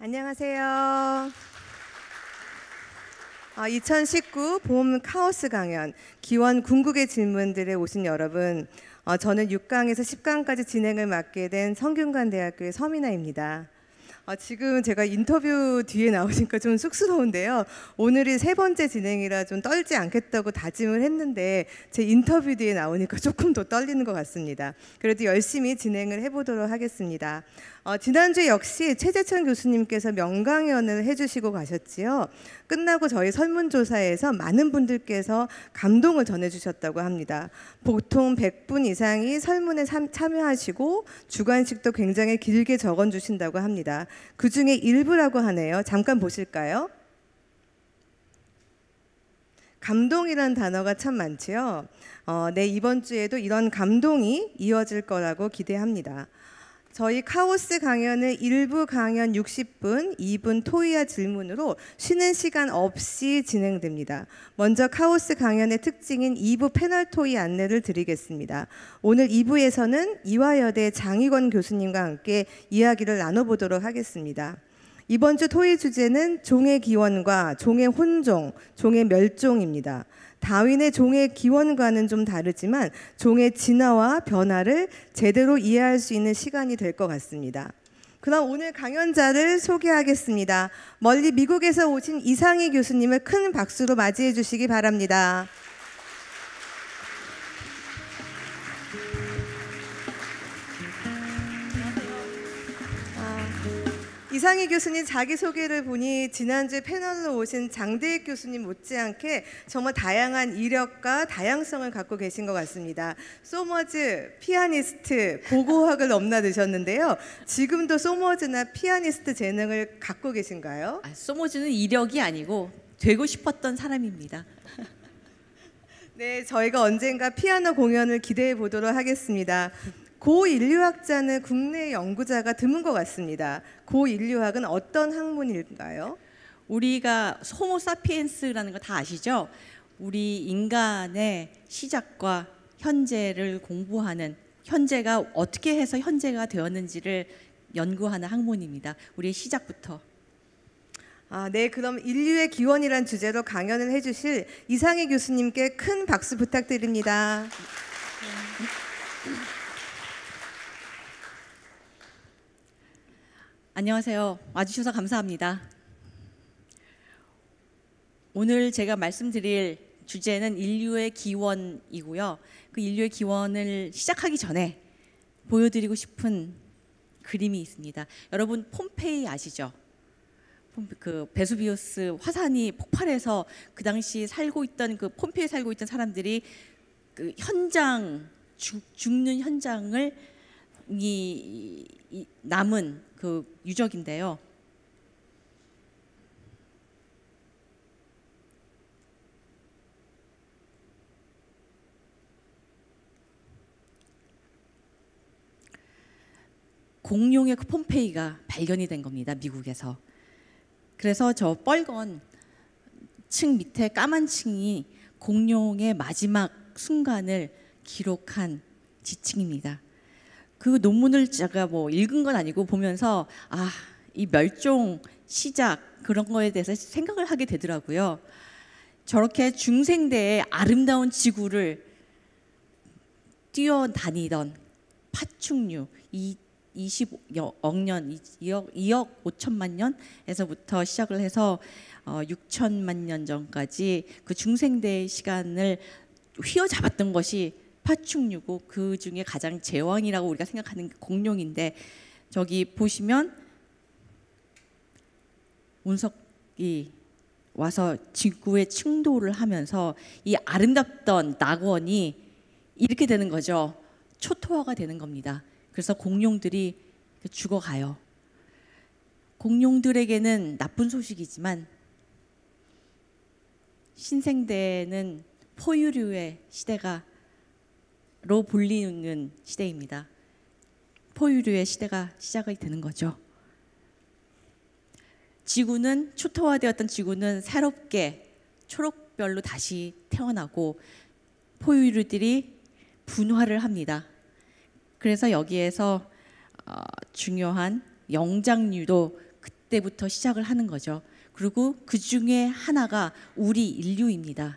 안녕하세요. 2019 봄 카오스 강연 기원 궁극의 질문들에 오신 여러분, 저는 6강에서 10강까지 진행을 맡게 된 성균관대학교의 서민아입니다. 지금 제가 인터뷰 뒤에 나오니까 좀 쑥스러운데요. 오늘이 3번째 진행이라 좀 떨지 않겠다고 다짐을 했는데 제 인터뷰 뒤에 나오니까 조금 더 떨리는 것 같습니다. 그래도 열심히 진행을 해보도록 하겠습니다. 지난주 역시 최재천 교수님께서 명강연을 해주시고 가셨지요. 끝나고 저희 설문조사에서 많은 분들께서 감동을 전해주셨다고 합니다. 보통 100분 이상이 설문에 참여하시고 주관식도 굉장히 길게 적어주신다고 합니다. 그 중에 일부라고 하네요. 잠깐 보실까요? 감동이란 단어가 참 많지요. 네, 이번 주에도 이런 감동이 이어질 거라고 기대합니다. 저희 카오스 강연은 1부 강연 60분, 2분 토의와 질문으로 쉬는 시간 없이 진행됩니다. 먼저 카오스 강연의 특징인 2부 패널 토의 안내를 드리겠습니다. 오늘 2부에서는 이화여대 장익원 교수님과 함께 이야기를 나눠보도록 하겠습니다. 이번 주 토의 주제는 종의 기원과 종의 혼종, 종의 멸종입니다. 다윈의 종의 기원과는 좀 다르지만 종의 진화와 변화를 제대로 이해할 수 있는 시간이 될 것 같습니다. 그럼 오늘 강연자를 소개하겠습니다. 멀리 미국에서 오신 이상희 교수님을 큰 박수로 맞이해 주시기 바랍니다. 이상희 교수님 자기소개를 보니 지난주에 패널로 오신 장대익 교수님 못지않게 정말 다양한 이력과 다양성을 갖고 계신 것 같습니다. 소머즈, 피아니스트, 고고학을 넘나드셨는데요. 지금도 소머즈나 피아니스트 재능을 갖고 계신가요? 소머즈는 이력이 아니고 되고 싶었던 사람입니다. 네, 저희가 언젠가 피아노 공연을 기대해 보도록 하겠습니다. 고인류학자는 국내 연구자가 드문 것 같습니다. 고인류학은 어떤 학문일까요? 우리가 호모 사피엔스라는 거 다 아시죠? 우리 인간의 시작과 현재를 공부하는, 현재가 어떻게 해서 현재가 되었는지를 연구하는 학문입니다. 우리의 시작부터. 네, 그럼 인류의 기원이란 주제로 강연을 해주실 이상희 교수님께 큰 박수 부탁드립니다. 안녕하세요. 와주셔서 감사합니다. 오늘 제가 말씀드릴 주제는 인류의 기원이고요. 그 인류의 기원을 시작하기 전에 보여드리고 싶은 그림이 있습니다. 여러분 폼페이 아시죠? 그 베수비우스 화산이 폭발해서 그 당시 살고 있던 그 폼페이에 살고 있던 사람들이 그 현장 죽는 현장을 남은 그 유적인데요. 공룡의 그 폼페이가 발견이 된 겁니다. 미국에서. 그래서 저 빨간 층 밑에 까만 층이 공룡의 마지막 순간을 기록한 지층입니다. 그 논문을 제가 뭐 읽은 건 아니고 보면서 이 멸종 시작 그런 거에 대해서 생각을 하게 되더라고요. 저렇게 중생대의 아름다운 지구를 뛰어다니던 파충류 20억 년, 2억 5천만 년에서부터 시작을 해서 6천만 년 전까지 그 중생대의 시간을 휘어잡았던 것이 파충류고 그 중에 가장 제왕이라고 우리가 생각하는 공룡인데, 저기 보시면 운석이 와서 지구에 충돌을 하면서 이 아름답던 낙원이 이렇게 되는 거죠. 초토화가 되는 겁니다. 그래서 공룡들이 죽어가요. 공룡들에게는 나쁜 소식이지만 신생대는 포유류의 시대가 로 불리는 시대입니다. 포유류의 시대가 시작이 되는 거죠. 지구는 초토화되었던 지구는 새롭게 초록별로 다시 태어나고 포유류들이 분화를 합니다. 그래서 여기에서 중요한 영장류도 그때부터 시작을 하는 거죠. 그리고 그 중에 하나가 우리 인류입니다.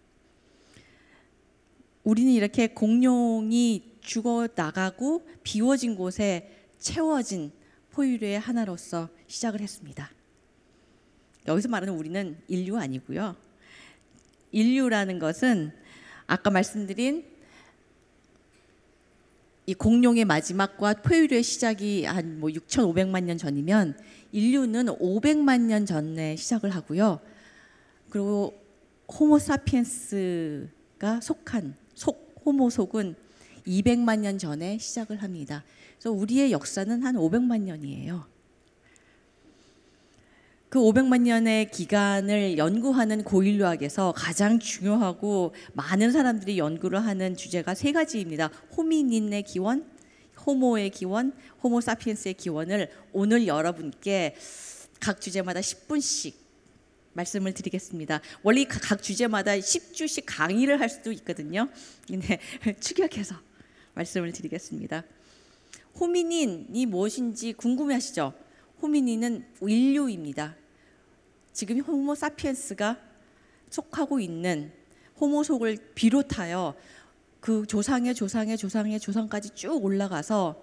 우리는 이렇게 공룡이 죽어 나가고 비워진 곳에 채워진 포유류의 하나로서 시작을 했습니다. 여기서 말하는 우리는 인류 아니고요. 인류라는 것은 아까 말씀드린 이 공룡의 마지막과 포유류의 시작이 한 6,500만 년 전이면 인류는 500만 년 전에 시작을 하고요. 그리고 호모사피엔스가 속한 호모 속은 200만 년 전에 시작을 합니다. 그래서 우리의 역사는 한 500만 년이에요. 그 500만 년의 기간을 연구하는 고인류학에서 가장 중요하고 많은 사람들이 연구를 하는 주제가 세 가지입니다. 호미닌의 기원, 호모의 기원, 호모사피엔스의 기원을 오늘 여러분께 각 주제마다 10분씩 말씀을 드리겠습니다. 원래 각 주제마다 10주씩 강의를 할 수도 있거든요. 근데 축약해서 말씀을 드리겠습니다. 호미닌이 무엇인지 궁금해하시죠? 호미닌은 인류입니다. 지금 호모사피엔스가 속하고 있는 호모 속을 비롯하여 그 조상의 조상의 조상의 조상까지 쭉 올라가서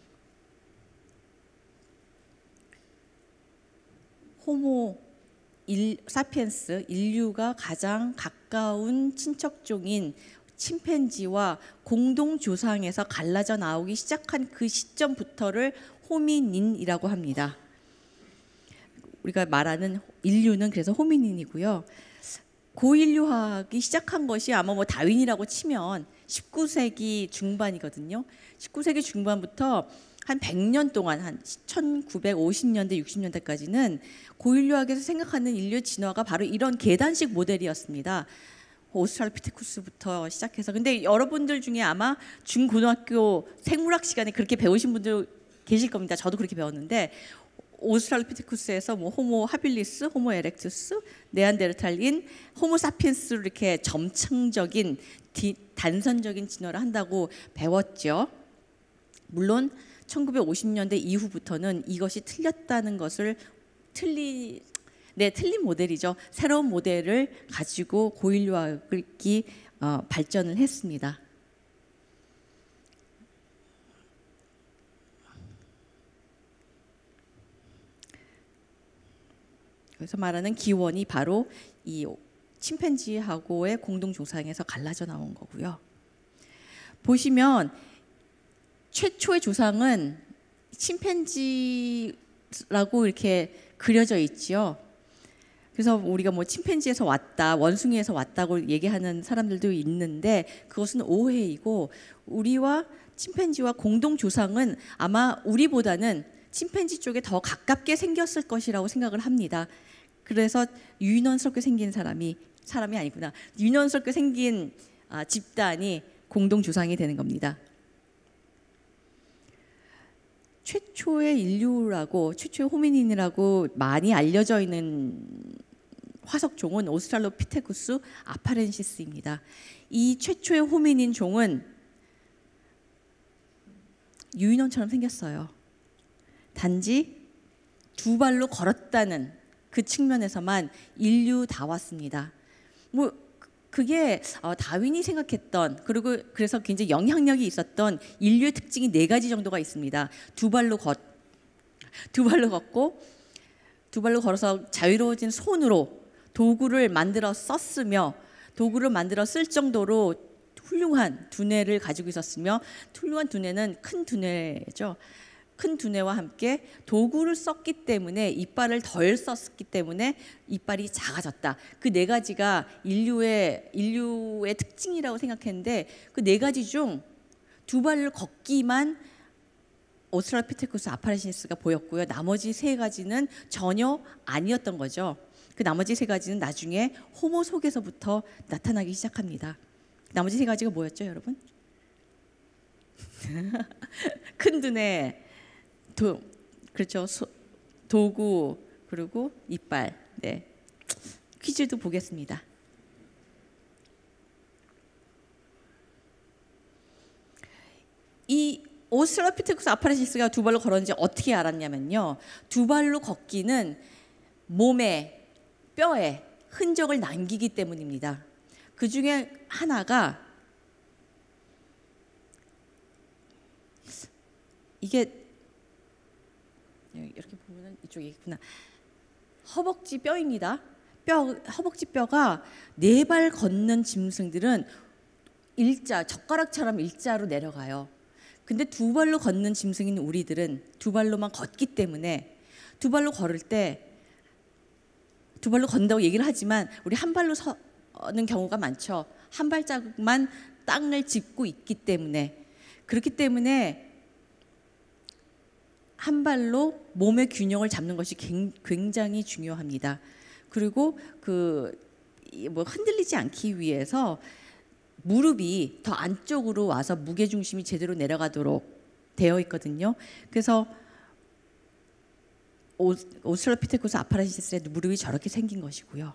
호모 사피엔스 인류가 가장 가까운 친척종인 침팬지와 공동 조상에서 갈라져 나오기 시작한 그 시점부터를 호미닌이라고 합니다. 우리가 말하는 인류는 그래서 호미닌이고요. 고인류학이 시작한 것이 아마 다윈이라고 치면 19세기 중반이거든요. 19세기 중반부터 한 100년 동안 한 1950년대 60년대까지는 고인류학에서 생각하는 인류의 진화가 바로 이런 계단식 모델이었습니다. 오스트랄로피테쿠스부터 시작해서. 근데 여러분들 중에 아마 중고등학교 생물학 시간에 그렇게 배우신 분들 계실 겁니다. 저도 그렇게 배웠는데 오스트랄로피테쿠스에서 호모 하빌리스, 호모 에렉투스, 네안데르탈린, 호모 사피엔스로 이렇게 점층적인 단선적인 진화를 한다고 배웠죠. 물론 1950년대 이후부터는 이것이 틀렸다는 것을 틀린 모델이죠. 새로운 모델을 가지고 고인류학이 발전을 했습니다. 그래서 말하는 기원이 바로 이 침팬지하고의 공동 조상에서 갈라져 나온 거고요. 보시면 최초의 조상은 침팬지라고 이렇게 그려져 있지요. 그래서 우리가 침팬지에서 왔다, 원숭이에서 왔다고 얘기하는 사람들도 있는데 그것은 오해이고 우리와 침팬지와 공동 조상은 아마 우리보다는 침팬지 쪽에 더 가깝게 생겼을 것이라고 생각을 합니다. 그래서 유인원스럽게 생긴 사람이 아니구나. 유인원스럽게 생긴 집단이 공동 조상이 되는 겁니다. 최초의 인류라고 최초의 호미닌이라고 많이 알려져 있는 화석종은 오스트랄로피테쿠스 아파렌시스입니다. 이 최초의 호미닌 종은 유인원처럼 생겼어요. 단지 두 발로 걸었다는 그 측면에서만 인류다웠습니다. 그게 다윈이 생각했던 그리고 그래서 굉장히 영향력이 있었던 인류의 특징이 4가지 정도가 있습니다. 두 발로 걷고 두 발로 걸어서 자유로워진 손으로 도구를 만들어 썼으며 도구를 만들어 쓸 정도로 훌륭한 두뇌를 가지고 있었으며 훌륭한 두뇌는 큰 두뇌죠. 큰 두뇌와 함께 도구를 썼기 때문에 이빨을 덜 썼기 때문에 이빨이 작아졌다. 그 4가지가 인류의 특징이라고 생각했는데 그 4가지 중 두 발을 걷기만 오스트랄로피테쿠스 아파렌시스가 보였고요. 나머지 3가지는 전혀 아니었던 거죠. 그 나머지 3가지는 나중에 호모 속에서부터 나타나기 시작합니다. 나머지 3가지가 뭐였죠, 여러분? 큰 두뇌, 그렇죠. 도구 그리고 이빨. 네. 퀴즈도 보겠습니다. 이 오스트랄로피테쿠스 아파렌시스가 두 발로 걸었는지 어떻게 알았냐면요. 두 발로 걷기는 몸에, 뼈에 흔적을 남기기 때문입니다. 그 중에 하나가 이게 이렇게 보면 이쪽에 있구나. 허벅지 뼈입니다. 허벅지 뼈가 네 발 걷는 짐승들은 젓가락처럼 일자로 내려가요. 근데 두 발로 걷는 짐승인 우리들은 두 발로만 걷기 때문에 두 발로 걸을 때 두 발로 걷는다고 얘기를 하지만 우리 한 발로 서는 경우가 많죠. 한 발자국만 땅을 짚고 있기 때문에. 그렇기 때문에 한 발로 몸의 균형을 잡는 것이 굉장히 중요합니다. 그리고 흔들리지 않기 위해서 무릎이 더 안쪽으로 와서 무게 중심이 제대로 내려가도록 되어 있거든요. 그래서 오스트랄로피테쿠스 아파렌시스의 무릎이 저렇게 생긴 것이고요.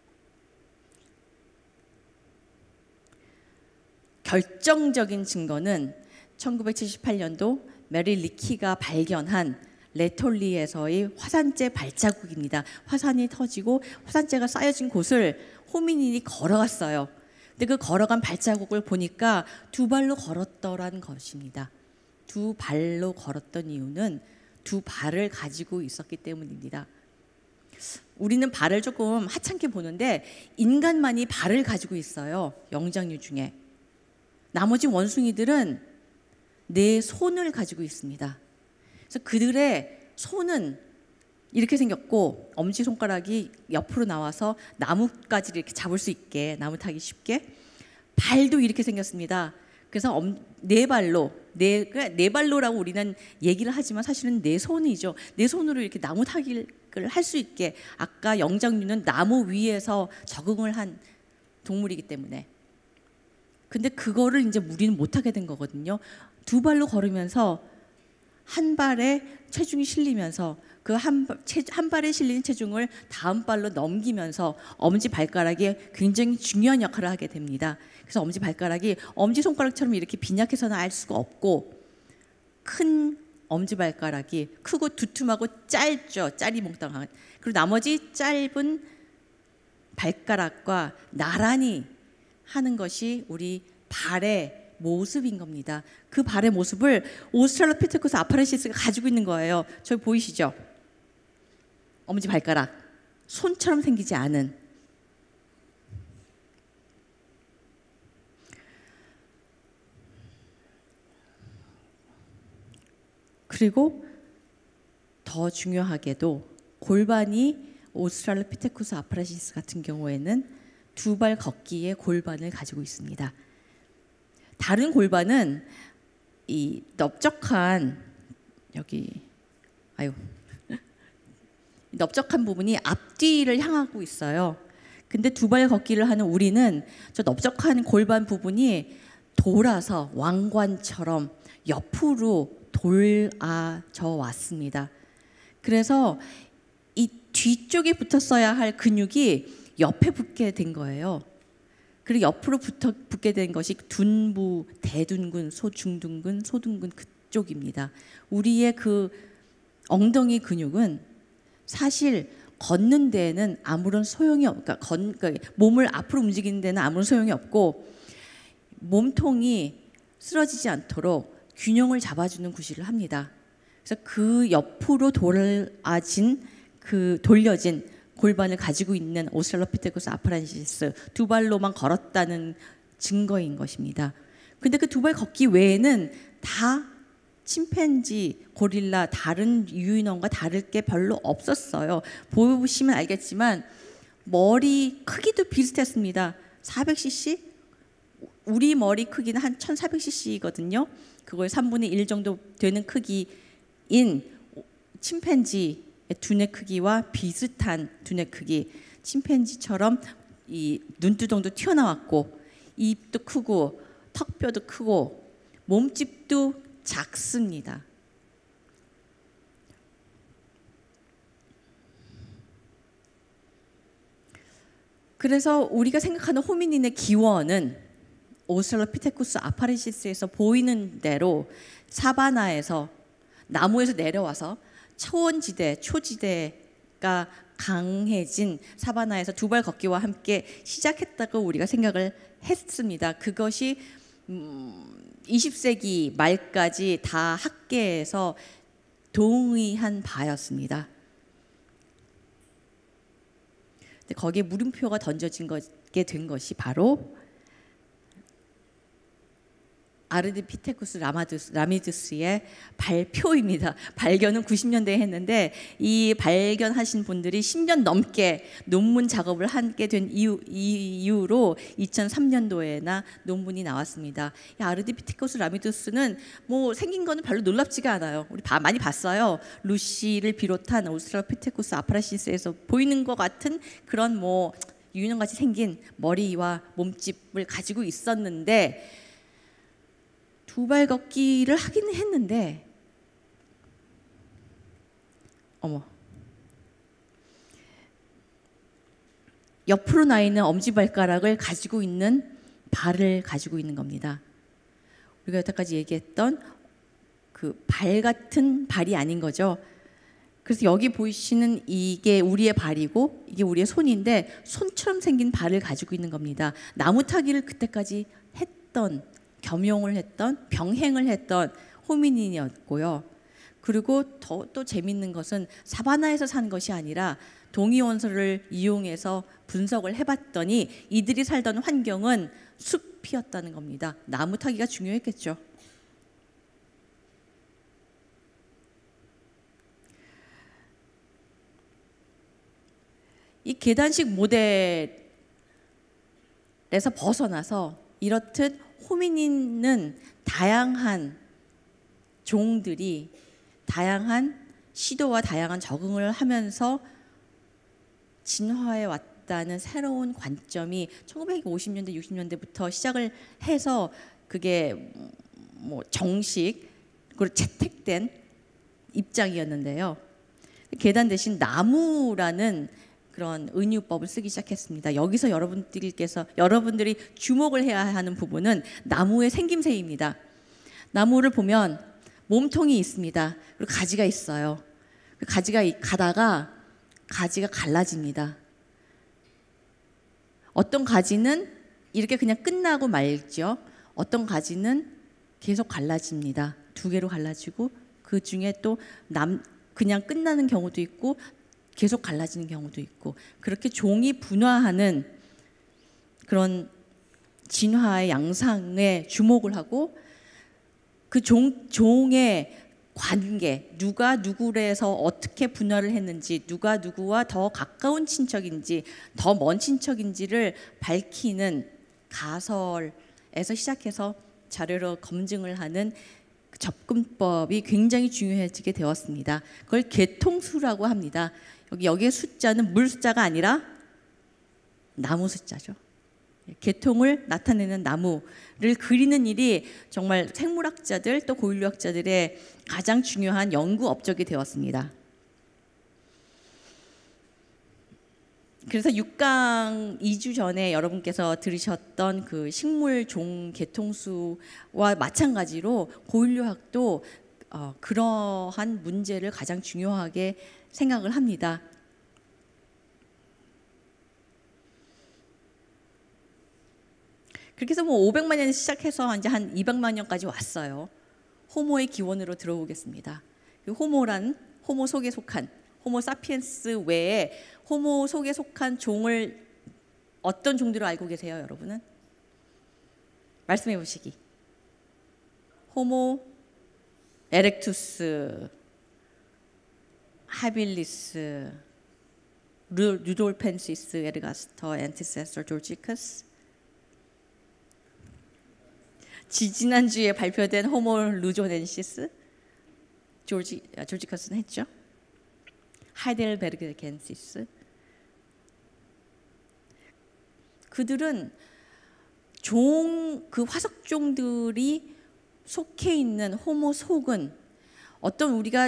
결정적인 증거는 1978년도 메리 리키가 발견한 레톨리에서의 화산재 발자국입니다. 화산이 터지고 화산재가 쌓여진 곳을 호미닌이 걸어갔어요. 근데 그 걸어간 발자국을 보니까 두 발로 걸었더란 것입니다. 두 발로 걸었던 이유는 두 발을 가지고 있었기 때문입니다. 우리는 발을 조금 하찮게 보는데 인간만이 발을 가지고 있어요. 영장류 중에. 나머지 원숭이들은 네 손을 가지고 있습니다. 그래서 그들의 손은 이렇게 생겼고 엄지손가락이 옆으로 나와서 나뭇가지를 이렇게 잡을 수 있게, 나무 타기 쉽게. 발도 이렇게 생겼습니다. 그래서 네 발로라고 우리는 얘기를 하지만 사실은 네 손이죠. 네 손으로 이렇게 나무 타기를 할 수 있게. 아까 영장류는 나무 위에서 적응을 한 동물이기 때문에. 근데 그거를 이제 우리는 못하게 된 거거든요. 두 발로 걸으면서 한 발에 체중이 실리면서 그 한 발에 실리는 체중을 다음 발로 넘기면서 엄지발가락이 굉장히 중요한 역할을 하게 됩니다. 그래서 엄지발가락이 엄지손가락처럼 이렇게 빈약해서는 알 수가 없고, 큰 엄지발가락이 크고 두툼하고 짧죠. 짜리몽땅한. 그리고 나머지 짧은 발가락과 나란히 하는 것이 우리 발의 모습인 겁니다. 그 발의 모습을 오스트랄로피테쿠스 아파렌시스가 가지고 있는 거예요. 저기 보이시죠? 엄지발가락, 손처럼 생기지 않은. 그리고 더 중요하게도 골반이 오스트랄로피테쿠스 아파렌시스 같은 경우에는 두 발 걷기의 골반을 가지고 있습니다. 다른 골반은 이 넓적한 넓적한 부분이 앞뒤를 향하고 있어요. 근데 두 발 걷기를 하는 우리는 저 넓적한 골반 부분이 돌아서 왕관처럼 옆으로 돌아져 왔습니다. 그래서 이 뒤쪽에 붙었어야 할 근육이 옆에 붙게 된 거예요. 그리고 옆으로 붙게 된 것이 둔부, 대둔근, 소중둔근, 소둔근 그쪽입니다. 우리의 그 엉덩이 근육은 사실 걷는 데에는 아무런 소용이 그러니까 몸을 앞으로 움직이는 데는 아무런 소용이 없고, 몸통이 쓰러지지 않도록 균형을 잡아주는 구실을 합니다. 그래서 그 옆으로 돌려진 골반을 가지고 있는 오스트랄로피테쿠스 아파렌시스, 두 발로만 걸었다는 증거인 것입니다. 근데 그 두 발 걷기 외에는 다 침팬지, 고릴라, 다른 유인원과 다를 게 별로 없었어요. 보시면 알겠지만 머리 크기도 비슷했습니다. 400cc? 우리 머리 크기는 한 1400cc거든요. 그거의 3분의 1 정도 되는 크기인 침팬지 두뇌 크기와 비슷한 두뇌 크기. 침팬지처럼 이 눈두덩도 튀어나왔고, 입도 크고, 턱뼈도 크고, 몸집도 작습니다. 그래서 우리가 생각하는 호미닌의 기원은 오스트랄로피테쿠스 아파레시스에서 보이는 대로 사바나에서 나무에서 내려와서 초원지대, 초지대가 강해진 사바나에서 두 발 걷기와 함께 시작했다고 우리가 생각을 했습니다. 그것이 20세기 말까지 다 학계에서 동의한 바였습니다. 근데 거기에 물음표가 던져진 게 된 것이 바로 아르디피테쿠스 라미두스의 발표입니다. 발견은 90년대에 했는데 이 발견하신 분들이 10년 넘게 논문 작업을 하게 된 이후로 2003년도에나 논문이 나왔습니다. 이 아르디피테쿠스 라미두스는 뭐 생긴 거는 별로 놀랍지가 않아요. 우리 많이 봤어요. 루시를 비롯한 오스트랄로피테쿠스 아파라시스에서 보이는 것 같은 그런 뭐 유인원같이 생긴 머리와 몸집을 가지고 있었는데 두 발 걷기를 하긴 했는데 옆으로 나 있는 엄지발가락을 가지고 있는 발을 가지고 있는 겁니다. 우리가 여태까지 얘기했던 그 발 같은 발이 아닌 거죠. 그래서 여기 보이시는 이게 우리의 발이고 이게 우리의 손인데 손처럼 생긴 발을 가지고 있는 겁니다. 나무 타기를 그때까지 했던, 겸용을 했던, 병행을 했던 호미닌이었고요. 그리고 또 재밌는 것은 사바나에서 산 것이 아니라 동위원소를 이용해서 분석을 해봤더니 이들이 살던 환경은 숲이었다는 겁니다. 나무 타기가 중요했겠죠. 이 계단식 모델에서 벗어나서 이렇듯 호미닌은 다양한 종들이 다양한 시도와 다양한 적응을 하면서 진화해 왔다는 새로운 관점이 1950년대, 60년대부터 시작을 해서 그게 뭐 정식으로 채택된 입장이었는데요. 계단 대신 나무라는 그런 은유법을 쓰기 시작했습니다. 여기서 여러분들이 주목을 해야 하는 부분은 나무의 생김새입니다. 나무를 보면 몸통이 있습니다. 그리고 가지가 있어요. 가지가 가다가 가지가 갈라집니다. 어떤 가지는 이렇게 그냥 끝나고 말죠. 어떤 가지는 계속 갈라집니다. 두 개로 갈라지고 그 중에 또 그냥 끝나는 경우도 있고 계속 갈라지는 경우도 있고 그렇게 종이 분화하는 그런 진화의 양상에 주목을 하고 그 종의 관계, 누가 누구래서 어떻게 분화를 했는지, 누가 누구와 더 가까운 친척인지, 더 먼 친척인지를 밝히는 가설에서 시작해서 자료로 검증을 하는 접근법이 굉장히 중요해지게 되었습니다. 그걸 개통수라고 합니다. 여기의 숫자는 물 숫자가 아니라 나무 숫자죠. 개통을 나타내는 나무를 그리는 일이 정말 생물학자들 또 고인류학자들의 가장 중요한 연구 업적이 되었습니다. 그래서 6강 2주 전에 여러분께서 들으셨던 그 식물 종 개통수와 마찬가지로 고인류학도 그러한 문제를 가장 중요하게 생각을 합니다. 그렇게 해서 뭐 500만 년에서 시작해서 이제 한 200만 년까지 왔어요. 호모의 기원으로 들어오겠습니다. 호모란 호모 속에 속한 호모 사피엔스 외에 호모 속에 속한 종을 어떤 종들을 알고 계세요, 여러분은? 말씀해 보시기. 호모 에렉투스, 하빌리스, 루돌펜시스, 에르가스터, 엔티세스터 조지커스. 지지난주에 발표된 호모 루조넨시스, 조지커스는 했죠. 하이델베르겐시스. 그들은 그 화석종들이 속해 있는 호모 속은 어떤 우리가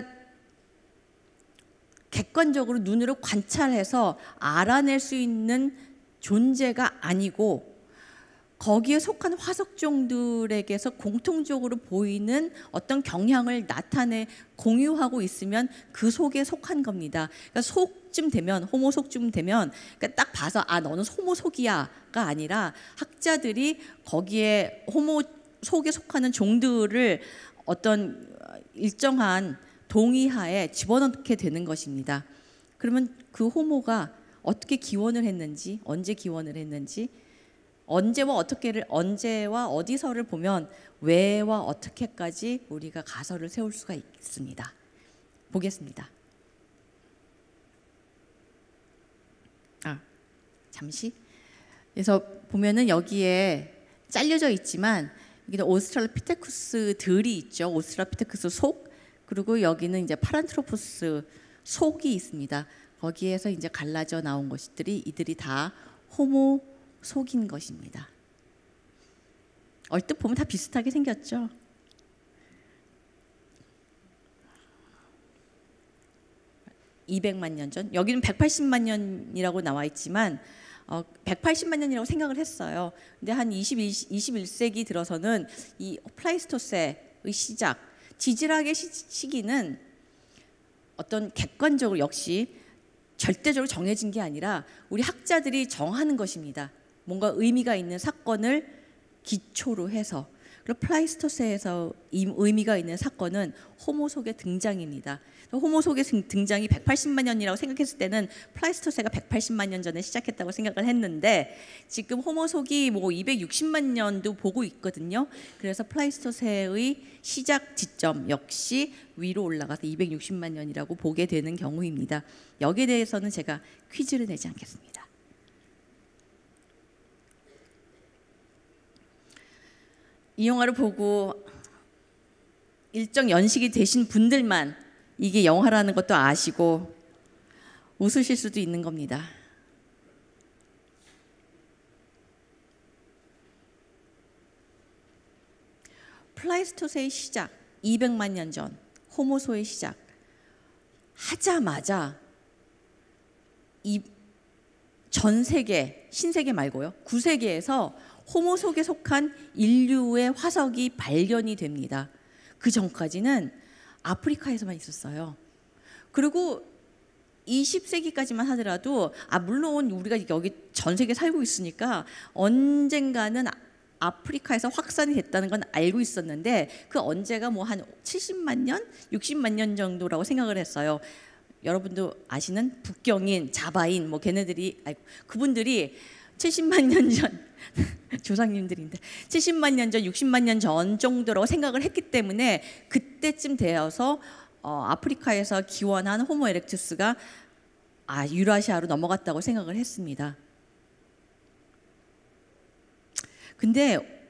객관적으로 눈으로 관찰해서 알아낼 수 있는 존재가 아니고 거기에 속한 화석종들에게서 공통적으로 보이는 어떤 경향을 나타내 공유하고 있으면 그 속에 속한 겁니다. 그러니까 속쯤 되면, 호모 속쯤 되면, 그러니까 딱 봐서 아 너는 호모 속이야가 아니라 학자들이 거기에 호모 속에 속하는 종들을 어떤 일정한 동의하에 집어넣게 되는 것입니다. 그러면 그 호모가 어떻게 기원을 했는지, 언제 기원을 했는지, 언제와 어디서를 보면 왜와 어떻게까지 우리가 가설을 세울 수가 있습니다. 보겠습니다. 잠시. 그래서 보면은 여기에 잘려져 있지만 여기는 오스트랄로피테쿠스들이 있죠. 오스트랄로피테쿠스 속, 그리고 여기는 이제 파란트로포스 속이 있습니다. 거기에서 이제 갈라져 나온 것들이 이들이 다 호모 속인 것입니다. 얼뜻 보면 다 비슷하게 생겼죠. (200만 년) 전, 여기는 180만 년이라고 나와 있지만 180만 년이라고 생각을 했어요. 근데 한 21세기 들어서는 이 플라이스토세의 시작, 지질학의 시기는 어떤 객관적으로 역시 절대적으로 정해진 게 아니라 우리 학자들이 정하는 것입니다. 뭔가 의미가 있는 사건을 기초로 해서. 그리고 플라이스토세에서 의미가 있는 사건은 호모 속의 등장입니다. 호모 속의 등장이 180만 년이라고 생각했을 때는 플라이스토세가 180만 년 전에 시작했다고 생각을 했는데 지금 호모 속이 뭐 260만 년도 보고 있거든요. 그래서 플라이스토세의 시작 지점 역시 위로 올라가서 260만 년이라고 보게 되는 경우입니다. 여기에 대해서는 제가 퀴즈를 내지 않겠습니다. 이 영화를 보고 일정 연식이 되신 분들만 이게 영화라는 것도 아시고 웃으실 수도 있는 겁니다. 플라이스토세의 시작, 200만 년 전 호모소의 시작 하자마자 이 전 세계, 신세계 말고요, 구세계에서 호모 속에 속한 인류의 화석이 발견이 됩니다. 그 전까지는 아프리카에서만 있었어요. 그리고 20세기까지만 하더라도 물론 우리가 여기 전 세계에 살고 있으니까 언젠가는 아프리카에서 확산이 됐다는 건 알고 있었는데 그 언제가 뭐 한 70만 년, 60만 년 정도라고 생각을 했어요. 여러분도 아시는 북경인, 자바인 뭐 걔네들이 그분들이 70만 년 전 조상님들인데 70만 년 전, 60만 년 전 정도라고 생각을 했기 때문에 그때쯤 되어서 아프리카에서 기원한 호모 에렉투스가 유라시아로 넘어갔다고 생각을 했습니다. 근데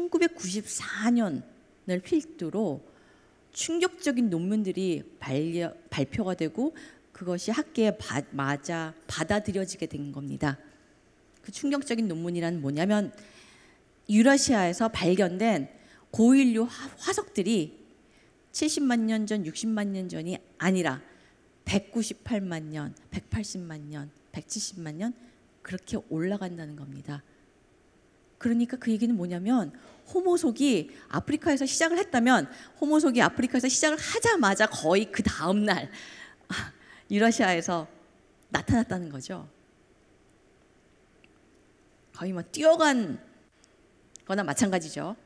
1994년을 필두로 충격적인 논문들이 발표가 되고 그것이 학계에 받아들여지게 된 겁니다. 그 충격적인 논문이란 뭐냐면 유라시아에서 발견된 고인류 화석들이 70만 년 전, 60만 년 전이 아니라 198만 년, 180만 년, 170만 년 그렇게 올라간다는 겁니다. 그러니까 그 얘기는 뭐냐면 호모속이 아프리카에서 시작을 했다면 호모속이 아프리카에서 시작을 하자마자 거의 그 다음 날 유라시아에서 나타났다는 거죠. 거의 뭐 뛰어간 거나 마찬가지죠.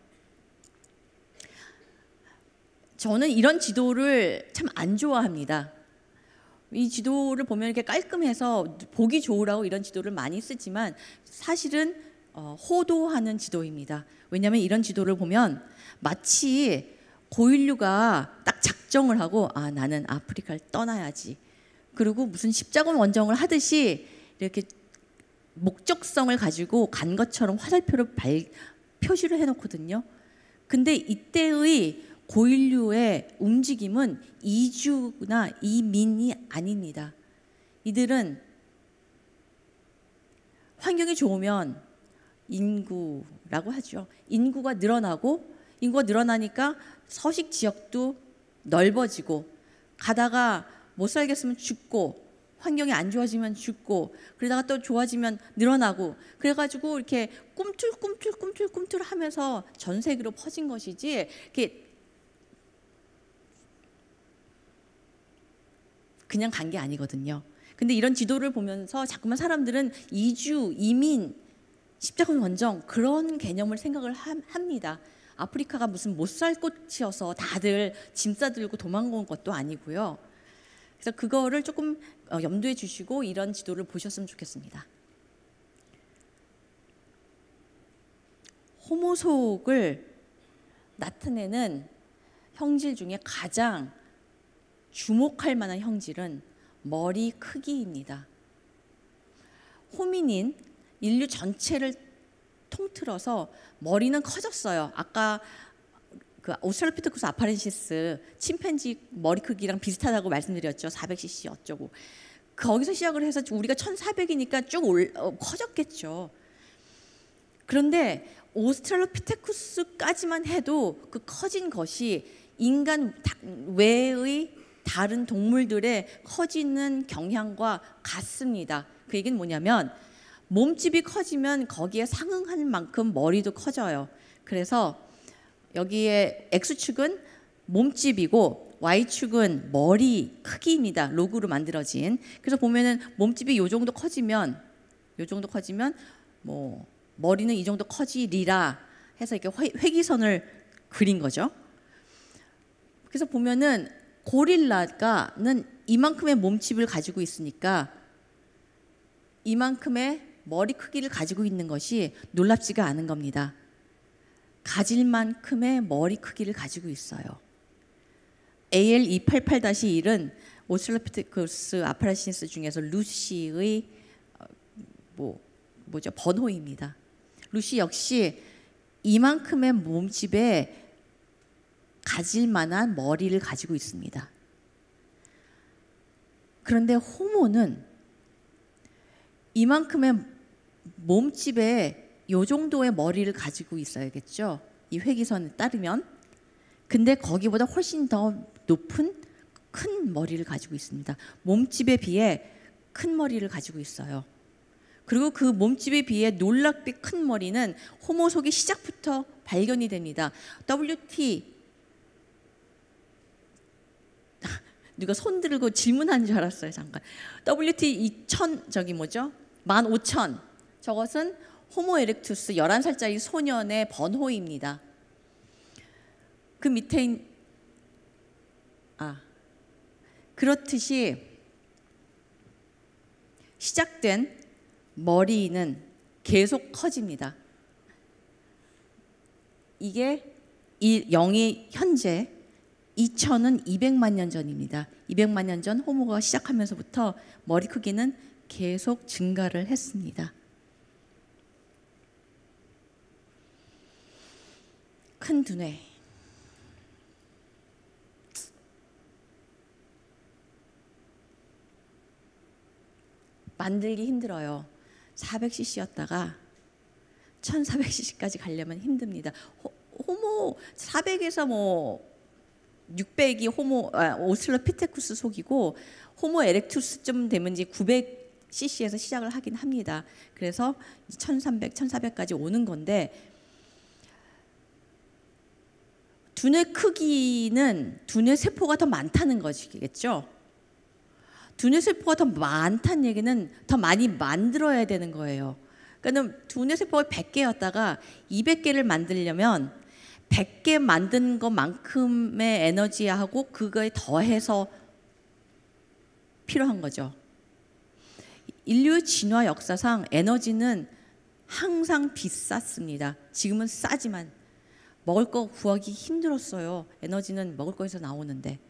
저는 이런 지도를 참 안 좋아합니다. 이 지도를 보면 이렇게 깔끔해서 보기 좋으라고 이런 지도를 많이 쓰지만 사실은 호도하는 지도입니다. 왜냐하면 이런 지도를 보면 마치 고인류가 딱 작정을 하고 나는 아프리카를 떠나야지. 그리고 무슨 십자군 원정을 하듯이 이렇게 목적성을 가지고 간 것처럼 화살표를 표시를 해놓거든요. 근데 이때의 고인류의 움직임은 이주나 이민이 아닙니다. 이들은 환경이 좋으면 인구라고 하죠. 인구가 늘어나니까 서식 지역도 넓어지고 가다가 못 살겠으면 죽고 환경이 안 좋아지면 죽고, 그러다가 또 좋아지면 늘어나고, 그래가지고 이렇게 꿈틀꿈틀 하면서 전 세계로 퍼진 것이지, 이렇게 그냥 간 게 아니거든요. 근데 이런 지도를 보면서 자꾸만 사람들은 이주, 이민, 십자군 원정 그런 개념을 생각을 합니다. 아프리카가 무슨 못 살 곳이어서 다들 짐 싸들고 도망간 것도 아니고요. 그래서 그거를 조금 염두에 주시고 이런 지도를 보셨으면 좋겠습니다. 호모속을 나타내는 형질 중에 가장 주목할 만한 형질은 머리 크기입니다. 호미닌, 인류 전체를 통틀어서 머리는 커졌어요. 아까 그 오스트랄로피테쿠스 아파렌시스 침팬지 머리 크기랑 비슷하다고 말씀드렸죠. 400cc 어쩌고. 거기서 시작을 해서 우리가 1400이니까 쭉 커졌겠죠. 그런데 오스트랄로피테쿠스까지만 해도 그 커진 것이 인간 외의 다른 동물들의 커지는 경향과 같습니다. 그 얘기는 뭐냐면 몸집이 커지면 거기에 상응할 만큼 머리도 커져요. 그래서 여기에 X축은 몸집이고 Y축은 머리 크기입니다. 로그로 만들어진. 그래서 보면은 몸집이 요 정도 커지면 뭐 머리는 이 정도 커지리라 해서 이렇게 회기선을 그린 거죠. 그래서 보면은 고릴라가는 이만큼의 몸집을 가지고 있으니까 이만큼의 머리 크기를 가지고 있는 것이 놀랍지가 않은 겁니다. 가질 만큼의 머리 크기를 가지고 있어요. AL288-1은 오스트랄로피테쿠스 아파렌시스 중에서 루시의 번호입니다. 루시 역시 이만큼의 몸집에 가질 만한 머리를 가지고 있습니다. 그런데 호모는 이만큼의 몸집에 요 정도의 머리를 가지고 있어야겠죠. 이 회기선에 따르면. 근데 거기보다 훨씬 더 높은 큰 머리를 가지고 있습니다. 몸집에 비해 큰 머리를 가지고 있어요. 그리고 그 몸집에 비해 놀랍게 큰 머리는 호모속의 시작부터 발견이 됩니다. WT 누가 손 들고 질문하는 줄 알았어요. 잠깐. WT 2000 15,000 저것은 호모 에렉투스 11살짜리 소년의 번호입니다. 그 밑에 그렇듯이 시작된 머리는 계속 커집니다. 이게 0이 현재 2000은 200만 년 전입니다. 200만 년 전 호모가 시작하면서부터 머리 크기는 계속 증가를 했습니다. 큰 두뇌. 만들기 힘들어요. 400cc였다가 1400cc까지 가려면 힘듭니다. 호모 400에서 600이 오스트랄로피테쿠스 속이고 호모 에렉투스쯤 되면 이제 900cc에서 시작을 하긴 합니다. 그래서 1300, 1400까지 오는 건데 두뇌 크기는 두뇌 세포가 더 많다는 것이겠죠. 두뇌 세포가 더 많다는 얘기는 더 많이 만들어야 되는 거예요. 그러니까 두뇌 세포가 100개였다가 200개를 만들려면 100개 만든 것만큼의 에너지하고 그거에 더해서 필요한 거죠. 인류의 진화 역사상 에너지는 항상 비쌌습니다. 지금은 싸지만 먹을 거 구하기 힘들었어요. 에너지는 먹을 거에서 나오는데.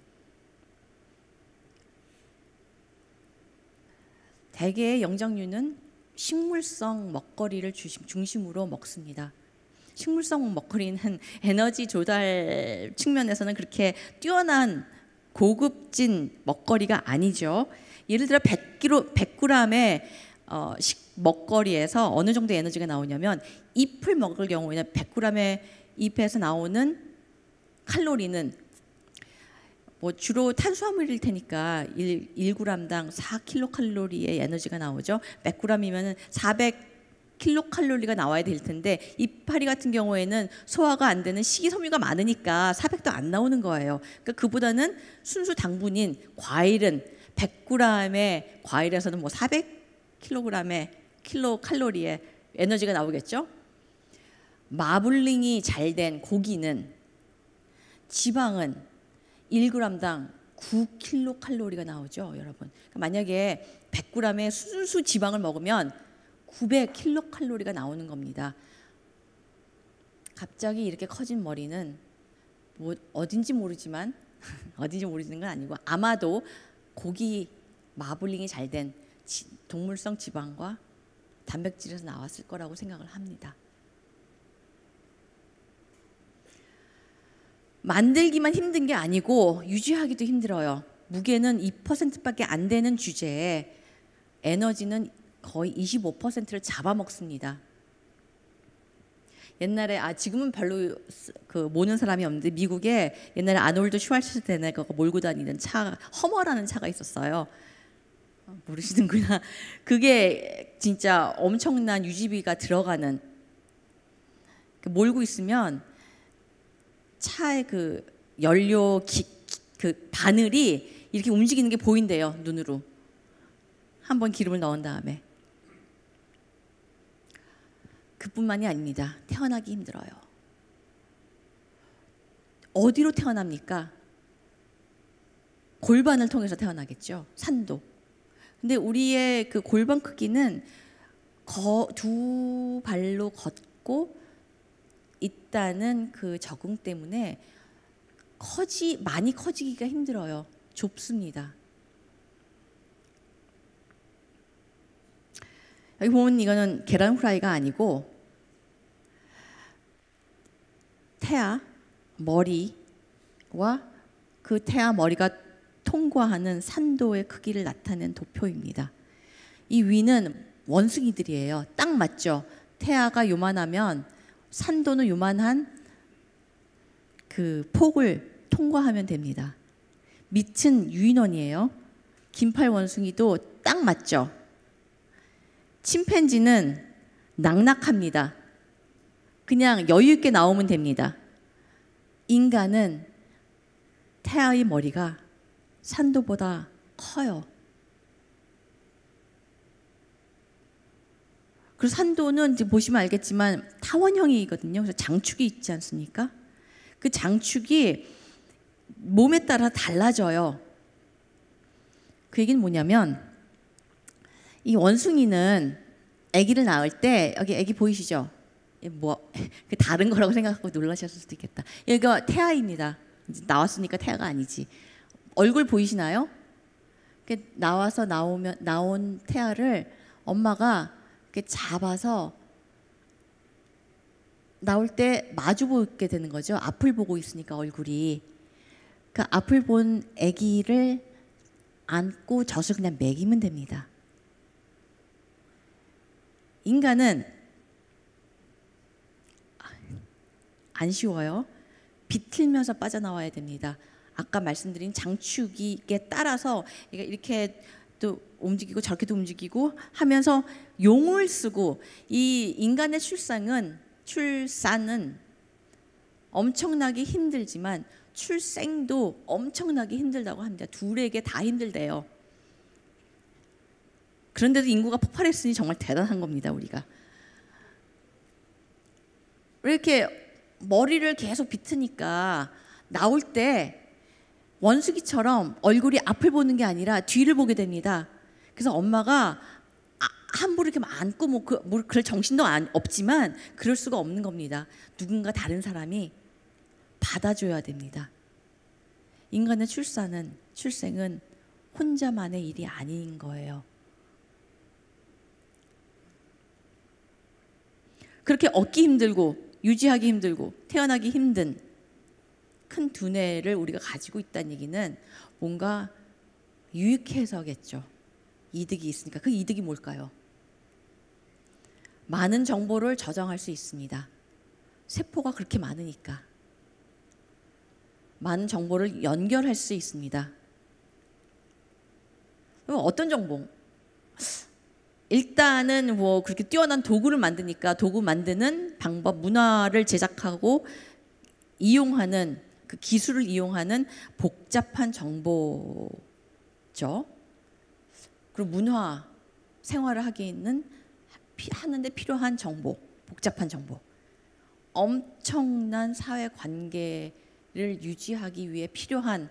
대개의 영장류는 식물성 먹거리를 중심으로 먹습니다. 식물성 먹거리는 에너지 조달 측면에서는 그렇게 뛰어난 고급진 먹거리가 아니죠. 예를 들어 100g의 먹거리에서 어느 정도 에너지가 나오냐면 잎을 먹을 경우에는 100g의 잎에서 나오는 칼로리는 뭐 주로 탄수화물일 테니까 1g당 4kcal의 에너지가 나오죠. 100g이면 400kcal가 나와야 될 텐데 이파리 같은 경우에는 소화가 안 되는 식이섬유가 많으니까 400도 안 나오는 거예요. 그러니까 그보다는 순수 당분인 과일은 100g의 과일에서는 뭐 400kg의 킬로칼로리의 에너지가 나오겠죠. 마블링이 잘 된 고기는 지방은 1g당 9kcal가 나오죠, 여러분. 그러니까 만약에 100g의 순수 지방을 먹으면 900kcal가 나오는 겁니다. 갑자기 이렇게 커진 머리는 뭐 어딘지 모르지만 어딘지 모르는 건 아니고 아마도 고기 마블링이 잘 된 동물성 지방과 단백질에서 나왔을 거라고 생각을 합니다. 만들기만 힘든 게 아니고 유지하기도 힘들어요. 무게는 2%밖에 안 되는 주제에 에너지는 거의 25%를 잡아먹습니다. 옛날에 지금은 별로 모는 사람이 없는데 미국에 옛날에 아놀드 슈왈츠네거가 몰고 다니는 차, 허머라는 차가 있었어요. 모르시는구나. 그게 진짜 엄청난 유지비가 들어가는, 몰고 있으면 차의 그 연료 그 바늘이 이렇게 움직이는 게 보인대요, 눈으로. 한번 기름을 넣은 다음에. 그뿐만이 아닙니다. 태어나기 힘들어요. 어디로 태어납니까? 골반을 통해서 태어나겠죠. 산도. 근데 우리의 그 골반 크기는 두 발로 걷고 있다는 그 적응 때문에 많이 커지기가 힘들어요. 좁습니다. 여기 보면 이거는 계란 후라이가 아니고 태아 머리와 그 태아 머리가 통과하는 산도의 크기를 나타낸 도표입니다. 이 위는 원숭이들이에요. 딱 맞죠? 태아가 요만하면 산도는 요만한 그 폭을 통과하면 됩니다. 밑은 유인원이에요. 긴팔 원숭이도 딱 맞죠? 침팬지는 낙낙합니다. 그냥 여유 있게 나오면 됩니다. 인간은 태아의 머리가 산도보다 커요. 그리고 산도는 이제 보시면 알겠지만 타원형이거든요. 그래서 장축이 있지 않습니까? 그 장축이 몸에 따라 달라져요. 그 얘기는 뭐냐면 이 원숭이는 아기를 낳을 때 여기 아기 보이시죠? 뭐 다른 거라고 생각하고 놀라셨을 수도 있겠다. 여기가 태아입니다. 이제 나왔으니까 태아가 아니지. 얼굴 보이시나요? 나와서 나온 태아를 엄마가 이렇게 잡아서 나올 때 마주 보게 되는 거죠. 앞을 보고 있으니까 얼굴이. 그 앞을 본 아기를 안고 젖을 그냥 먹이면 됩니다. 인간은 안 쉬워요. 비틀면서 빠져나와야 됩니다. 아까 말씀드린 장축에 따라서 이렇게 또 움직이고 저렇게도 움직이고 하면서 용을 쓰고, 이 인간의 출산은 엄청나게 힘들지만 출생도 엄청나게 힘들다고 합니다. 둘에게 다 힘들대요. 그런데도 인구가 폭발했으니 정말 대단한 겁니다, 우리가. 이렇게 머리를 계속 비트니까 나올 때 원숭이처럼 얼굴이 앞을 보는 게 아니라 뒤를 보게 됩니다. 그래서 엄마가 함부로 이렇게 안고 그럴 정신도 없지만 그럴 수가 없는 겁니다. 누군가 다른 사람이 받아줘야 됩니다. 인간의 출생은 혼자만의 일이 아닌 거예요. 그렇게 얻기 힘들고 유지하기 힘들고 태어나기 힘든 큰 두뇌를 우리가 가지고 있다는 얘기는 뭔가 유익해서겠죠. 이득이 있으니까. 그 이득이 뭘까요? 많은 정보를 저장할 수 있습니다. 세포가 그렇게 많으니까. 많은 정보를 연결할 수 있습니다. 그럼 어떤 정보? 일단은 뭐 그렇게 뛰어난 도구를 만드니까 도구 만드는 방법, 문화를 제작하고 이용하는 그 기술을 이용하는 복잡한 정보죠. 그리고 문화, 생활을 하는데 필요한 정보, 복잡한 정보. 엄청난 사회 관계를 유지하기 위해 필요한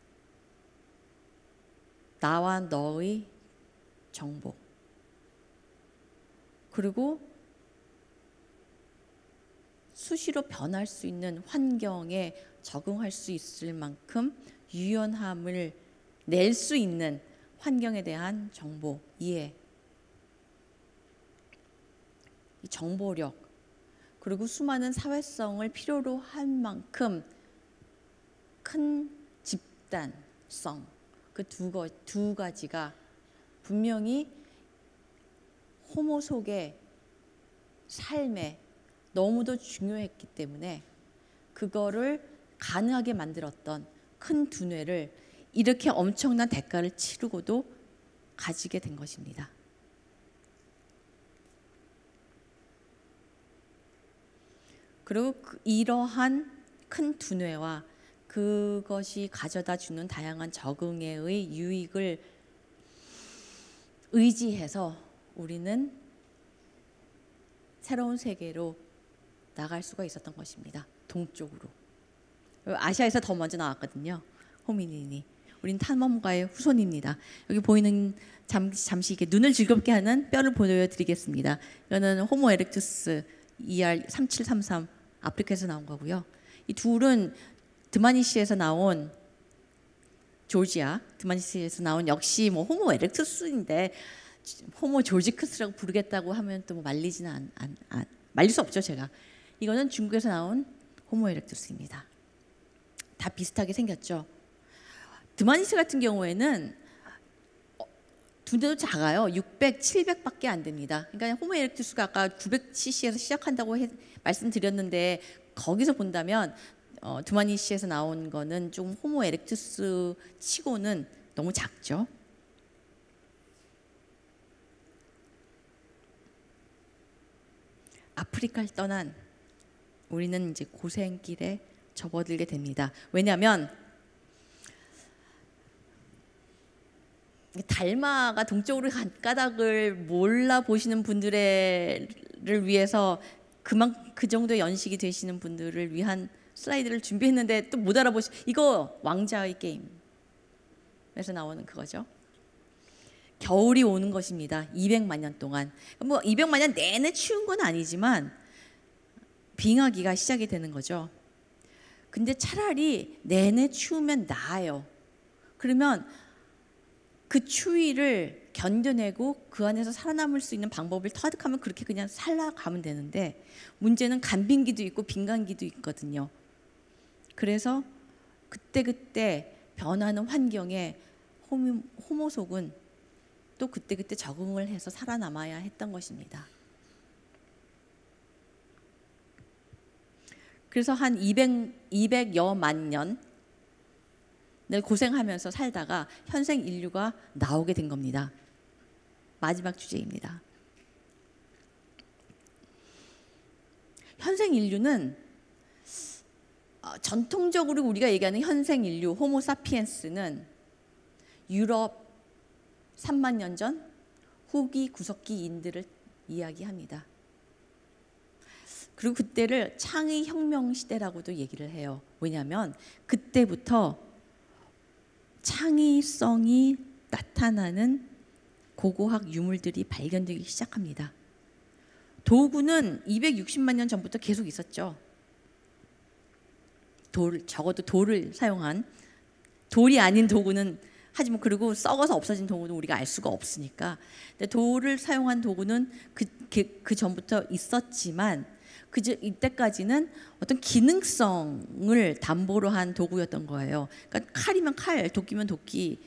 나와 너의 정보. 그리고 수시로 변할 수 있는 환경에 적응할 수 있을 만큼 유연함을 낼 수 있는 환경에 대한 정보, 이해, 이 정보력, 그리고 수많은 사회성을 필요로 할 만큼 큰 집단성, 그 두 가지가 분명히 호모 속의 삶에 너무도 중요했기 때문에 그거를 가능하게 만들었던 큰 두뇌를 이렇게 엄청난 대가를 치르고도 가지게 된 것입니다. 그리고 이러한 큰 두뇌와 그것이 가져다 주는 다양한 적응의 유익을 의지해서 우리는 새로운 세계로 나갈 수가 있었던 것입니다. 동쪽으로. 아시아에서 더 먼저 나왔거든요. 호미닌이. 우린 탐험가의 후손입니다. 여기 보이는 잠시 이렇게 눈을 즐겁게 하는 뼈를 보여드리겠습니다. 이거는 호모 에렉투스 ER3733 아프리카에서 나온 거고요. 이 둘은 드마니시에서 나온 드마니시에서 나온 역시 뭐 호모 에렉투스인데 호모 조지크스라고 부르겠다고 하면 또 뭐 말릴 수 없죠, 제가. 이거는 중국에서 나온 호모 에렉투스입니다. 다 비슷하게 생겼죠. 드마니시 같은 경우에는 두뇌도 작아요. 600, 700밖에 안 됩니다. 그러니까 호모 에렉투스가 아까 900cc에서 시작한다고 말씀드렸는데 거기서 본다면 드마니시에서 나온 거는 좀 호모 에렉투스 치고는 너무 작죠. 아프리카를 떠난 우리는 이제 고생길에 접어들게 됩니다. 왜냐하면 달마가 동쪽으로 간 까닭을 몰라 보시는 분들을 위해서 그 정도의 연식이 되시는 분들을 위한 슬라이드를 준비했는데 또 못 이거 왕자의 게임에서 나오는 그거죠. 겨울이 오는 것입니다. 200만 년 동안. 뭐 200만 년 내내 추운 건 아니지만 빙하기가 시작이 되는 거죠. 근데 차라리 내내 추우면 나아요. 그러면 그 추위를 견뎌내고 그 안에서 살아남을 수 있는 방법을 터득하면 그렇게 그냥 살아가면 되는데 문제는 간빙기도 있고 빙간기도 있거든요. 그래서 그때그때 변하는 환경에 호모속은 또 그때그때 적응을 해서 살아남아야 했던 것입니다. 그래서 한 200여만 년을 고생하면서 살다가 현생 인류가 나오게 된 겁니다. 마지막 주제입니다. 현생 인류는 전통적으로 우리가 얘기하는 현생 인류 호모 사피엔스는 유럽 3만 년 전 후기 구석기인들을 이야기합니다. 그리고 그때를 창의 혁명 시대라고도 얘기를 해요. 왜냐하면 그때부터 창의성이 나타나는 고고학 유물들이 발견되기 시작합니다. 도구는 260만 년 전부터 계속 있었죠. 적어도 돌을 사용한, 돌이 아닌 도구는 하지만 그리고 썩어서 없어진 도구는 우리가 알 수가 없으니까. 근데 돌을 사용한 도구는 그 전부터 있었지만 이때까지는 어떤 기능성을 담보로 한 도구였던 거예요. 그러니까 칼이면 칼, 도끼면 도끼,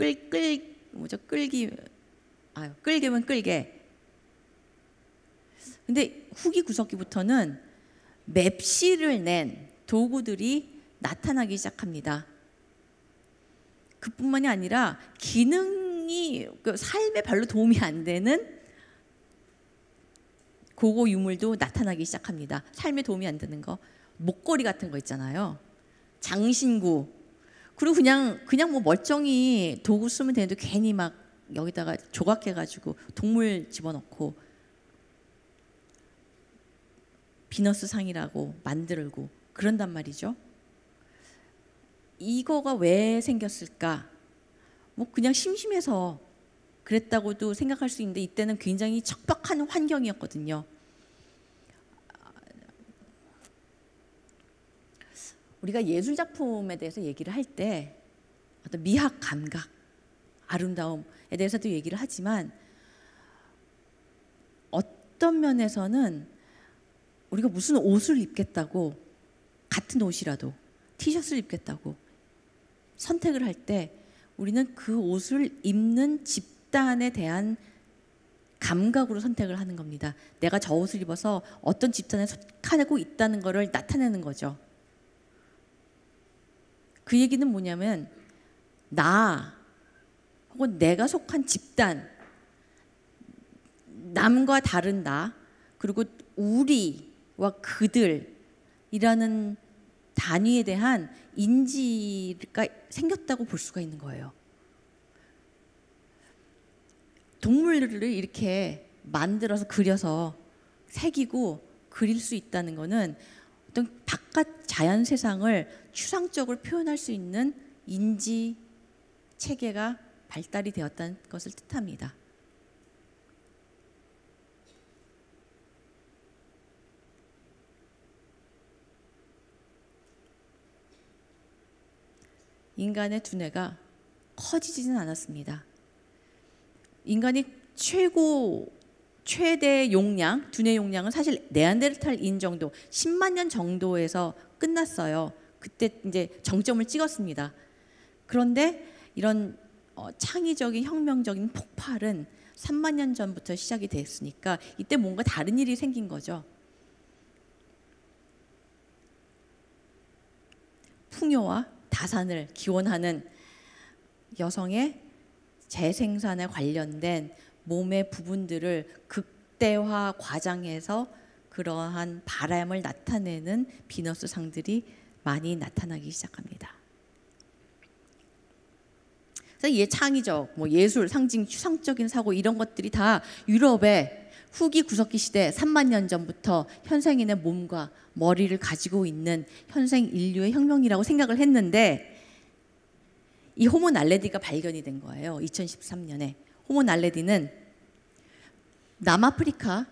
끌개면 끌개. 근데 후기 구석기부터는 맵시를 낸 도구들이 나타나기 시작합니다. 그뿐만이 아니라 기능이 삶에 별로 도움이 안 되는 고고 유물도 나타나기 시작합니다. 삶에 도움이 안 되는 거, 목걸이 같은 거 있잖아요. 장신구. 그리고 그냥 뭐 멀쩡히 도구 쓰면 되는데 괜히 막 여기다가 조각해가지고 동물 집어넣고 비너스 상이라고 만들고 그런단 말이죠. 이거가 왜 생겼을까? 뭐 그냥 심심해서 그랬다고도 생각할 수 있는데 이때는 굉장히 척박한 환경이었거든요. 우리가 예술 작품에 대해서 얘기를 할 때 어떤 미학 감각, 아름다움에 대해서도 얘기를 하지만 어떤 면에서는 우리가 무슨 옷을 입겠다고, 같은 옷이라도 티셔츠를 입겠다고 선택을 할 때 우리는 그 옷을 입는 집단에 대한 감각으로 선택을 하는 겁니다. 내가 저 옷을 입어서 어떤 집단에 속하고 있다는 것을 나타내는 거죠. 그 얘기는 뭐냐면 나 혹은 내가 속한 집단, 남과 다른 나, 그리고 우리와 그들이라는 단위에 대한 인지가 생겼다고 볼 수가 있는 거예요. 동물들을 이렇게 만들어서 그려서 새기고 그릴 수 있다는 것은 어떤 바깥 자연 세상을 추상적으로 표현할 수 있는 인지 체계가 발달이 되었다는 것을 뜻합니다. 인간의 두뇌가 커지지는 않았습니다. 인간이 최대 용량, 두뇌 용량은 사실 네안데르탈인 정도, 10만 년 정도에서 끝났어요. 그때 이제 정점을 찍었습니다. 그런데 이런 창의적인 혁명적인 폭발은 3만 년 전부터 시작이 됐으니까 이때 뭔가 다른 일이 생긴 거죠. 풍요와 다산을 기원하는 여성의 재생산에 관련된 몸의 부분들을 극대화 과장해서 그러한 바람을 나타내는 비너스 상들이 많이 나타나기 시작합니다. 그래서 이 창의적, 예술, 상징, 추상적인 사고 이런 것들이 다 유럽의 후기 구석기 시대 3만 년 전부터 현생인의 몸과 머리를 가지고 있는 현생 인류의 혁명이라고 생각을 했는데 이 호모 날레디가 발견이 된 거예요. 2013년에. 호모 날레디는 남아프리카의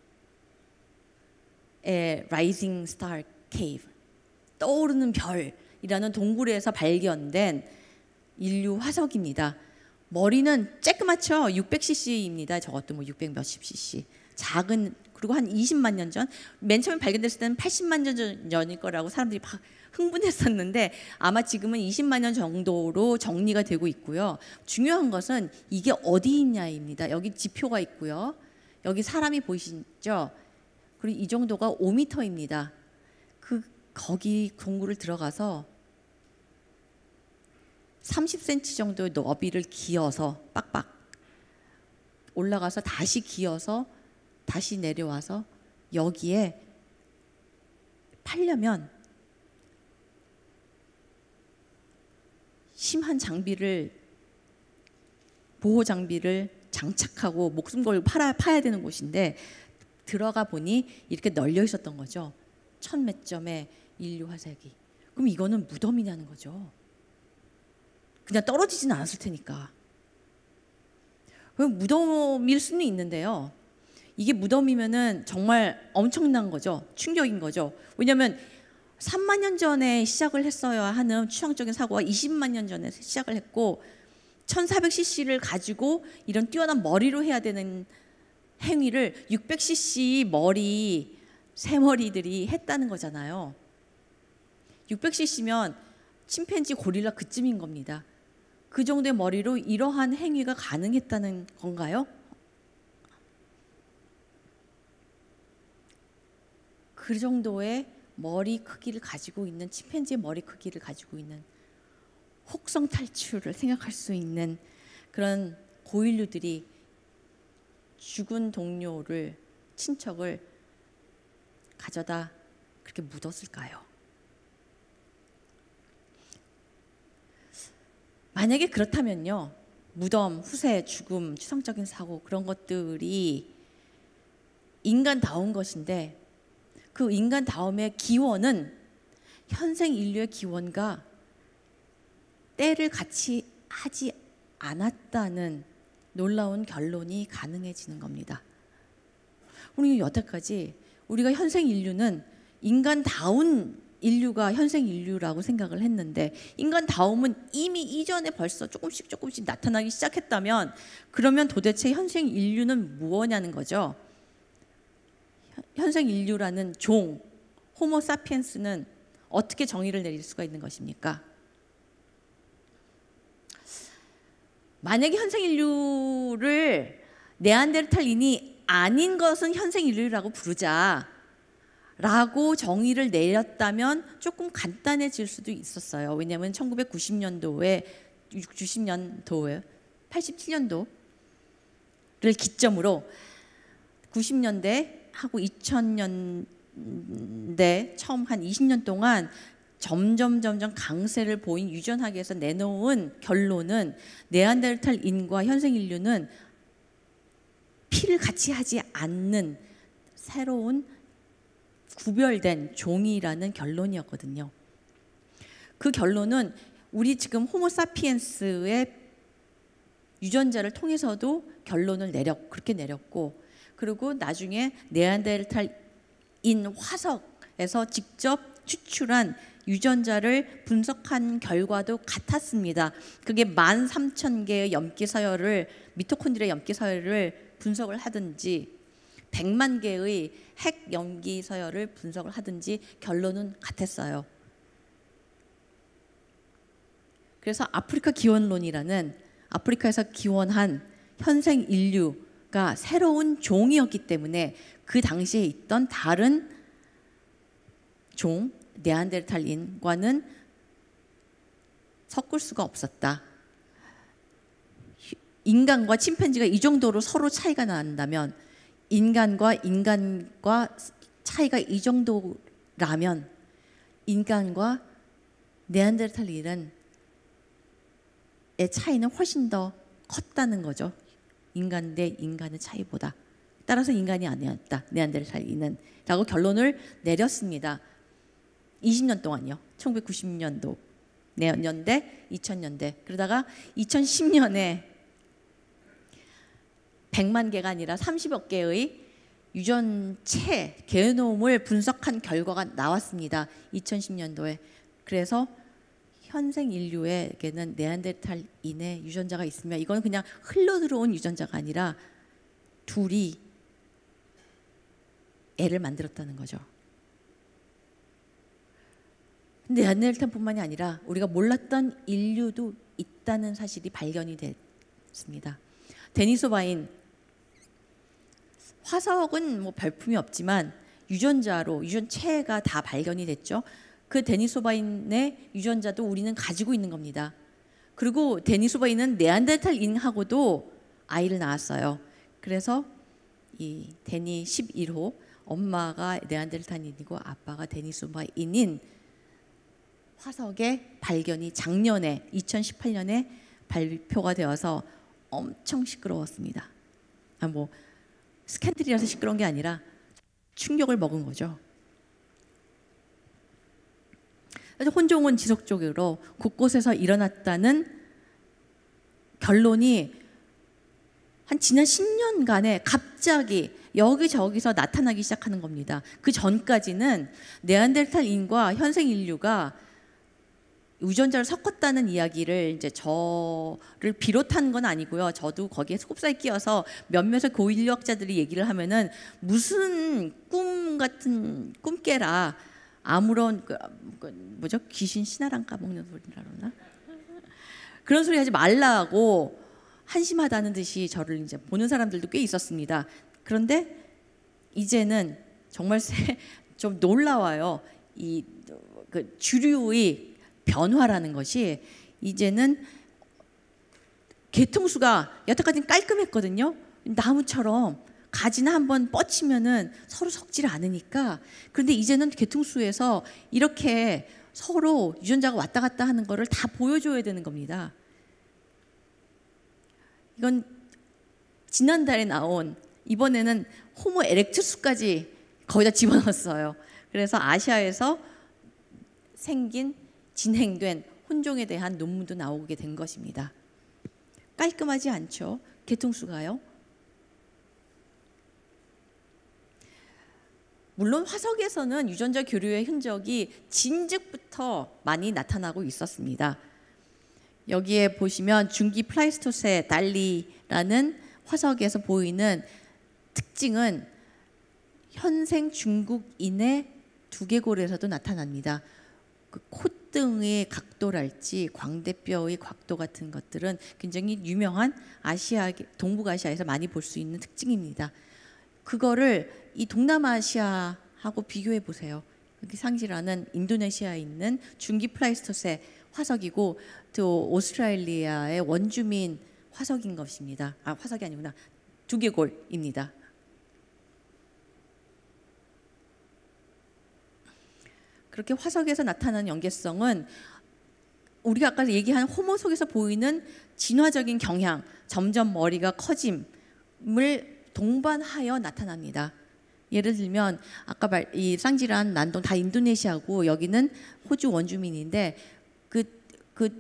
라이징 스타 케이브, 떠오르는 별이라는 동굴에서 발견된 인류 화석입니다. 머리는 쬐끄맣죠. 600cc입니다. 저것도 600 몇십 cc. 작은, 그리고 한 20만 년 전, 맨 처음에 발견됐을 때는 80만 년 전일 거라고 사람들이 막 흥분했었는데 아마 지금은 20만 년 정도로 정리가 되고 있고요. 중요한 것은 이게 어디 있냐입니다. 여기 지표가 있고요. 여기 사람이 보이시죠? 그리고 이 정도가 5m입니다. 거기 동굴을 들어가서 30cm 정도의 너비를 기어서 빡빡 올라가서 다시 기어서 다시 내려와서 여기에 팔려면 심한 보호 장비를 장착하고 목숨 걸고 파야 되는 곳인데 들어가 보니 이렇게 널려 있었던 거죠. 1000몇 점의 인류 화석이. 그럼 이거는 무덤이냐는 거죠. 그냥 떨어지진 않았을 테니까. 그럼 무덤일 수는 있는데요. 이게 무덤이면은 정말 엄청난 거죠. 충격인 거죠. 왜냐하면 3만 년 전에 시작을 했어야 하는 추상적인 사고가 20만 년 전에 시작을 했고 1400cc를 가지고 이런 뛰어난 머리로 해야 되는 행위를 600cc 새 머리들이 했다는 거잖아요. 600cc면 침팬지, 고릴라 그쯤인 겁니다. 그 정도의 머리로 이러한 행위가 가능했다는 건가요? 그 정도의 머리 크기를 가지고 있는 침팬지의 머리 크기를 가지고 있는 혹성 탈출을 생각할 수 있는 그런 고인류들이 죽은 동료를 친척을 가져다 그렇게 묻었을까요? 만약에 그렇다면요, 무덤, 후세, 죽음, 추상적인 사고 그런 것들이 인간다운 것인데 그 인간다움의 기원은 현생 인류의 기원과 때를 같이 하지 않았다는 놀라운 결론이 가능해지는 겁니다. 우리 여태까지 우리가 현생 인류는 인간다운 인류가 현생 인류라고 생각을 했는데 인간다움은 이미 이전에 벌써 조금씩 나타나기 시작했다면 그러면 도대체 현생 인류는 무엇냐는 거죠. 현생 인류라는 종, 호모 사피엔스는 어떻게 정의를 내릴 수가 있는 것입니까? 만약에 현생 인류를 네안데르탈인이 아닌 것은 현생 인류라고 부르자 라고 정의를 내렸다면 조금 간단해질 수도 있었어요. 왜냐하면 1990년도에 87년도를 기점으로 90년대 하고 2000년대 처음 한 20년 동안 점점 강세를 보인 유전학에서 내놓은 결론은 네안데르탈인과 현생 인류는 피를 같이 하지 않는 새로운 구별된 종이라는 결론이었거든요. 그 결론은 우리 지금 호모사피엔스의 유전자를 통해서도 결론을 그렇게 내렸고, 그리고 나중에 네안데르탈인 화석에서 직접 추출한 유전자를 분석한 결과도 같았습니다. 그게 13,000개의 염기 서열을 미토콘드리아 염기 서열을 분석을 하든지 100만 개의 핵 염기 서열을 분석을 하든지 결론은 같았어요. 그래서 아프리카 기원론이라는 아프리카에서 기원한 현생 인류가 새로운 종이었기 때문에 그 당시에 있던 다른 종 네안데르탈인과는 섞을 수가 없었다. 인간과 침팬지가 이 정도로 서로 차이가 난다면, 인간과 차이가 이 정도라면 인간과 네안데르탈인의 차이는 훨씬 더 컸다는 거죠. 인간 대 인간의 차이보다. 따라서 인간이 아니었다, 네안데르탈인은 라고 결론을 내렸습니다. 20년 동안요. 1990년도, 년대, 2000년대. 그러다가 2010년에 100만 개가 아니라 30여 개의 유전체, 게놈을 분석한 결과가 나왔습니다. 2010년도에. 그래서 현생 인류에게는 네안데르탈인의 유전자가 있으면 이건 그냥 흘러들어온 유전자가 아니라 둘이 애를 만들었다는 거죠. 네안데르탈뿐만이 아니라 우리가 몰랐던 인류도 있다는 사실이 발견이 됐습니다. 데니소바인, 화석은 뭐 별품이 없지만 유전체가 다 발견이 됐죠. 그 데니소바인의 유전자도 우리는 가지고 있는 겁니다. 그리고 데니소바인은 네안데르탈인하고도 아이를 낳았어요. 그래서 이 데니 11호, 엄마가 네안데르탈인이고 아빠가 데니소바인인 화석의 발견이 작년에 2018년에 발표가 되어서 엄청 시끄러웠습니다. 뭐 스캔들이라서 시끄러운 게 아니라 충격을 먹은 거죠. 혼종은 지속적으로 곳곳에서 일어났다는 결론이 한 지난 10년간에 갑자기 여기저기서 나타나기 시작하는 겁니다. 그 전까지는 네안데르탈인과 현생 인류가 유전자를 섞었다는 이야기를 이제 저를 비롯한 건 아니고요. 저도 거기에 흡사에 끼어서 몇몇의 고인류학자들이 얘기를 하면은 무슨 꿈 같은 꿈깨라, 아무런 뭐죠? 귀신 신하랑 까먹는 소리라 그러나? 그런 소리 하지 말라고 한심하다는 듯이 저를 이제 보는 사람들도 꽤 있었습니다. 그런데 이제는 정말 좀 놀라워요. 그 주류의 변화라는 것이 이제는 개통수가 여태까지는 깔끔했거든요. 나무처럼 가지나 한번 뻗치면은 서로 섞질 않으니까. 그런데 이제는 개통수에서 이렇게 서로 유전자가 왔다 갔다 하는 거를 다 보여줘야 되는 겁니다. 이건 지난달에 나온, 이번에는 호모 에렉투스까지 거의 다 집어넣었어요. 그래서 아시아에서 생긴 진행된 혼종에 대한 논문도 나오게 된 것입니다. 깔끔하지 않죠? 개통수가요. 물론 화석에서는 유전자 교류의 흔적이 진즉부터 많이 나타나고 있었습니다. 여기에 보시면 중기 플라이스토세 달리라는 화석에서 보이는 특징은 현생 중국인의 두개골에서도 나타납니다. 그 콧등의 각도랄지 광대뼈의 각도 같은 것들은 굉장히 유명한 동북아시아에서 많이 볼 수 있는 특징입니다. 그거를 이 동남아시아하고 비교해 보세요. 여기 상지라는 인도네시아에 있는 중기 플라이스토세 화석이고 또 오스트레일리아의 원주민 화석인 것입니다. 화석이 아니구나. 두개골입니다. 그렇게 화석에서 나타나는 연계성은 우리가 아까 얘기한 호모 속에서 보이는 진화적인 경향, 점점 머리가 커짐을 동반하여 나타납니다. 예를 들면 아까 이 쌍지란 난동 다 인도네시아고 여기는 호주 원주민인데 그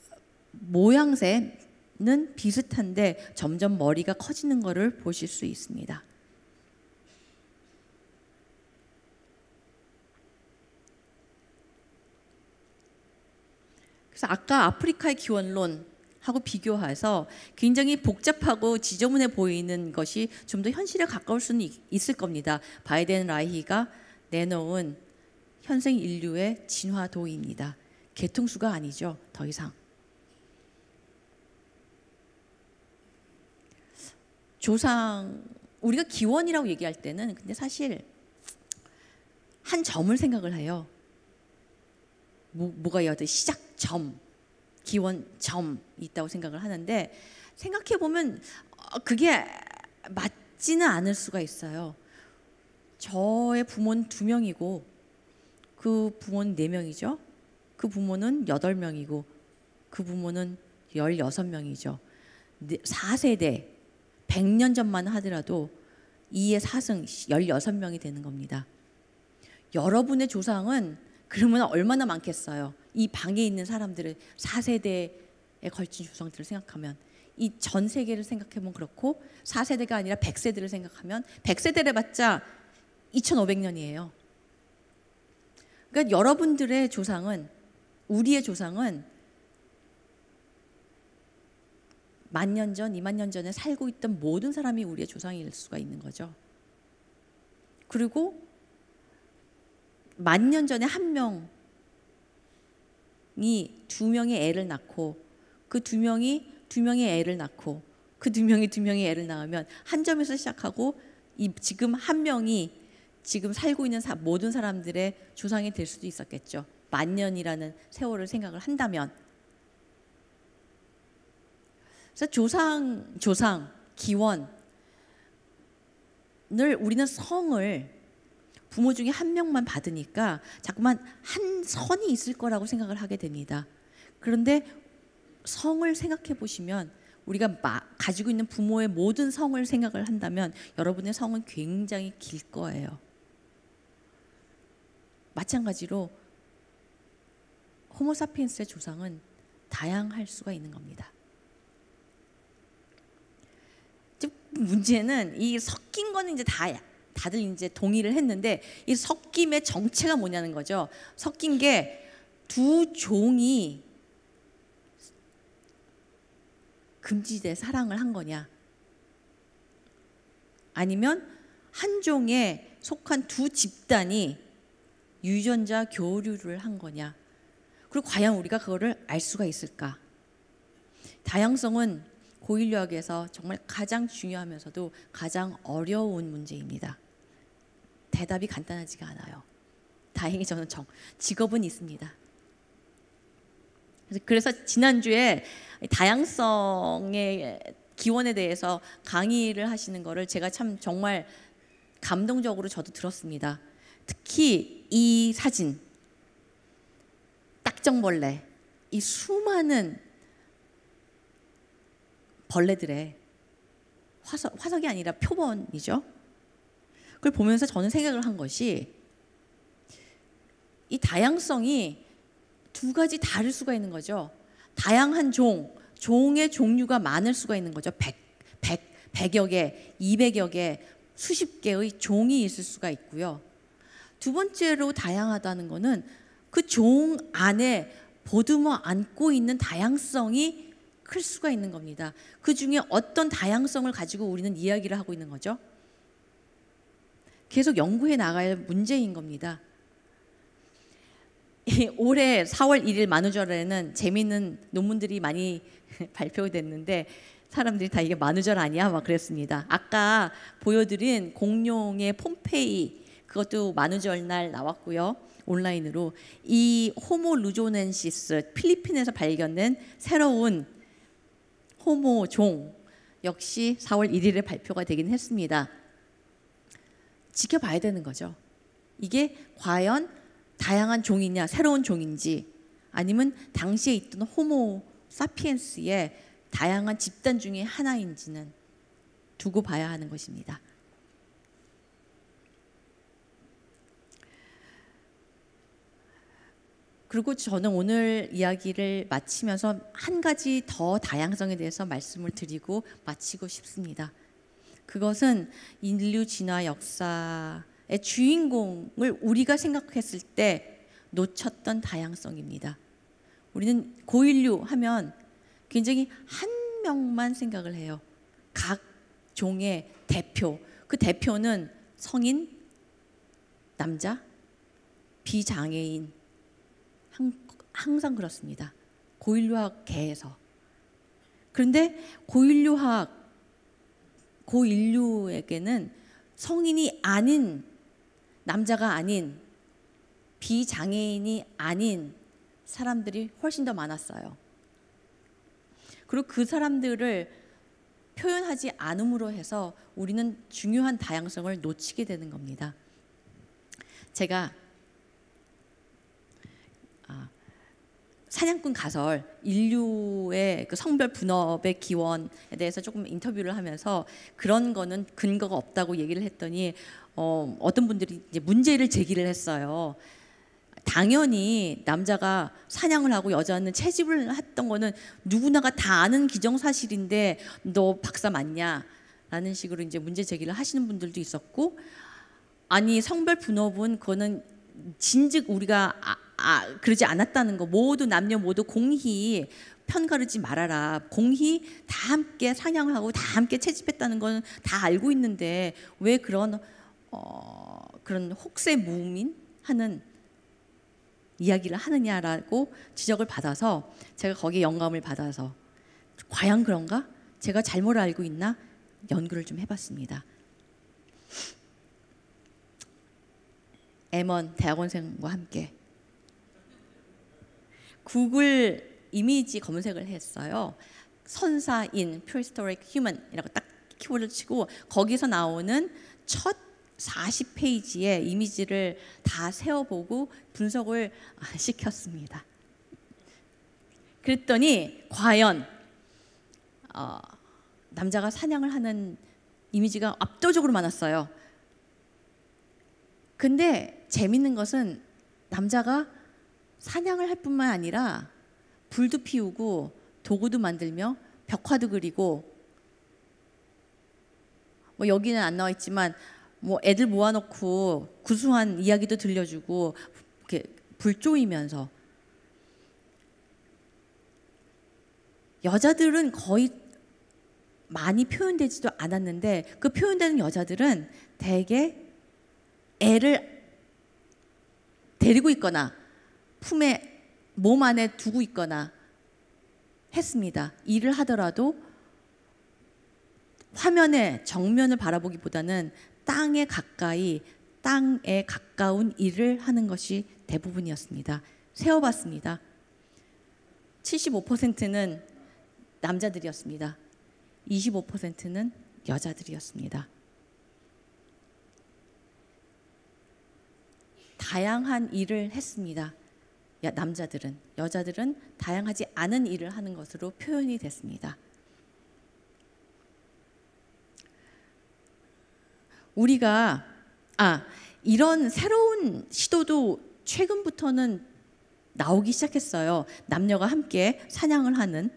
모양새는 비슷한데 점점 머리가 커지는 것을 보실 수 있습니다. 그래서 아까 아프리카의 기원론하고 비교해서 굉장히 복잡하고 지저분해 보이는 것이 좀 더 현실에 가까울 수는 있을 겁니다. 바이든 라이히가 내놓은 현생 인류의 진화도입니다. 개통수가 아니죠. 더 이상. 조상, 우리가 기원이라고 얘기할 때는 근데 사실 한 점을 생각을 해요. 뭐가 여든 시작점, 기원점이 있다고 생각을 하는데 생각해보면 그게 맞지는 않을 수가 있어요. 저의 부모는 2명이고 그 부모는 4명이죠. 그 부모는 8명이고 그 부모는 16명이죠. 4세대, 100년 전만 하더라도 2의 4승 16명이 되는 겁니다. 여러분의 조상은 그러면 얼마나 많겠어요. 이 방에 있는 사람들을 4세대에 걸친 조상들을 생각하면 이 전 세계를 생각해보면 그렇고 4세대가 아니라 100세대를 생각하면 100세대를 봤자 2500년이에요. 그러니까 여러분들의 조상은 우리의 조상은 10,000년 전, 20,000년 전에 살고 있던 모든 사람이 우리의 조상일 수가 있는 거죠. 그리고 10,000년 전에 한 명이 2명의 애를 낳고 그 2명의 애를 낳고 그 2명의 애를 낳으면 한 점에서 시작하고 지금 한 명이 지금 살고 있는 모든 사람들의 조상이 될 수도 있었겠죠. 10,000년이라는 세월을 생각을 한다면. 그래서 조상, 기원을 우리는 성을 부모 중에 한 명만 받으니까 자꾸만 한 선이 있을 거라고 생각을 하게 됩니다. 그런데 성을 생각해 보시면 우리가 가지고 있는 부모의 모든 성을 생각을 한다면 여러분의 성은 굉장히 길 거예요. 마찬가지로 호모사피엔스의 조상은 다양할 수가 있는 겁니다. 즉 문제는 이 섞인 거는 이제 다들 이제 동의를 했는데 이 섞임의 정체가 뭐냐는 거죠. 섞인 게 두 종이 금지돼 사랑을 한 거냐, 아니면 한 종에 속한 두 집단이 유전자 교류를 한 거냐, 그리고 과연 우리가 그거를 알 수가 있을까? 다양성은 고인류학에서 정말 가장 중요하면서도 가장 어려운 문제입니다. 대답이 간단하지가 않아요. 다행히 저는 직업은 있습니다. 그래서 지난주에 다양성의 기원에 대해서 강의를 하시는 거를 제가 참 정말 감동적으로 저도 들었습니다. 특히 이 사진, 딱정벌레, 이 수많은 벌레들의 화석이 아니라 표본이죠. 그걸 보면서 저는 생각을 한 것이 이 다양성이 두 가지 다를 수가 있는 거죠. 다양한 종의 종류가 많을 수가 있는 거죠. 100여 개, 200여 개, 수십 개의 종이 있을 수가 있고요. 두 번째로 다양하다는 거는 그 종 안에 보듬어 안고 있는 다양성이 클 수가 있는 겁니다. 그 중에 어떤 다양성을 가지고 우리는 이야기를 하고 있는 거죠? 계속 연구해 나가야 할 문제인 겁니다. 올해 4월 1일 만우절에는 재미있는 논문들이 많이 발표됐는데 사람들이 다 이게 만우절 아니야? 막 그랬습니다. 아까 보여드린 공룡의 폼페이 그것도 만우절 날 나왔고요. 온라인으로 이 호모 루조넨시스 필리핀에서 발견된 새로운 호모 종 역시 4월 1일에 발표가 되긴 했습니다. 지켜봐야 되는 거죠. 이게 과연 다양한 종이냐, 새로운 종인지 아니면 당시에 있던 호모 사피엔스의 다양한 집단 중에 하나인지는 두고 봐야 하는 것입니다. 그리고 저는 오늘 이야기를 마치면서 한 가지 더 다양성에 대해서 말씀을 드리고 마치고 싶습니다. 그것은 인류 진화 역사의 주인공을 우리가 생각했을 때 놓쳤던 다양성입니다. 우리는 고인류 하면 굉장히 한 명만 생각을 해요. 각 종의 대표. 그 대표는 성인, 남자, 비장애인. 항상 그렇습니다. 고인류학계에서. 그런데 고인류에게는 성인이 아닌, 남자가 아닌, 비장애인이 아닌 사람들이 훨씬 더 많았어요. 그리고 그 사람들을 표현하지 않음으로 해서 우리는 중요한 다양성을 놓치게 되는 겁니다. 제가 사냥꾼 가설, 인류의 그 성별 분업의 기원에 대해서 조금 인터뷰를 하면서 그런 거는 근거가 없다고 얘기를 했더니 어떤 분들이 이제 문제를 제기를 했어요. 당연히 남자가 사냥을 하고 여자는 채집을 했던 거는 누구나가 다 아는 기정사실인데 너 박사 맞냐? 라는 식으로 이제 문제 제기를 하시는 분들도 있었고, 아니 성별 분업은 그거는 진즉 우리가 그러지 않았다는 거, 모두 남녀 모두 공히 편가르지 말아라. 공히 다 함께 사냥하고 다 함께 채집했다는 건 다 알고 있는데 왜 그런 혹세무민하는 이야기를 하느냐라고 지적을 받아서 제가 거기에 영감을 받아서 과연 그런가? 제가 잘못 알고 있나? 연구를 좀 해봤습니다. M1 대학원생과 함께 구글 이미지 검색을 했어요. 선사인 Prehistoric Human이라고 딱 키워드를 치고 거기서 나오는 첫 40페이지의 이미지를 다 세어보고 분석을 시켰습니다. 그랬더니 과연 남자가 사냥을 하는 이미지가 압도적으로 많았어요. 근데 재밌는 것은 남자가 사냥을 할 뿐만 아니라 불도 피우고 도구도 만들며 벽화도 그리고 뭐 여기는 안 나와 있지만 뭐 애들 모아놓고 구수한 이야기도 들려주고 이렇게 불 쪼이면서, 여자들은 거의 많이 표현되지도 않았는데 그 표현되는 여자들은 대개 애를 데리고 있거나 품에 몸 안에 두고 있거나 했습니다. 일을 하더라도 화면에 정면을 바라보기보다는 땅에 가까이 땅에 가까운 일을 하는 것이 대부분이었습니다. 세어봤습니다. 75%는 남자들이었습니다. 25%는 여자들이었습니다. 다양한 일을 했습니다. 남자들은. 여자들은 다양하지 않은 일을 하는 것으로 표현이 됐습니다. 우리가 이런 새로운 시도도 최근부터는 나오기 시작했어요. 남녀가 함께 사냥을 하는.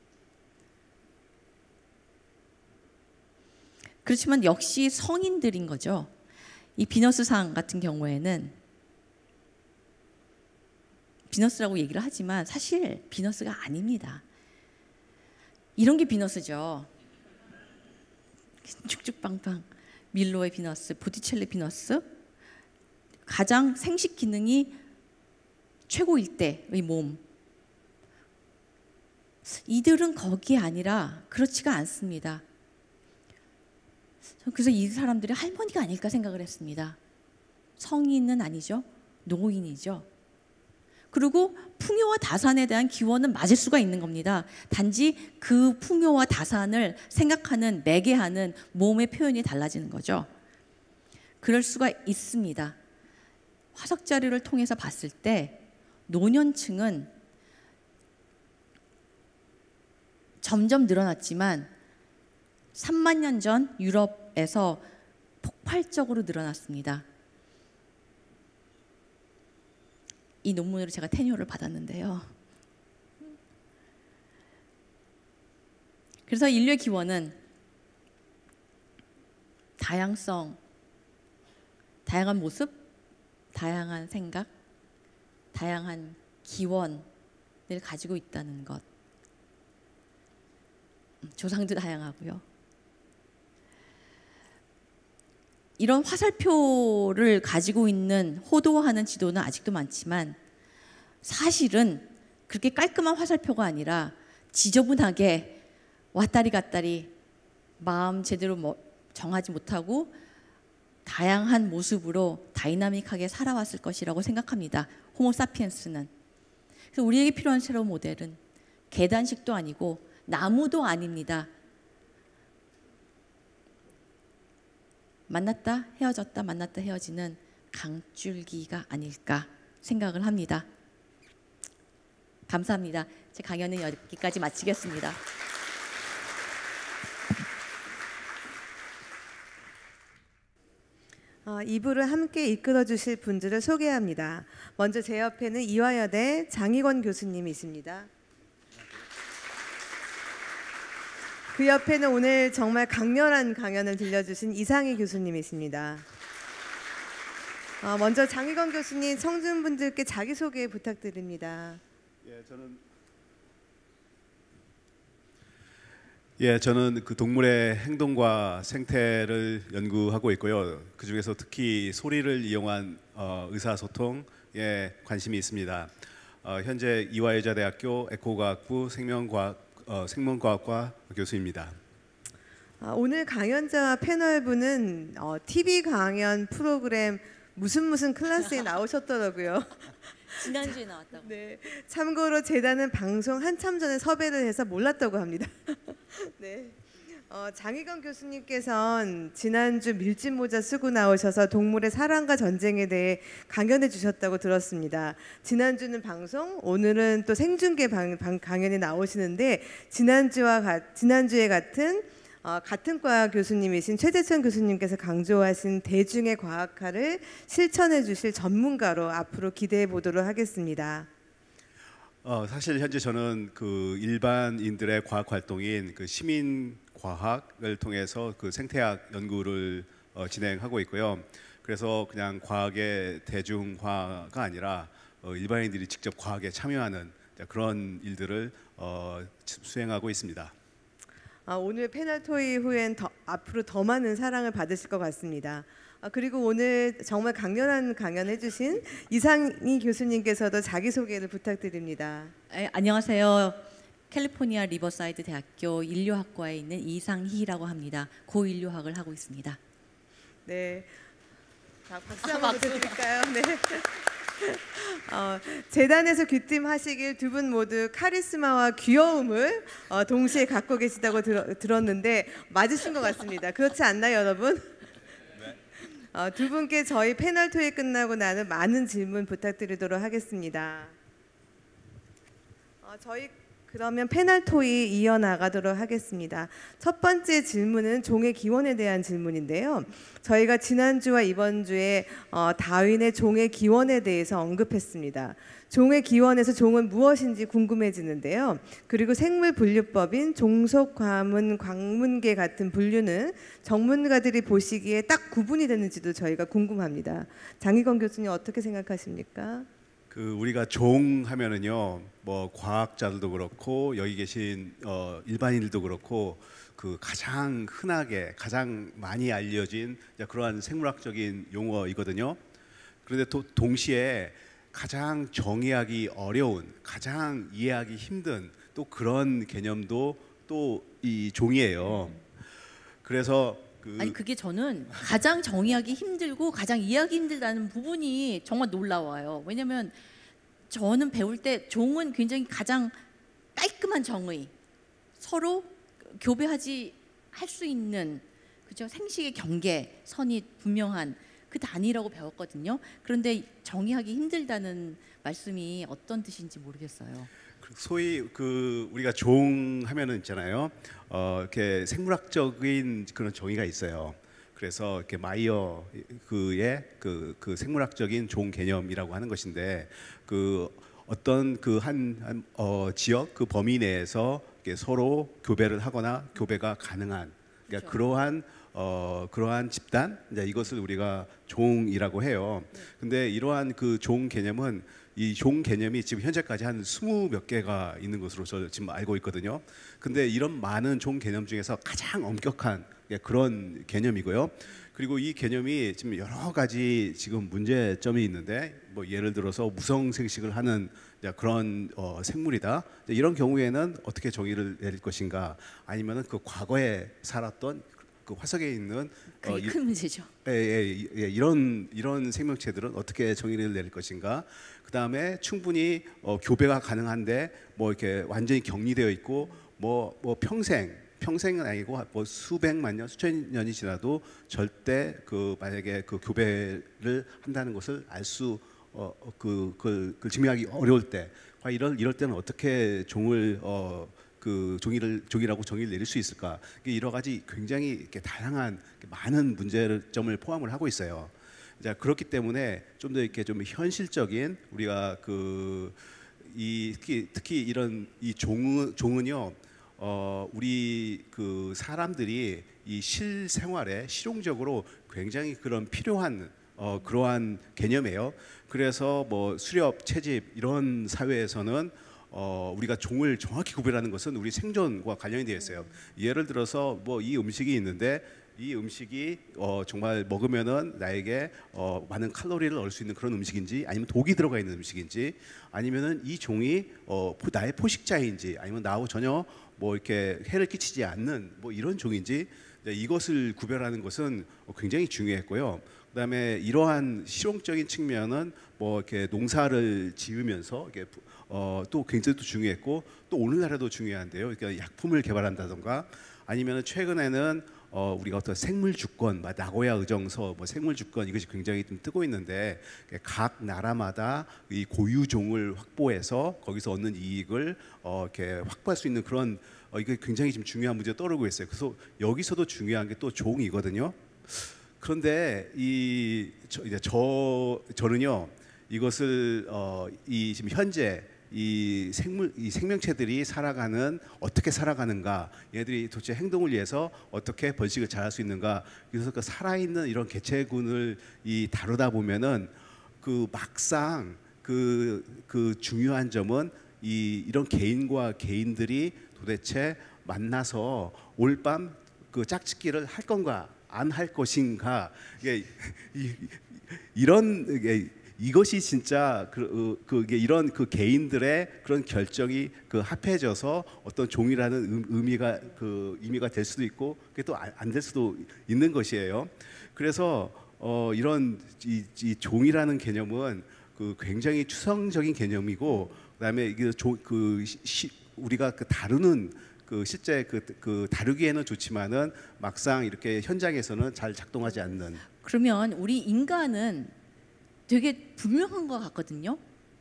그렇지만 역시 성인들인 거죠. 이 비너스상 같은 경우에는 비너스라고 얘기를 하지만 사실 비너스가 아닙니다. 이런 게 비너스죠. 쭉쭉빵빵. 밀로의 비너스, 보티첼리 비너스. 가장 생식 기능이 최고일 때의 몸. 이들은 거기에 아니라 그렇지가 않습니다. 그래서 이 사람들이 할머니가 아닐까 생각을 했습니다. 성인은 아니죠. 노인이죠. 그리고 풍요와 다산에 대한 기원은 맞을 수가 있는 겁니다. 단지 그 풍요와 다산을 생각하는, 매개하는 몸의 표현이 달라지는 거죠. 그럴 수가 있습니다. 화석 자료를 통해서 봤을 때 노년층은 점점 늘어났지만 3만 년 전 유럽에서 폭발적으로 늘어났습니다. 이 논문으로 제가 테뉴어를 받았는데요. 그래서 인류의 기원은 다양성, 다양한 모습, 다양한 생각, 다양한 기원을 가지고 있다는 것. 조상도 다양하고요. 이런 화살표를 가지고 있는, 호도하는 지도는 아직도 많지만 사실은 그렇게 깔끔한 화살표가 아니라 지저분하게 왔다리 갔다리 마음 제대로 정하지 못하고 다양한 모습으로 다이나믹하게 살아왔을 것이라고 생각합니다. 호모사피엔스는. 그래서 우리에게 필요한 새로운 모델은 계단식도 아니고 나무도 아닙니다. 만났다 헤어졌다 만났다 헤어지는 강줄기가 아닐까 생각을 합니다. 감사합니다. 제 강연은 여기까지 마치겠습니다. 이부를 함께 이끌어 주실 분들을 소개합니다. 먼저 제 옆에는 이화여대 장희권 교수님이십니다. 그 옆에는 오늘 정말 강렬한 강연을 들려주신 이상희 교수님이십니다. 먼저 장희권 교수님, 청중분들께 자기소개 부탁드립니다. 저는 그 동물의 행동과 생태를 연구하고 있고요. 그 중에서 특히 소리를 이용한 의사소통에 관심이 있습니다. 현재 이화여자대학교 에코과학부 생명과학과 교수입니다. 오늘 강연자와 패널분은 TV 강연 프로그램 무슨 클래스에 나오셨더라고요. 지난주에 나왔다고. 네. 참고로 재단은 방송 한참 전에 섭외를 해서 몰랐다고 합니다. 네. 장희권 교수님께서는 지난주 밀짚 모자 쓰고 나오셔서 동물의 사랑과 전쟁에 대해 강연해 주셨다고 들었습니다. 지난주는 방송, 오늘은 또 생중계 강연에 나오시는데 지난주에 같은 과 교수님이신 최재천 교수님께서 강조하신 대중의 과학화를 실천해 주실 전문가로 앞으로 기대해 보도록 하겠습니다. 사실 현재 저는 그 일반인들의 과학 활동인 그 시민 과학을 통해서 그 생태학 연구를 진행하고 있고요. 그래서 그냥 과학의 대중화가 아니라 일반인들이 직접 과학에 참여하는 그런 일들을 수행하고 있습니다. 오늘 패널 토의 후엔 앞으로 더 많은 사랑을 받으실 것 같습니다. 그리고 오늘 정말 강렬한 강연 해주신 이상희 교수님께서도 자기소개를 부탁드립니다. 안녕하세요. 캘리포니아 리버사이드 대학교 인류학과에 있는 이상희라고 합니다. 고인류학을 하고 있습니다. 네. 박수 한번 부탁드릴까요? 네. 재단에서 귀띔하시길 두 분 모두 카리스마와 귀여움을 동시에 갖고 계시다고 들었는데 맞으신 것 같습니다. 그렇지 않나요, 여러분? 두 분께 저희 패널 토의 끝나고 나는 많은 질문 부탁드리도록 하겠습니다. 저희 그러면 패널 토의 이어나가도록 하겠습니다. 첫 번째 질문은 종의 기원에 대한 질문인데요. 저희가 지난주와 이번 주에 다윈의 종의 기원에 대해서 언급했습니다. 종의 기원에서 종은 무엇인지 궁금해지는데요. 그리고 생물 분류법인 종속, 과문, 광문계 같은 분류는 전문가들이 보시기에 딱 구분이 되는지도 저희가 궁금합니다. 장희건 교수님 어떻게 생각하십니까? 그 우리가 종 하면은요, 뭐 과학자들도 그렇고 여기 계신 일반인들도 그렇고 그 가장 흔하게 가장 많이 알려진 그러한 생물학적인 용어이거든요. 그런데 또 동시에 가장 정의하기 어려운, 가장 이해하기 힘든 또 그런 개념도 또 이 종이에요. 그래서 아니 그게 저는 가장 정의하기 힘들고 가장 이해하기 힘들다는 부분이 정말 놀라워요. 왜냐하면 저는 배울 때 종은 굉장히 가장 깔끔한 정의, 서로 교배하지 할 수 있는 그죠 생식의 경계 선이 분명한 그 단위라고 배웠거든요. 그런데 정의하기 힘들다는 말씀이 어떤 뜻인지 모르겠어요. 소위 그 우리가 종 하면은 있잖아요. 이렇게 생물학적인 그런 정의가 있어요. 그래서 이렇게 마이어 그의 그 생물학적인 종 개념이라고 하는 것인데 그 어떤 그 한 지역 그 범위 내에서 이렇게 서로 교배를 하거나 교배가 가능한 그러니까 그렇죠. 그러한 집단 이제 이것을 우리가 종이라고 해요. 근데 이러한 그 종 개념은 이 종 개념이 지금 현재까지 한 20몇 개가 있는 것으로 저 지금 알고 있거든요. 근데 이런 많은 종 개념 중에서 가장 엄격한 그런 개념이고요. 그리고 이 개념이 지금 여러 가지 지금 문제점이 있는데 뭐 예를 들어서 무성 생식을 하는 그런 생물이다. 이런 경우에는 어떻게 정의를 내릴 것인가? 아니면은 그 과거에 살았던 그 화석에 있는 그게 큰 문제죠. 이런 생명체들은 어떻게 정의를 내릴 것인가? 그 다음에 충분히 교배가 가능한데 뭐 이렇게 완전히 격리되어 있고 뭐 평생은 아니고 뭐 수백만 년, 수천 년이 지나도 절대 그 만약에 그 교배를 한다는 것을 알 수 그걸 증명하기 어려울 때, 과연 이럴 때는 어떻게 종을 그 종이라고 정의를 내릴 수 있을까? 여러 가지 굉장히 이렇게 다양한 많은 문제점을 포함을 하고 있어요. 자, 그렇기 때문에 좀 더 이렇게 좀 현실적인 우리가 특히 이런 이 종은요. 우리 그 사람들이 이 실생활에 실용적으로 굉장히 그런 필요한 그러한 개념이에요. 그래서 뭐 수렵, 채집 이런 사회에서는 우리가 종을 정확히 구별하는 것은 우리 생존과 관련이 되어 있어요. 예를 들어서 뭐 이 음식이 있는데 이 음식이 정말 먹으면은 나에게 많은 칼로리를 얻을 수 있는 그런 음식인지, 아니면 독이 들어가 있는 음식인지, 아니면은 이 종이 나의 포식자인지, 아니면 나하고 전혀 뭐 이렇게 해를 끼치지 않는 뭐 이런 종인지, 이것을 구별하는 것은 굉장히 중요했고요. 그다음에 이러한 실용적인 측면은 뭐 이렇게 농사를 지으면서 이렇게 또 굉장히 또 중요했고, 또 오늘날에도 중요한데요. 그러니까 약품을 개발한다던가, 아니면 최근에는 우리가 어떤 생물 주권, 나고야 의정서, 뭐 생물 주권 이것이 굉장히 좀 뜨고 있는데, 각 나라마다 이 고유종을 확보해서 거기서 얻는 이익을 이렇게 확보할 수 있는 그런 이게 굉장히 지금 중요한 문제가 떠오르고 있어요. 그래서 여기서도 중요한 게 또 종이거든요. 그런데 저는요 이것을 이 지금 현재 이 생명체들이 어떻게 살아가는가, 얘들이 도대체 행동을 위해서 어떻게 번식을 잘할 수 있는가, 그래서 그 살아있는 이런 개체군을 다루다 보면은 그 막상 그 중요한 점은 이런 개인과 개인들이 도대체 만나서 올밤 그 짝짓기를 할 건가 안 할 것인가, 이것이 진짜 이런 그 개인들의 그런 결정이 합해져서 어떤 종이라는 의미가 될 수도 있고, 그게 또 안 될 수도 있는 것이에요. 그래서 이런 이 종이라는 개념은 그 굉장히 추상적인 개념이고, 그다음에 이게 우리가 그 다루는 그 실제 그 다루기에는 좋지만은 막상 이렇게 현장에서는 잘 작동하지 않는. 그러면 우리 인간은 되게 분명한 것 같거든요.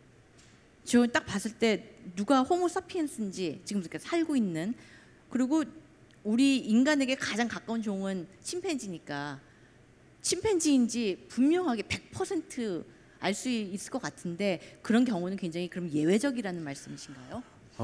저 딱 봤을 때 누가 호모사피엔스인지 지금 이렇게 살고 있는, 그리고 우리 인간에게 가장 가까운 종은 침팬지니까 침팬지인지 분명하게 100% 알 수 있을 것 같은데, 그런 경우는 굉장히 그럼 예외적이라는 말씀이신가요?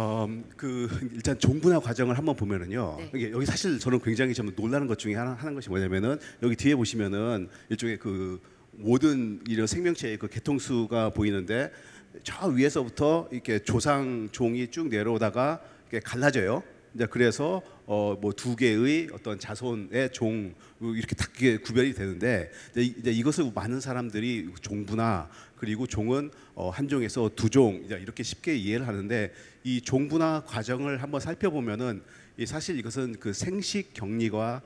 일단 종분화 과정을 한번 보면은요. 네. 이게 여기 사실 저는 굉장히 좀 놀라는 것 중에 하는 것이 뭐냐면은, 여기 뒤에 보시면은 일종의 그 모든 이런 생명체의 그 개통수가 보이는데, 저 위에서부터 이렇게 조상 종이 쭉 내려오다가 이렇게 갈라져요. 이제 그래서 뭐 두 개의 어떤 자손의 종 이렇게 딱 구별이 되는데, 이제 이것을 많은 사람들이 종분화, 그리고 종은 한 종에서 두 종 이렇게 쉽게 이해를 하는데, 이 종분화 과정을 한번 살펴보면은 사실 이것은 그 생식 격리가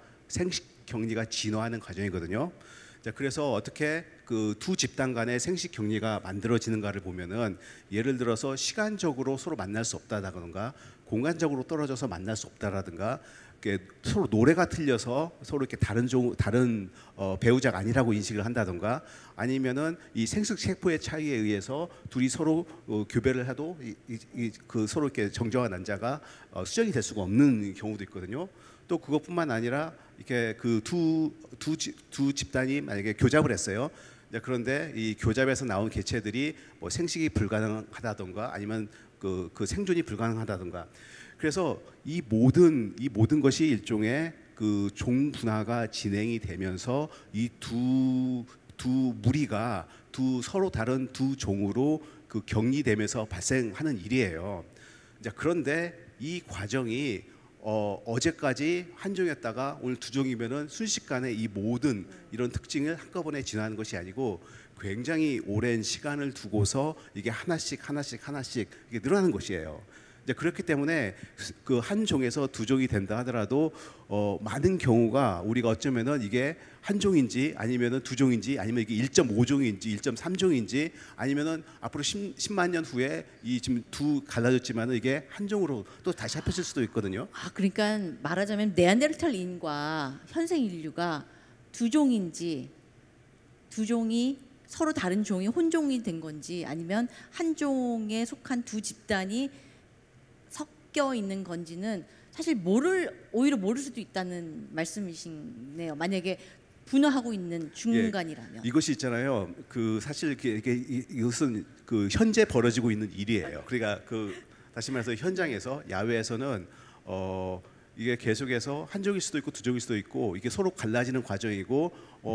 진화하는 과정이거든요. 자, 그래서 어떻게 그 두 집단 간의 생식 격리가 만들어지는가를 보면은, 예를 들어서 시간적으로 서로 만날 수 없다라든가, 공간적으로 떨어져서 만날 수 없다라든가, 서로 노래가 틀려서 서로 이렇게 다른 배우자가 아니라고 인식을 한다든가, 아니면은 이 생식 세포의 차이에 의해서 둘이 서로 교배를 해도 그 서로 이렇게 정자와 난자가 수정이 될 수가 없는 경우도 있거든요. 또 그것뿐만 아니라 이렇게 그 두 집단이 만약에 교잡을 했어요. 그런데 이 교잡에서 나온 개체들이 뭐 생식이 불가능하다던가, 아니면 그 생존이 불가능하다던가, 그래서 이 모든 것이 일종의 그 종 분화가 진행이 되면서 이 두 무리가 서로 다른 두 종으로 그 격리되면서 발생하는 일이에요. 그런데 이 과정이 어제까지 한 종이었다가 오늘 두 종이면은 순식간에 이 모든 이런 특징을 한꺼번에 진화하는 것이 아니고, 굉장히 오랜 시간을 두고서 이게 하나씩 이게 늘어나는 것이에요. 그렇기 때문에 그 한 종에서 두 종이 된다 하더라도 많은 경우가 우리가 어쩌면은 이게 한 종인지, 아니면은 두 종인지, 아니면 이게 1.5종인지 1.3종인지, 아니면은 앞으로 10만 년 후에 이 지금 두 갈라졌지만은 이게 한 종으로 또 다시 합쳐질 수도 있거든요. 그러니까 말하자면 네안데르탈인과 현생 인류가 두 종인지, 두 종이 서로 다른 종이 혼종이 된 건지, 아니면 한 종에 속한 두 집단이 섞여 있는 건지는 사실 오히려 모를 수도 있다는 말씀이시네요. 만약에 분화하고 있는 중간이라면. 이것이 있잖아요. 그 사실 이것은 그 현재 벌어지고 있는 일이에요. 그러니까 그 다시 말해서 현장에서, 야외에서는 이게 계속해서 한 종일 수도 있고 두 종일 수도 있고, 이게 서로 갈라지는 과정이고,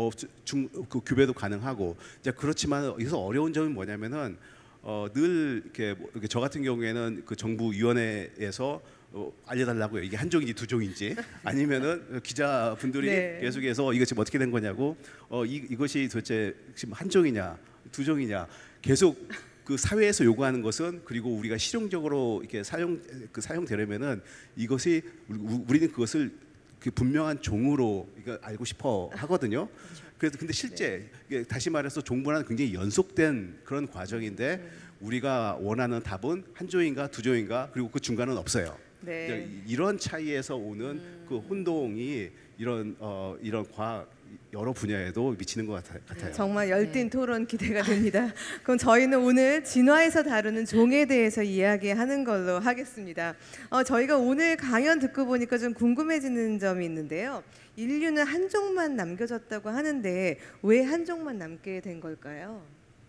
그 교배도 가능하고. 그렇지만 여기서 어려운 점은 뭐냐면은, 늘 이렇게 저 같은 경우에는 그 정부 위원회에서 알려달라고요. 이게 한 종인지 두 종인지, 아니면은 기자분들이 네. 계속해서 이거 지금 어떻게 된 거냐고, 이것이 도대체 지금 한 종이냐 두 종이냐 계속 그 사회에서 요구하는 것은, 그리고 우리가 실용적으로 이렇게 사용되려면은 이것이 우리는 그것을 그 분명한 종으로 이거 알고 싶어 하거든요. 그래서 근데 실제 다시 말해서 종분화는 굉장히 연속된 그런 과정인데, 우리가 원하는 답은 한 종인가 두 종인가, 그리고 그 중간은 없어요. 네. 이런 차이에서 오는 그 혼동이 이런 과학 여러 분야에도 미치는 것 같아요. 정말 열띤 토론 기대가 됩니다. 그럼 저희는 오늘 진화에서 다루는 종에 대해서 이야기하는 걸로 하겠습니다. 저희가 오늘 강연 듣고 보니까 좀 궁금해지는 점이 있는데요. 인류는 한 종만 남겨졌다고 하는데 왜 한 종만 남게 된 걸까요?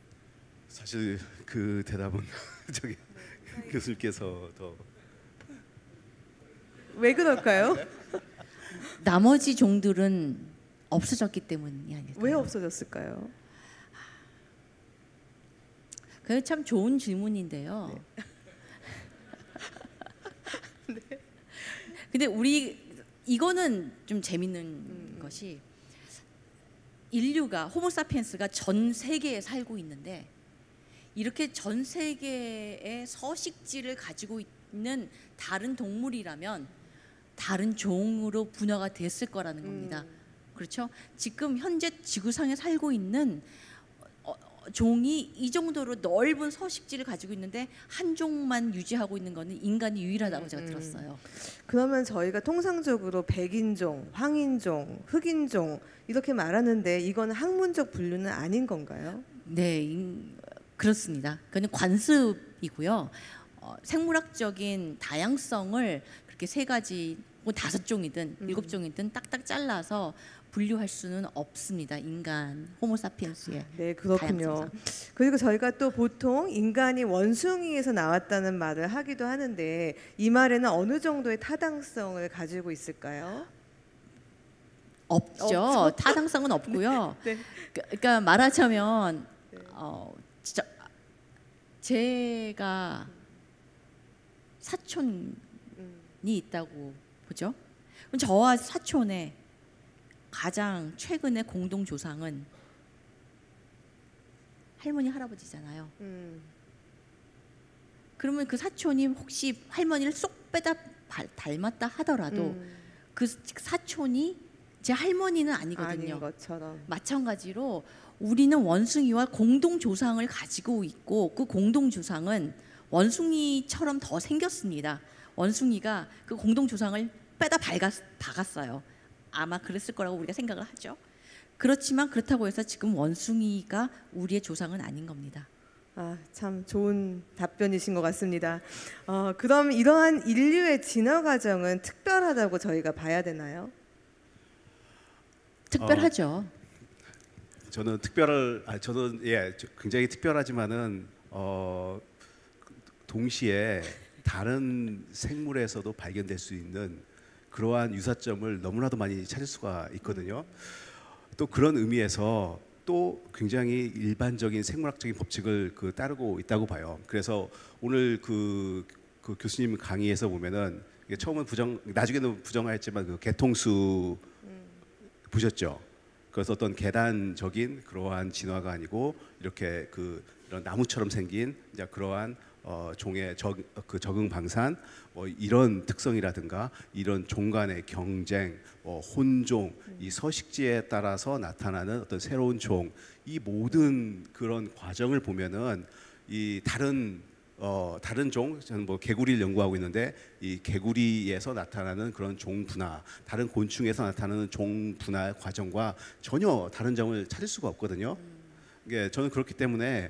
사실 그 대답은 저기 교수님께서 더. 왜 그럴까요? 나머지 종들은 없어졌기 때문이 아닐까요? 왜 없어졌을까요? 그게 참 좋은 질문인데요. 네. 근데 이거는 좀 재밌는 것이, 인류가 호모사피엔스가 전 세계에 살고 있는데, 이렇게 전 세계의 서식지를 가지고 있는 다른 동물이라면 다른 종으로 분화가 됐을 거라는 겁니다. 그렇죠? 지금 현재 지구상에 살고 있는 종이 이 정도로 넓은 서식지를 가지고 있는데 한 종만 유지하고 있는 거는 인간이 유일하다고 제가 들었어요. 그러면 저희가 통상적으로 백인종, 황인종, 흑인종 이렇게 말하는데 이건 학문적 분류는 아닌 건가요? 네, 그렇습니다. 그건 관습이고요. 생물학적인 다양성을 그렇게 3가지, 뭐 5종이든 7종이든 딱딱 잘라서 분류할 수는 없습니다. 인간, 호모사피엔스의 네, 그렇군요. 다양성. 그리고 저희가 또 보통 인간이 원숭이에서 나왔다는 말을 하기도 하는데 이 말에는 어느 정도의 타당성을 가지고 있을까요? 없죠. 타당성은 없고요. 네. 그러니까 말하자면 진짜 제가 사촌이 있다고 보죠. 그럼 저와 사촌의 가장 최근의 공동 조상은 할머니 할아버지잖아요. 그러면 그 사촌이 혹시 할머니를 쏙 빼다 닮았다 하더라도 그 사촌이 제 할머니는 아니거든요. 아닌 것처럼. 마찬가지로 우리는 원숭이와 공동 조상을 가지고 있고 그 공동 조상은 원숭이처럼 더 생겼습니다. 원숭이가 그 공동 조상을 빼다 박았어요. 아마 그랬을 거라고 우리가 생각을 하죠. 그렇지만 그렇다고 해서 지금 원숭이가 우리의 조상은 아닌 겁니다. 아, 참 좋은 답변이신 것 같습니다. 그럼 이러한 인류의 진화 과정은 특별하다고 저희가 봐야 되나요? 특별하죠. 저는 저는 굉장히 특별하지만은 동시에 다른 생물에서도 발견될 수 있는 그러한 유사점을 너무나도 많이 찾을 수가 있거든요. 또 그런 의미에서 또 굉장히 일반적인 생물학적인 법칙을 따르고 있다고 봐요. 그래서 오늘 그 교수님 강의에서 보면은 처음은 나중에는 부정하였지만 그 개통수 보셨죠? 그래서 어떤 계단적인 그러한 진화가 아니고 이렇게 이런 나무처럼 생긴 이제 그러한 종의 적응 방산 이런 특성이라든가 이런 종 간의 경쟁, 혼종, 이 서식지에 따라서 나타나는 어떤 새로운 종, 이 모든 그런 과정을 보면은 이 다른 종, 저는 개구리를 연구하고 있는데 이 개구리에서 나타나는 그런 종 분화, 다른 곤충에서 나타나는 종 분화 과정과 전혀 다른 점을 찾을 수가 없거든요. 이게 저는 그렇기 때문에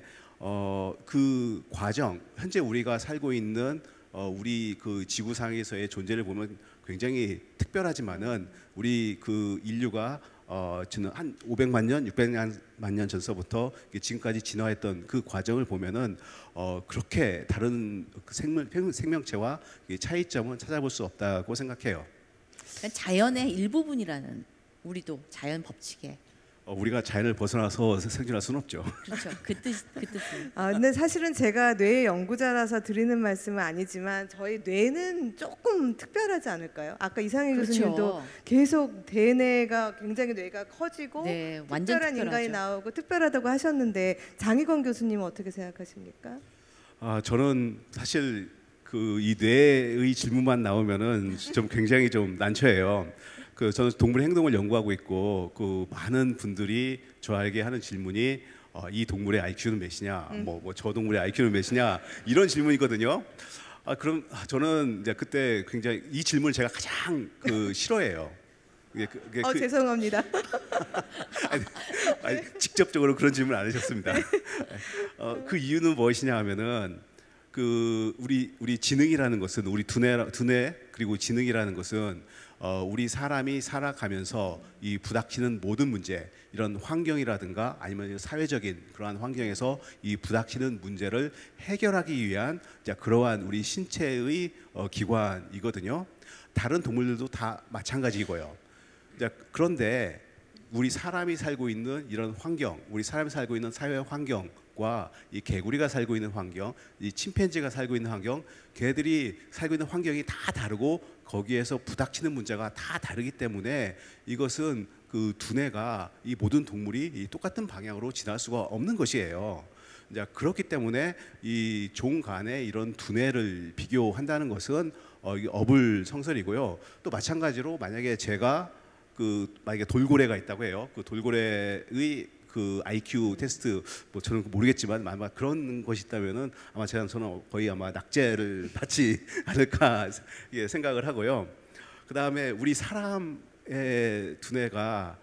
그 과정, 현재 우리가 살고 있는 우리 그 지구상에서의 존재를 보면 굉장히 특별하지만은 우리 그 인류가 저는 한 500만 년, 600만 년 전서부터 지금까지 진화했던 그 과정을 보면은 그렇게 다른 생명체와 차이점은 찾아볼 수 없다고 생각해요. 자연의 일부분이라는 우리도 자연 법칙에 우리가 자연을 벗어나서 생존할 수는 없죠. 그렇죠. 그 뜻은. 근데 사실은 제가 뇌 연구자라서 드리는 말씀은 아니지만 저희 뇌는 조금 특별하지 않을까요? 아까 이상희 그렇죠. 교수님도 계속 대뇌가 굉장히 뇌가 커지고 네, 완전 특별한 특별하죠. 인간이 나오고 특별하다고 하셨는데 장희건 교수님은 어떻게 생각하십니까? 저는 사실 이 뇌의 질문만 나오면은 좀 굉장히 좀 난처해요. 저는 동물 행동을 연구하고 있고 많은 분들이 저에게 하는 질문이 이 동물의 IQ는 몇이냐, 저 동물의 IQ는 몇이냐 이런 질문이거든요. 그럼 저는 이제 그때 굉장히 이 질문을 제가 가장 싫어해요. 죄송합니다. 아니, 직접적으로 그런 질문 안 하셨습니다. 그 이유는 무엇이냐 하면은 우리 지능이라는 것은 우리 두뇌 그리고 지능이라는 것은 우리 사람이 살아가면서 이 부닥치는 모든 문제, 이런 환경이라든가 아니면 사회적인 그러한 환경에서 이 부닥치는 문제를 해결하기 위한 그러한 우리 신체의 기관이거든요. 다른 동물들도 다 마찬가지고요. 그런데 우리 사람이 살고 있는 이런 환경, 우리 사람이 살고 있는 사회 환경과 이 개구리가 살고 있는 환경, 이 침팬지가 살고 있는 환경, 걔들이 살고 있는 환경이 다 다르고 거기에서 부닥치는 문제가 다 다르기 때문에 이것은 그 두뇌가 이 모든 동물이 이 똑같은 방향으로 진화할 수가 없는 것이에요. 이제 그렇기 때문에 이 종 간의 이런 두뇌를 비교한다는 것은 어불성설이고요. 또 마찬가지로 만약에 제가 만약에 돌고래가 있다고 해요. 그 돌고래의 그 IQ 테스트 뭐 저는 모르겠지만 아마 그런 것이 있다면은 아마 저는 거의 아마 낙제를 받지 않을까 예, 생각을 하고요. 그 다음에 우리 사람의 두뇌가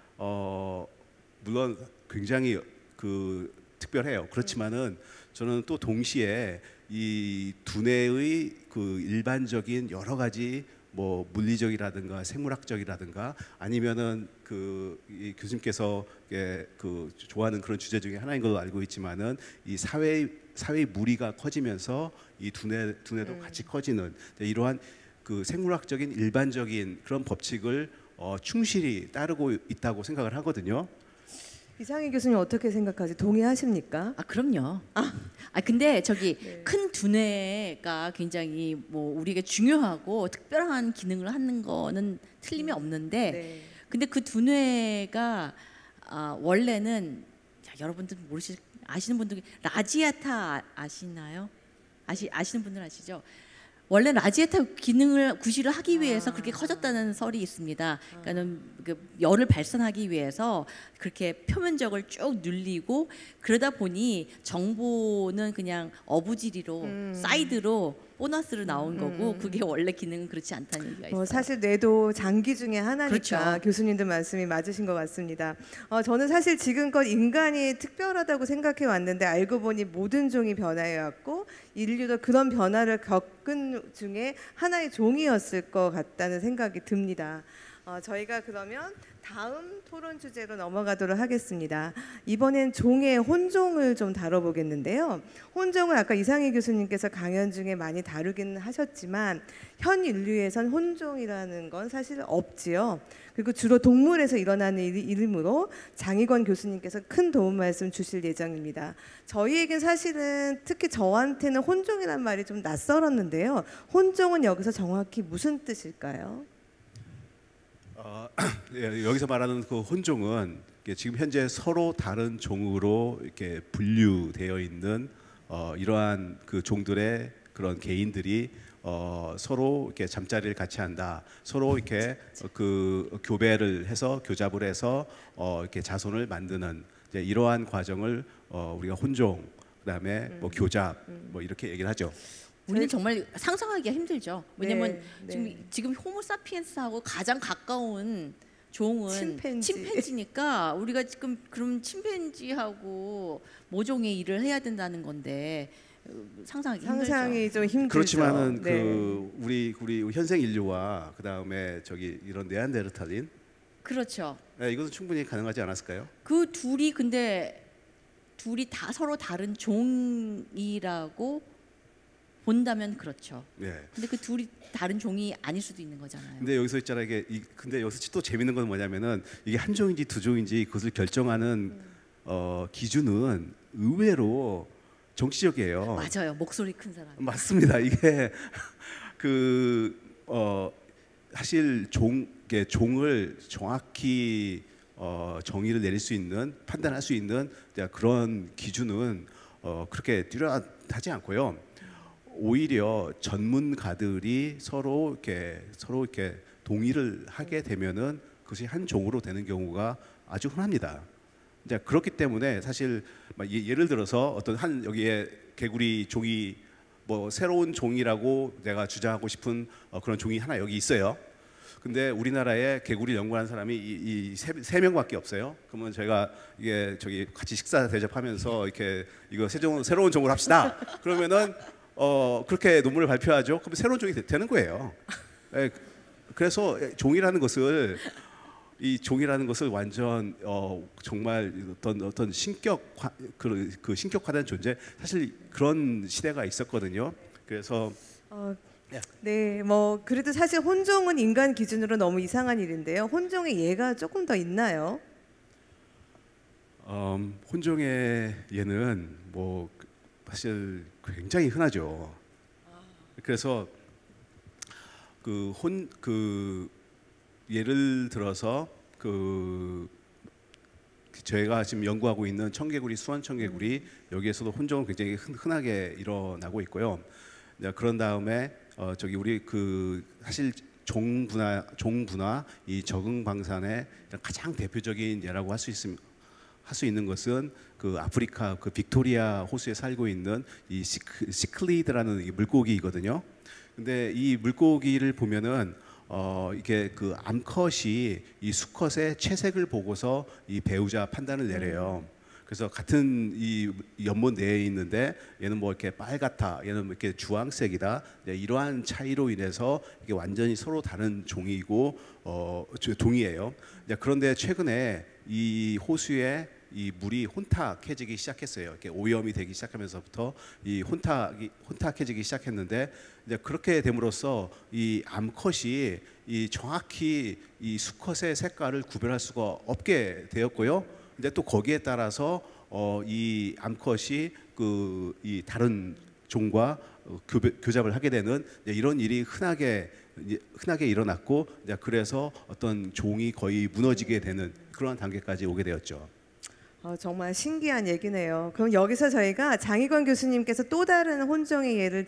물론 굉장히 특별해요. 그렇지만은 저는 또 동시에 이 두뇌의 그 일반적인 여러 가지 뭐 물리적이라든가 생물학적이라든가 아니면은 이 교수님께서 좋아하는 그런 주제 중에 하나인 걸로 알고 있지만은 이 사회의 무리가 커지면서 이 두뇌도 같이 커지는 이러한 그 생물학적인 일반적인 그런 법칙을 충실히 따르고 있다고 생각을 하거든요. 이상희 교수님 어떻게 생각하세요? 동의하십니까? 아 그럼요. 근데 저기 네. 큰 두뇌가 굉장히 뭐 우리에게 중요하고 특별한 기능을 하는 거는 틀림이 없는데, 네. 근데 그 두뇌가 원래는 여러분들 아시는 분들 라지아타 아시나요? 아시는 분들 아시죠? 원래 라지에타 기능을 구실을 하기 위해서 그렇게 커졌다는 설이 있습니다. 그러니까는 그 열을 발산하기 위해서 그렇게 표면적을 쭉 늘리고 그러다 보니 정보는 그냥 어부지리로 사이드로 보너스로 나온 거고 그게 원래 기능은 그렇지 않다는 얘기가 있어요. 사실 뇌도 장기 중에 하나니까 그렇죠. 교수님들 말씀이 맞으신 것 같습니다. 저는 사실 지금껏 인간이 특별하다고 생각해 왔는데 알고 보니 모든 종이 변화해 왔고 인류도 그런 변화를 겪은 중에 하나의 종이었을 것 같다는 생각이 듭니다. 저희가 그러면 다음 토론 주제로 넘어가도록 하겠습니다. 이번엔 종의 혼종을 좀 다뤄보겠는데요. 혼종은 아까 이상희 교수님께서 강연 중에 많이 다루긴 하셨지만 현 인류에선 혼종이라는 건 사실 없지요. 그리고 주로 동물에서 일어나는 일이므로 장희권 교수님께서 큰 도움 말씀 주실 예정입니다. 저희에겐 사실은 특히 저한테는 혼종이란 말이 좀 낯설었는데요. 혼종은 여기서 정확히 무슨 뜻일까요? 여기서 말하는 그 혼종은 지금 현재 서로 다른 종으로 이렇게 분류되어 있는 이러한 그 종들의 그런 개인들이 서로 이렇게 잠자리를 같이 한다. 서로 이렇게 그 교배를 해서 교잡을 해서 이렇게 자손을 만드는 이러한 과정을 우리가 혼종, 그다음에 뭐 교잡, 뭐 이렇게 얘기를 하죠. 우리는 정말 상상하기가 힘들죠. 왜냐면 네. 지금 호모사피엔스하고 가장 가까운 종은 침팬지니까 우리가 지금 그럼 침팬지하고 모종의 일을 해야 된다는 건데 상상하기 상상이 좀 힘들죠. 그렇지만은 네. 우리 현생 인류와 그다음에 이런 네안데르탈린 그렇죠. 이것은 충분히 가능하지 않았을까요? 그 둘이 다 서로 다른 종이라고 본다면 그렇죠. 네. 근데 그 둘이 다른 종이 아닐 수도 있는 거잖아요. 근데 여기서 있잖아요. 근데 여기서 또 재밌는 건 뭐냐면은 이게 한 종인지 두 종인지 그것을 결정하는 기준은 의외로 정치적이에요. 맞아요. 목소리 큰 사람. 맞습니다. 이게 사실 종을 정확히 정의를 내릴 수 있는 판단할 수 있는 그런 기준은 그렇게 뚜렷하지 않고요. 오히려 전문가들이 서로 이렇게 동의를 하게 되면은 그것이 한 종으로 되는 경우가 아주 흔합니다. 이제 그렇기 때문에 사실 예를 들어서 여기에 개구리 종이 뭐 새로운 종이라고 내가 주장하고 싶은 그런 종이 하나 여기 있어요. 근데 우리나라에 개구리 연구하는 사람이 이 세 명밖에 없어요. 그러면 저희가 저기 같이 식사 대접하면서 이거 새로운 종으로 합시다. 그러면은 그렇게 논문을 발표하죠. 그럼 새로운 종이 되는 거예요. 그래서 종이라는 것을 완전 정말 어떤 신격화된 존재, 사실 그런 시대가 있었거든요. 그래서 네, 뭐 그래도 사실 혼종은 인간 기준으로 너무 이상한 일인데요. 혼종의 예가 조금 더 있나요? 혼종의 예는 뭐 사실 굉장히 흔하죠. 그래서 예를 들어서 저희가 지금 연구하고 있는 청개구리, 수원 청개구리, 여기에서도 혼종은 굉장히 흔하게 일어나고 있고요. 그런 다음에 우리 사실 종분화 이 적응 방산의 가장 대표적인 예라고 할 수 있는 것은 그 아프리카 그 빅토리아 호수에 살고 있는 이 시클리드라는 이 물고기이거든요. 근데 이 물고기를 보면은 이게 그 암컷이 이 수컷의 채색을 보고서 이 배우자 판단을 내려요. 그래서 같은 이 연못 내에 있는데 얘는 뭐 이렇게 빨갛다, 얘는 뭐 이렇게 주황색이다. 네, 이러한 차이로 인해서 이게 완전히 서로 다른 종이고 종이에요. 네, 그런데 최근에 이 호수에 이 물이 혼탁해지기 시작했어요. 이렇게 오염이 되기 시작하면서부터 이 혼탁해지기 시작했는데 이제 그렇게 됨으로써 이 암컷이 이 정확히 이 수컷의 색깔을 구별할 수가 없게 되었고요. 근데 또 거기에 따라서 이 암컷이 그 이 다른 종과 교잡을 하게 되는 이런 일이 흔하게 일어났고 그래서 어떤 종이 거의 무너지게 되는 그러한 단계까지 오게 되었죠. 정말 신기한 얘기네요. 그럼 여기서 저희가 장희건 교수님께서 또 다른 혼종의 예를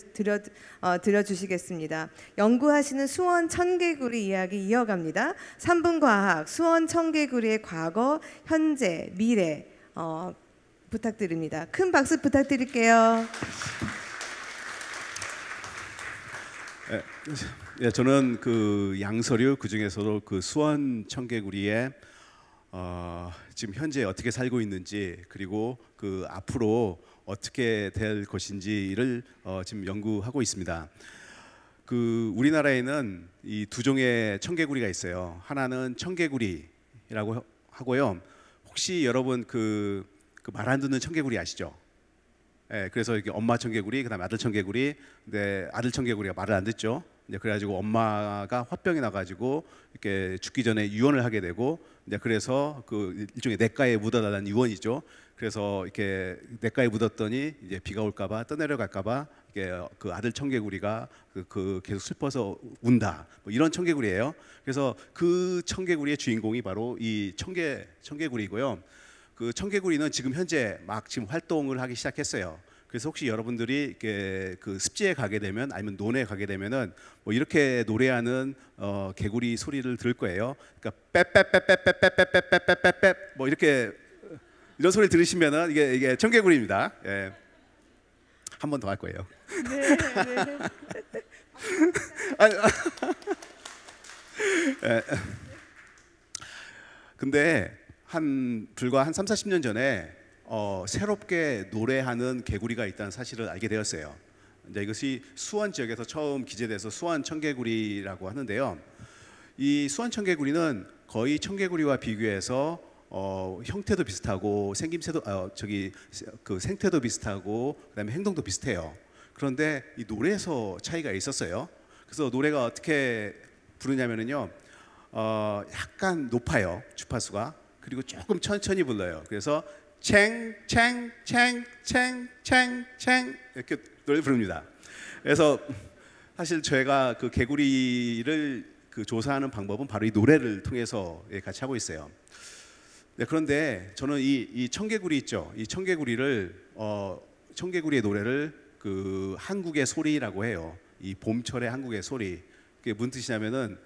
들려주시겠습니다. 연구하시는 수원 청개구리 이야기 이어갑니다. 3분 과학 수원 청개구리의 과거, 현재, 미래 부탁드립니다. 큰 박수 부탁드릴게요. 예, 저는 그 양서류 그 중에서도 그 수원 청개구리의 지금 현재 어떻게 살고 있는지 그리고 그 앞으로 어떻게 될 것인지를 지금 연구하고 있습니다. 그 우리나라에는 이 두 종의 청개구리가 있어요. 하나는 청개구리라고 하고요. 혹시 여러분 그 말 안 듣는 청개구리 아시죠? 예, 그래서 이렇게 엄마 청개구리, 그다음에 아들 청개구리, 근데 아들 청개구리가 말을 안 듣죠. 이제 그래가지고 엄마가 화병이 나가지고 이렇게 죽기 전에 유언을 하게 되고, 이제 그래서 그 일종의 냇가에 묻어달라는 유언이죠. 그래서 이렇게 냇가에 묻었더니 이제 비가 올까봐 떠내려갈까봐 이게 그 아들 청개구리가 그 계속 슬퍼서 운다. 뭐 이런 청개구리예요. 그래서 그 청개구리의 주인공이 바로 이 청개구리고요. 그 청개구리는 지금 현재 막 지금 활동을 하기 시작했어요. 그래서 혹시 여러분들이 이렇게 그 습지에 가게 되면 아니면 논에 가게 되면은 뭐 이렇게 노래하는 개구리 소리를 들을 거예요. 그러니까 빼빼빼빼빼빼빼빼빼빼빼 뭐 이렇게 이런 소리 들으시면은 이게 청개구리입니다. 예. 한 번 더 할 거예요. 네. 네. 예. 근데 불과 한 30-40년 전에 새롭게 노래하는 개구리가 있다는 사실을 알게 되었어요. 이제 이것이 수원 지역에서 처음 기재돼서 수원 청개구리라고 하는데요. 이 수원 청개구리는 거의 청개구리와 비교해서 형태도 비슷하고 생김새도 그 생태도 비슷하고 그다음에 행동도 비슷해요. 그런데 이 노래에서 차이가 있었어요. 그래서 노래가 어떻게 부르냐면요, 약간 높아요, 주파수가. 그리고 조금 천천히 불러요. 그래서 챙챙챙챙챙챙 이렇게 노래 부릅니다. 그래서 사실 제가 그 개구리를 그 조사하는 방법은 바로 이 노래를 통해서 같이 하고 있어요. 네, 그런데 저는 이 청개구리 있죠. 이 청개구리의 노래를 그 한국의 소리라고 해요. 이 봄철의 한국의 소리. 그게 무슨 뜻이냐면은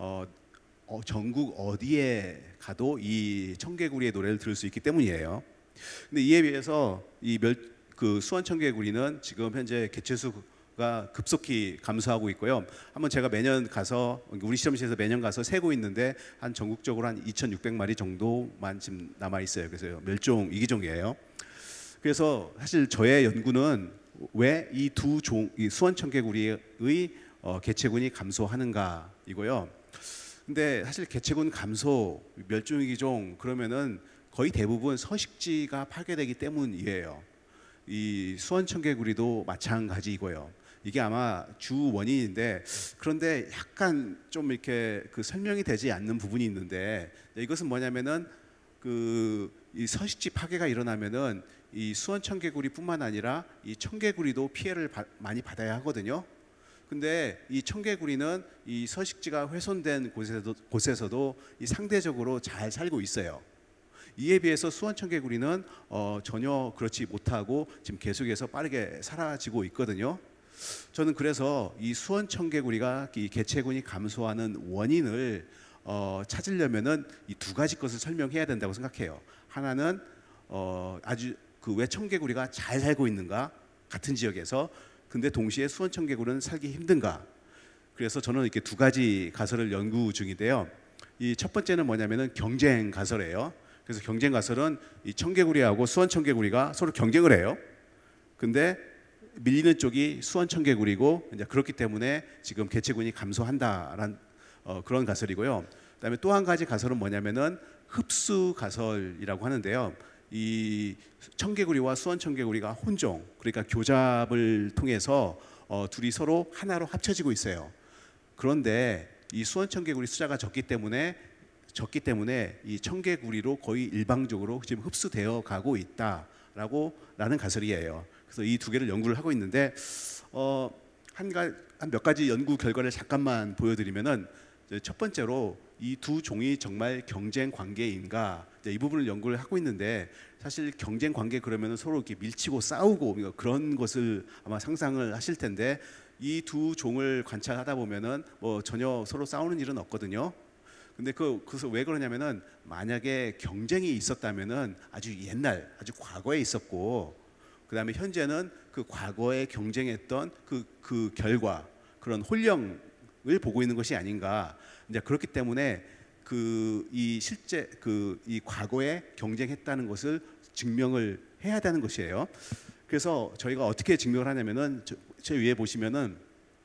전국 어디에 가도 이 청개구리의 노래를 들을 수 있기 때문이에요. 근데 이에 비해서 그 수원 청개구리는 지금 현재 개체수가 급속히 감소하고 있고요. 한번 제가 매년 가서 우리 실험실에서 매년 가서 세고 있는데 한 전국적으로 한 2,600마리 정도만 지금 남아 있어요. 그래서 멸종 위기종이에요. 그래서 사실 저의 연구는 왜 이 이 수원 청개구리의 개체군이 감소하는가 이고요. 근데 사실 개체군 감소, 멸종위기종 그러면은 거의 대부분 서식지가 파괴되기 때문이에요. 이 수원 청개구리도 마찬가지이고요. 이게 아마 주 원인인데, 그런데 약간 좀 이렇게 그 설명이 되지 않는 부분이 있는데, 이것은 뭐냐면은 이 서식지 파괴가 일어나면은 이 수원 청개구리뿐만 아니라 이 청개구리도 피해를 많이 받아야 하거든요. 근데 이 청개구리는 이 서식지가 훼손된 곳에서도 이 상대적으로 잘 살고 있어요. 이에 비해서 수원 청개구리는 전혀 그렇지 못하고 지금 계속해서 빠르게 사라지고 있거든요. 저는 그래서 이 수원청개구리가 이 개체군이 감소하는 원인을 찾으려면은 이 두 가지 것을 설명해야 된다고 생각해요. 하나는 아주 그 왜 청개구리가 잘 살고 있는가, 같은 지역에서. 근데 동시에 수원청개구리는 살기 힘든가. 그래서 저는 이렇게 두 가지 가설을 연구 중인데요. 이 첫 번째는 뭐냐면은 경쟁 가설이에요. 그래서 경쟁 가설은 이 청개구리하고 수원청개구리가 서로 경쟁을 해요. 근데 밀리는 쪽이 수원청개구리고, 이제 그렇기 때문에 지금 개체군이 감소한다라는 그런 가설이고요. 그다음에 또 한 가지 가설은 뭐냐면은 흡수 가설이라고 하는데요. 이 청개구리와 수원청개구리가 혼종, 그러니까 교잡을 통해서 둘이 서로 하나로 합쳐지고 있어요. 그런데 이 수원청개구리 숫자가 적기 때문에 이 청개구리로 거의 일방적으로 지금 흡수되어 가고 있다라는 가설이에요. 그래서 이 두 개를 연구를 하고 있는데 한 몇 가지 연구 결과를 잠깐만 보여드리면은, 첫 번째로 이 두 종이 정말 경쟁 관계인가, 이 부분을 연구를 하고 있는데, 사실 경쟁 관계 그러면은 서로 이렇게 밀치고 싸우고 그런 것을 아마 상상을 하실 텐데, 이 두 종을 관찰하다 보면은 뭐 전혀 서로 싸우는 일은 없거든요. 근데 그래서 왜 그러냐면은, 만약에 경쟁이 있었다면은 아주 옛날, 아주 과거에 있었고, 그다음에 현재는 그 과거에 경쟁했던 그 결과, 그런 혼령을 보고 있는 것이 아닌가. 이제 그렇기 때문에 이 실제 이 과거에 경쟁했다는 것을 증명을 해야 되는 것이에요. 그래서 저희가 어떻게 증명을 하냐면은, 저 위에 보시면은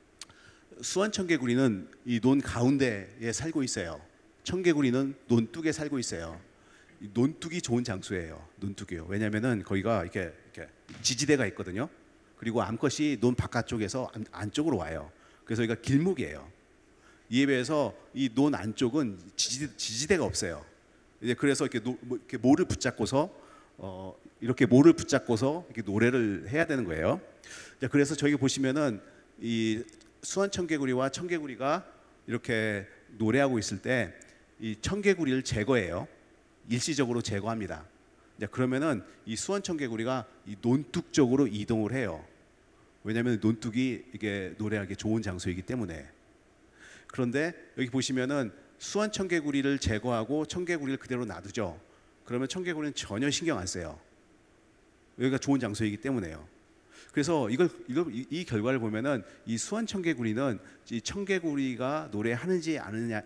수원청개구리는 이 논 가운데에 살고 있어요. 청개구리는 논둑에 살고 있어요. 이 논둑이 좋은 장소예요. 논둑이요. 왜냐면은 거기가 이렇게 지지대가 있거든요. 그리고 암컷이 논 바깥쪽에서 안쪽으로 와요. 그래서 여기가 길목이에요. 이에 비해서 이 논 안쪽은 지지대가 없어요. 이제 그래서 이렇게 모를 붙잡고서 이렇게 노래를 해야 되는 거예요. 그래서 저기 보시면은 이 수원청개구리와 청개구리가 이렇게 노래하고 있을 때 이 청개구리를 제거해요. 일시적으로 제거합니다. 그러면은 이 수원청개구리가 이 논둑 쪽으로 이동을 해요. 왜냐하면 논둑이 이게 노래하기 좋은 장소이기 때문에. 그런데 여기 보시면은 수원청개구리를 제거하고 청개구리를 그대로 놔두죠. 그러면 청개구리는 전혀 신경 안 써요. 여기가 좋은 장소이기 때문에요. 그래서 이 결과를 보면은 이 수원청개구리는 이 청개구리가 노래하는지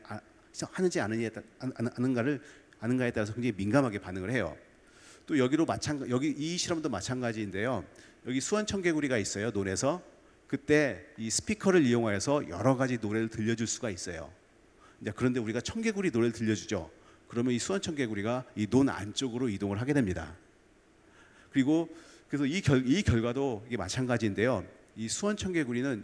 아는가에 따라서 굉장히 민감하게 반응을 해요. 또 여기 이 실험도 마찬가지인데요. 여기 수원청개구리가 있어요. 논에서. 그때 이 스피커를 이용해서 여러 가지 노래를 들려줄 수가 있어요. 그런데 우리가 청개구리 노래를 들려주죠. 그러면 이 수원청개구리가 이 논 안쪽으로 이동을 하게 됩니다. 그래서 이 결과도 이게 마찬가지인데요. 이 수원청개구리는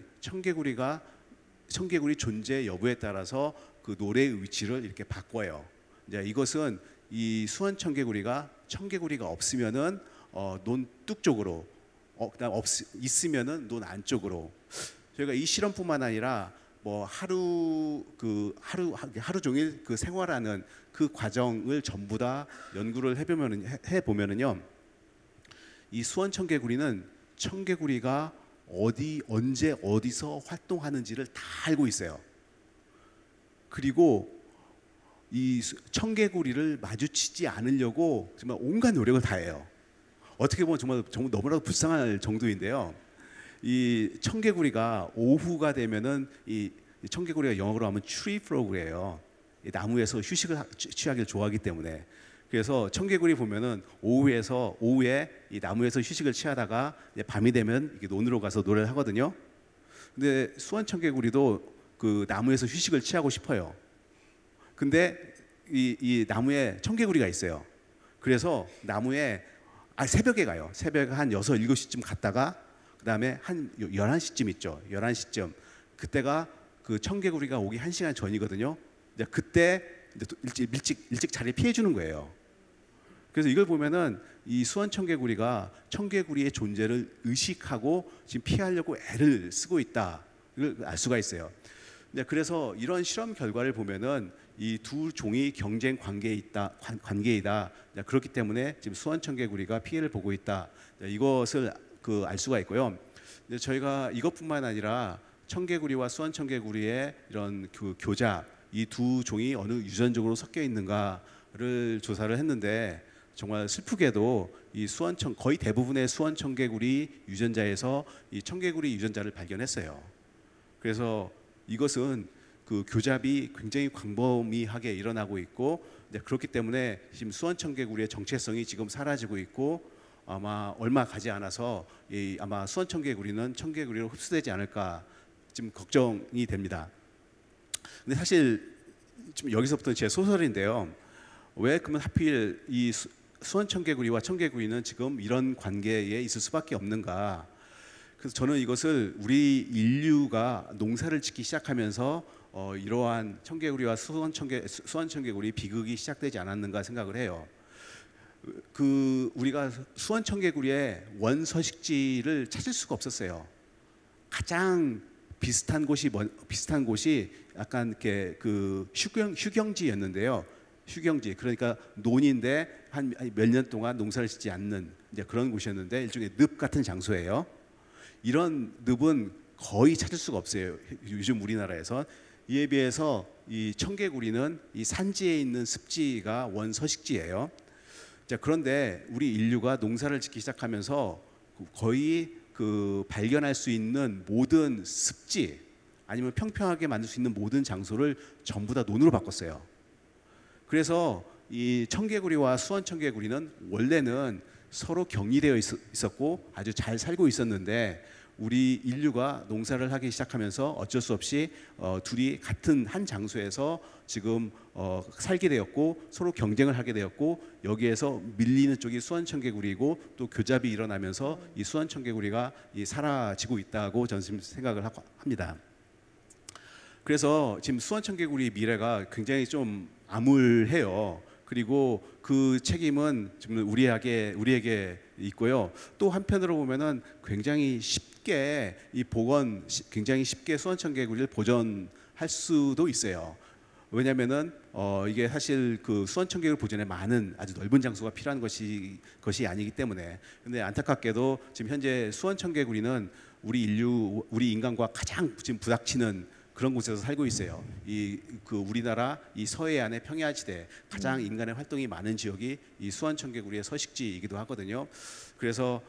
청개구리 존재 여부에 따라서 그 노래의 위치를 이렇게 바꿔요. 이것은 이 수원청개구리가 없으면은 논둑 쪽으로, 그다음 있으면은 논 안쪽으로. 저희가 이 실험뿐만 아니라 뭐 하루 종일 그 생활하는 그 과정을 전부 다 연구를 해보면은요, 이 수원청개구리는 청개구리가 언제 어디서 활동하는지를 다 알고 있어요. 그리고 이 청개구리를 마주치지 않으려고 정말 온갖 노력을 다해요. 어떻게 보면 정말 너무나도 불쌍할 정도인데요. 이 청개구리가 오후가 되면은 이 청개구리가 영어로 하면 tree frog이에요. 나무에서 휴식을 취하기를 좋아하기 때문에. 그래서 청개구리 보면은 오후에 이 나무에서 휴식을 취하다가 이제 밤이 되면 이게 논으로 가서 노래를 하거든요. 근데 수원청개구리도 그 나무에서 휴식을 취하고 싶어요. 근데 이 나무에 청개구리가 있어요. 그래서 나무에 새벽에 가요. 새벽에 한 6, 7시쯤 갔다가 그다음에 한 11시쯤 있죠. 11시쯤. 그때가 그 청개구리가 오기 1시간 전이거든요. 이제 그때 일찍 자리를 피해 주는 거예요. 그래서 이걸 보면은 이 수원청개구리가 청개구리의 존재를 의식하고 지금 피하려고 애를 쓰고 있다. 이걸 알 수가 있어요. 그래서 이런 실험 결과를 보면은 이 두 종이 경쟁 관계이다. 그렇기 때문에 지금 수원청개구리가 피해를 보고 있다. 이것을 알 수가 있고요. 근데 저희가 이것뿐만 아니라 청개구리와 수원청개구리의 이런 그 교잡, 이 두 종이 어느 유전적으로 섞여 있는가를 조사를 했는데 정말 슬프게도 이 거의 대부분의 수원청개구리 유전자에서 이 청개구리 유전자를 발견했어요. 그래서 이것은 그 교잡이 굉장히 광범위하게 일어나고 있고, 이제 그렇기 때문에 지금 수원청개구리의 정체성이 지금 사라지고 있고, 아마 얼마 가지 않아서 아마 수원청개구리는 청개구리로 흡수되지 않을까 지금 걱정이 됩니다. 근데 사실 지금 여기서부터 제 소설인데요. 왜 그러면 하필 이 수원청개구리와 청개구리는 지금 이런 관계에 있을 수밖에 없는가? 그래서 저는 이것을 우리 인류가 농사를 짓기 시작하면서 이러한 청개구리와 수원청개구리 비극이 시작되지 않았는가 생각을 해요. 그 우리가 수원청개구리의 원서식지를 찾을 수가 없었어요. 가장 비슷한 곳이 약간 이렇게 그 휴경지였는데요. 휴경지, 그러니까 논인데 한 몇 년 동안 농사를 짓지 않는 이제 그런 곳이었는데 일종의 늪 같은 장소예요. 이런 늪은 거의 찾을 수가 없어요. 요즘 우리나라에서. 이에 비해서 이 청개구리는 이 산지에 있는 습지가 원서식지예요. 자, 그런데 우리 인류가 농사를 짓기 시작하면서 거의 그 발견할 수 있는 모든 습지 아니면 평평하게 만들 수 있는 모든 장소를 전부 다 논으로 바꿨어요. 그래서 이 청개구리와 수원청개구리는 원래는 서로 격리되어 있었고 아주 잘 살고 있었는데 우리 인류가 농사를 하기 시작하면서 어쩔 수 없이 둘이 같은 한 장소에서 지금 살게 되었고 서로 경쟁을 하게 되었고 여기에서 밀리는 쪽이 수원청개구리이고 또 교잡이 일어나면서 이 수원청개구리가 사라지고 있다고 저는 지금 생각을 합니다. 그래서 지금 수원청개구리 미래가 굉장히 좀 암울해요. 그리고 그 책임은 지금 우리에게 있고요. 또 한편으로 보면은 굉장히 쉽게 굉장히 쉽게 수원청개구리를 보존할 수도 있어요. 왜냐하면은 이게 사실 그 수원청개구리 보존에 많은 아주 넓은 장소가 필요한 것이 아니기 때문에. 근데 안타깝게도 지금 현재 수원청개구리는 우리 인간과 가장 지금 부닥치는 그런 곳에서 살고 있어요. 우리나라 이 서해안의 평야지대 가장 인간의 활동이 많은 지역이 이 수원청개구리의 서식지이기도 하거든요. 그래서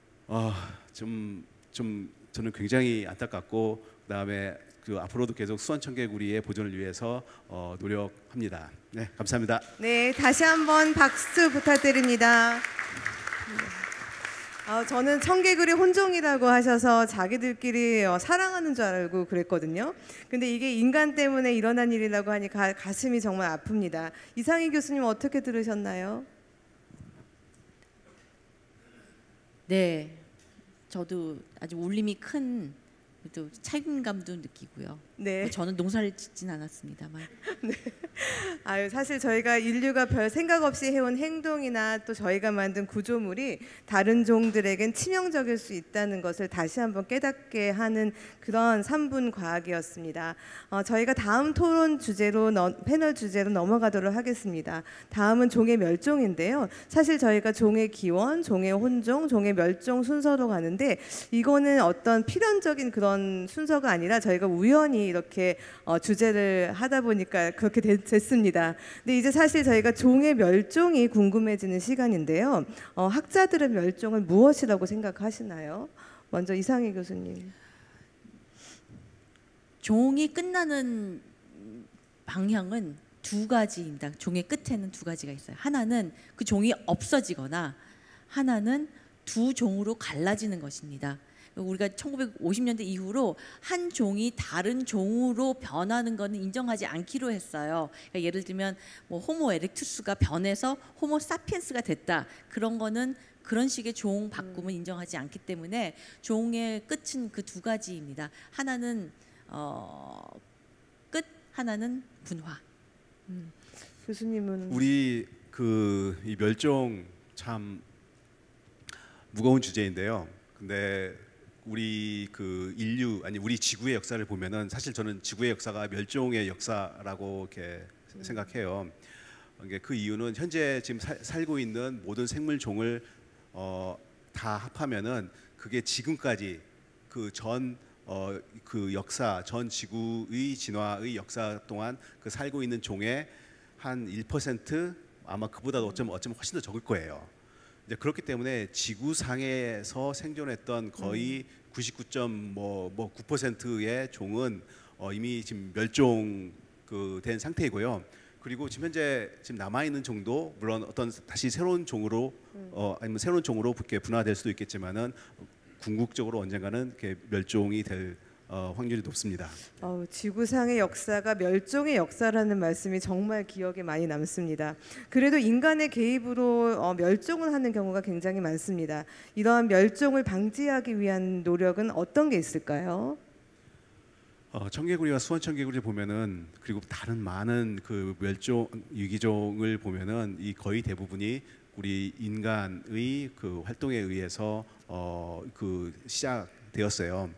좀 저는 굉장히 안타깝고 그다음에 앞으로도 계속 수원청개구리의 보존을 위해서 노력합니다. 네, 감사합니다. 네, 다시 한번 박수 부탁드립니다. 저는 청개구리 혼종이라고 하셔서 자기들끼리 사랑하는 줄 알고 그랬거든요. 근데 이게 인간 때문에 일어난 일이라고 하니 가슴이 정말 아픕니다. 이상희 교수님 어떻게 들으셨나요? 네, 저도 아주 울림이 큰 또 책임감도 느끼고요. 네. 저는 농사를 짓진 않았습니다만. 네. 사실 저희가 인류가 별 생각 없이 해온 행동이나 또 저희가 만든 구조물이 다른 종들에겐 치명적일 수 있다는 것을 다시 한번 깨닫게 하는 그런 3분 과학이었습니다. 저희가 다음 토론 주제로 패널 주제로 넘어가도록 하겠습니다. 다음은 종의 멸종인데요. 사실 저희가 종의 기원, 종의 혼종, 종의 멸종 순서로 가는데 이거는 어떤 필연적인 그런 순서가 아니라 저희가 우연히 이렇게 주제를 하다 보니까 그렇게 됐습니다. 근데 이제 사실 저희가 종의 멸종이 궁금해지는 시간인데요. 학자들은 멸종을 무엇이라고 생각하시나요? 먼저 이상희 교수님. 종이 끝나는 방향은 두 가지입니다. 종의 끝에는 두 가지가 있어요. 하나는 그 종이 없어지거나 하나는 두 종으로 갈라지는 것입니다. 우리가 1950년대 이후로 한 종이 다른 종으로 변하는 것은 인정하지 않기로 했어요. 그러니까 예를 들면 뭐 호모 에렉투스가 변해서 호모 사피엔스가 됐다. 그런 거는 그런 식의 종 바꿈은 인정하지 않기 때문에 종의 끝은 그 두 가지입니다. 하나는 끝, 하나는 분화. 교수님은 우리 이 멸종 참 무거운 주제인데요. 근데 우리 우리 지구의 역사를 보면은 사실 저는 지구의 역사가 멸종의 역사라고 이렇게 생각해요. 그 이유는 현재 지금 살고 있는 모든 생물 종을 다 합하면은 그게 지금까지 그 역사 전 지구의 진화의 역사 동안 그 살고 있는 종의 한 1% 아마 그보다 어쩌면 훨씬 더 적을 거예요. 이제 그렇기 때문에 지구상에서 생존했던 거의 99.9%의 종은 이미 지금 멸종 된 상태이고요. 그리고 지금 현재 남아 있는 종도 물론 어떤 다시 새로운 종으로 아니면 새로운 종으로 이렇게 분화될 수도 있겠지만은 궁극적으로 언젠가는 이렇게 멸종이 될 확률이 높습니다. 지구상의 역사가 멸종의 역사라는 말씀이 정말 기억에 많이 남습니다. 그래도 인간의 개입으로 멸종을 하는 경우가 굉장히 많습니다. 이러한 멸종을 방지하기 위한 노력은 어떤 게 있을까요? 청개구리와 수원청개구리 보면은 그리고 다른 많은 그 멸종 유기종을 보면은 이 거의 대부분이 우리 인간의 그 활동에 의해서 그 시작되었어요.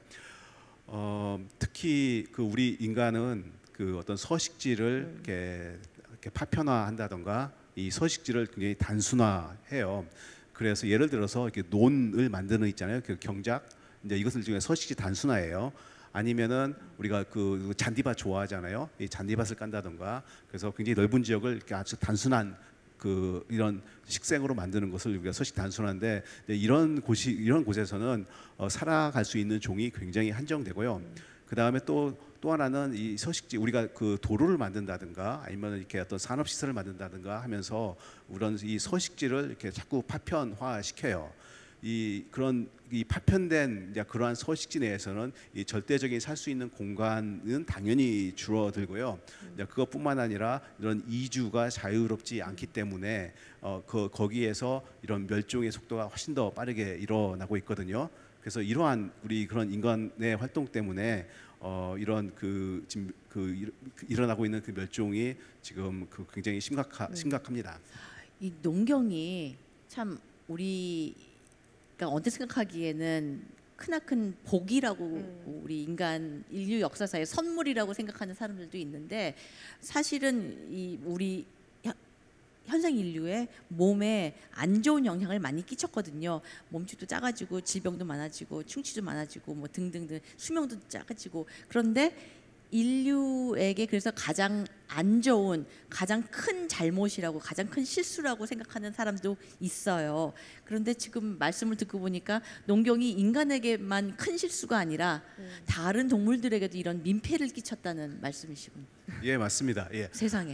특히 그 우리 인간은 그 어떤 서식지를 이렇게 파편화한다던가 이 서식지를 굉장히 단순화해요. 그래서 예를 들어서 이렇게 논을 만드는 있잖아요. 그 경작 이제 이것을 중에 서식지 단순화예요. 아니면은 우리가 그 잔디밭 좋아하잖아요. 이 잔디밭을 깐다던가 그래서 굉장히 넓은 지역을 이렇게 아주 단순한 그 이런 식생으로 만드는 것을 우리가 서식 단순한데 이런 곳에서는 살아갈 수 있는 종이 굉장히 한정되고요. 그 다음에 또 하나는 이 서식지 우리가 그 도로를 만든다든가 아니면 이렇게 어떤 산업 시설을 만든다든가 하면서 이런 이 서식지를 이렇게 자꾸 파편화 시켜요. 이 파편된 이제 그러한 서식지 내에서는 이 절대적인 살 수 있는 공간은 당연히 줄어들고요. 이제 그것뿐만 아니라 이런 이주가 자유롭지 않기 때문에 거기에서 이런 멸종의 속도가 훨씬 더 빠르게 일어나고 있거든요. 그래서 이러한 우리 그런 인간의 활동 때문에 이런 지금 일어나고 있는 그 멸종이 지금 굉장히 심각합니다. 이 농경이 참 그러니까 언뜻 생각하기에는 크나큰 복이라고 우리 인류 역사사의 선물이라고 생각하는 사람들도 있는데 사실은 우리 현생 인류의 몸에 안 좋은 영향을 많이 끼쳤거든요. 몸집도 작아지고 질병도 많아지고 충치도 많아지고 뭐 등등등 수명도 작아지고 그런데 인류에게 그래서 가장 안 좋은 가장 큰 잘못이라고 가장 큰 실수라고 생각하는 사람도 있어요. 그런데 지금 말씀을 듣고 보니까 농경이 인간에게만 큰 실수가 아니라 다른 동물들에게도 이런 민폐를 끼쳤다는 말씀이시군요. 예, 맞습니다. 예. 세상에.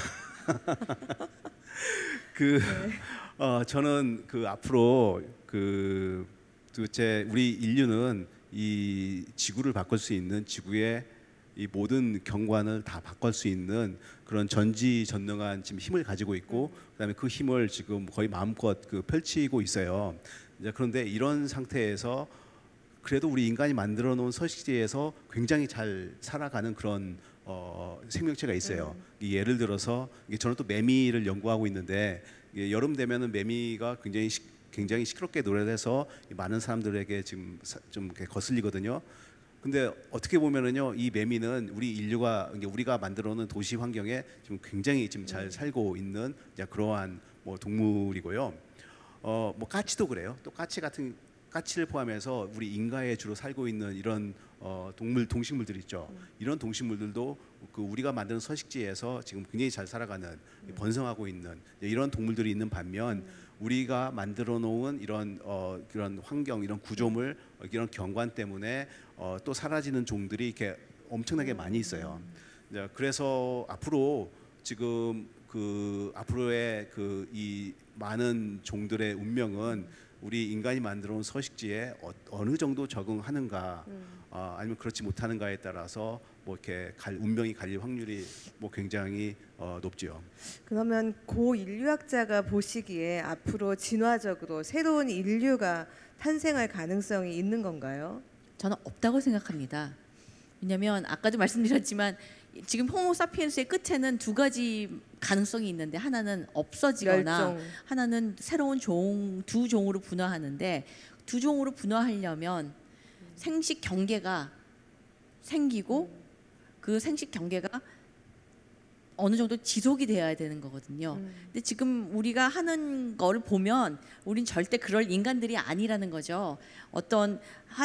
저는 앞으로 도대체 우리 인류는 이 지구를 바꿀 수 있는 지구의 이 모든 경관을 다 바꿀 수 있는 그런 전지전능한 지금 힘을 가지고 있고 그다음에 그 힘을 지금 거의 마음껏 펼치고 있어요. 이제 그런데 이런 상태에서 그래도 우리 인간이 만들어 놓은 서식지에서 굉장히 잘 살아가는 그런 생명체가 있어요. 예를 들어서 저는 또 매미를 연구하고 있는데 여름 되면은 매미가 굉장히 시끄럽게 노래를 해서 많은 사람들에게 지금 좀 이렇게 거슬리거든요. 근데 어떻게 보면은요, 이 매미는 우리가 만들어놓은 도시 환경에 지금 굉장히 지금 잘 살고 있는 그러한 동물이고요. 뭐 까치도 그래요. 또 까치를 포함해서 우리 인가에 주로 살고 있는 이런 동식물들 있죠. 이런 동식물들도 우리가 만드는 서식지에서 지금 굉장히 잘 살아가는 번성하고 있는 이런 동물들이 있는 반면 우리가 만들어 놓은 이런 환경, 이런 구조물, 이런 경관 때문에 또 사라지는 종들이 이렇게 엄청나게 많이 있어요. 그래서 앞으로 지금 앞으로의 이 많은 종들의 운명은 우리 인간이 만들어 온 서식지에 어느 정도 적응하는가, 아니면 그렇지 못하는가에 따라서 이렇게 운명이 갈릴 확률이 굉장히 높지요. 그러면 고 인류학자가 보시기에 앞으로 진화적으로 새로운 인류가 탄생할 가능성이 있는 건가요? 저는 없다고 생각합니다. 왜냐하면 아까도 말씀드렸지만 지금 호모사피엔스의 끝에는 두 가지 가능성이 있는데 하나는 없어지거나 하나는 새로운 두 종으로 분화하는데 두 종으로 분화하려면 생식 경계가 생기고 그 생식 경계가 어느 정도 지속이 돼야 되는 거거든요. 근데 지금 우리가 하는 거를 보면 우린 절대 그럴 인간들이 아니라는 거죠. 어떤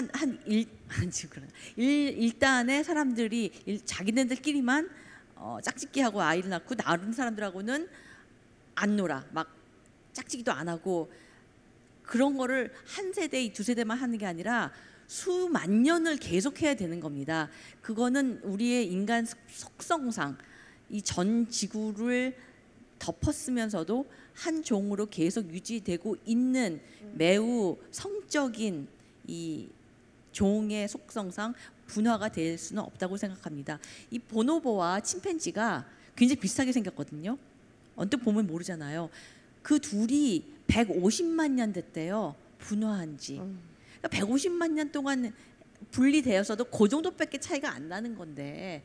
일단의 사람들이 자기네들끼리만 짝짓기하고 아이를 낳고 다른 사람들하고는 안 놀아. 막 짝짓기도 안 하고 그런 거를 한 세대, 두 세대만 하는 게 아니라 수만 년을 계속해야 되는 겁니다. 그거는 우리의 인간 속성상 이 전 지구를 덮었으면서도 한 종으로 계속 유지되고 있는 매우 성적인 이 종의 속성상 분화가 될 수는 없다고 생각합니다. 이 보노보와 침팬지가 굉장히 비슷하게 생겼거든요. 언뜻 보면 모르잖아요. 그 둘이 150만 년 됐대요. 분화한 지. 그러니까 150만 년 동안 분리되어서도 그 정도밖에 차이가 안 나는 건데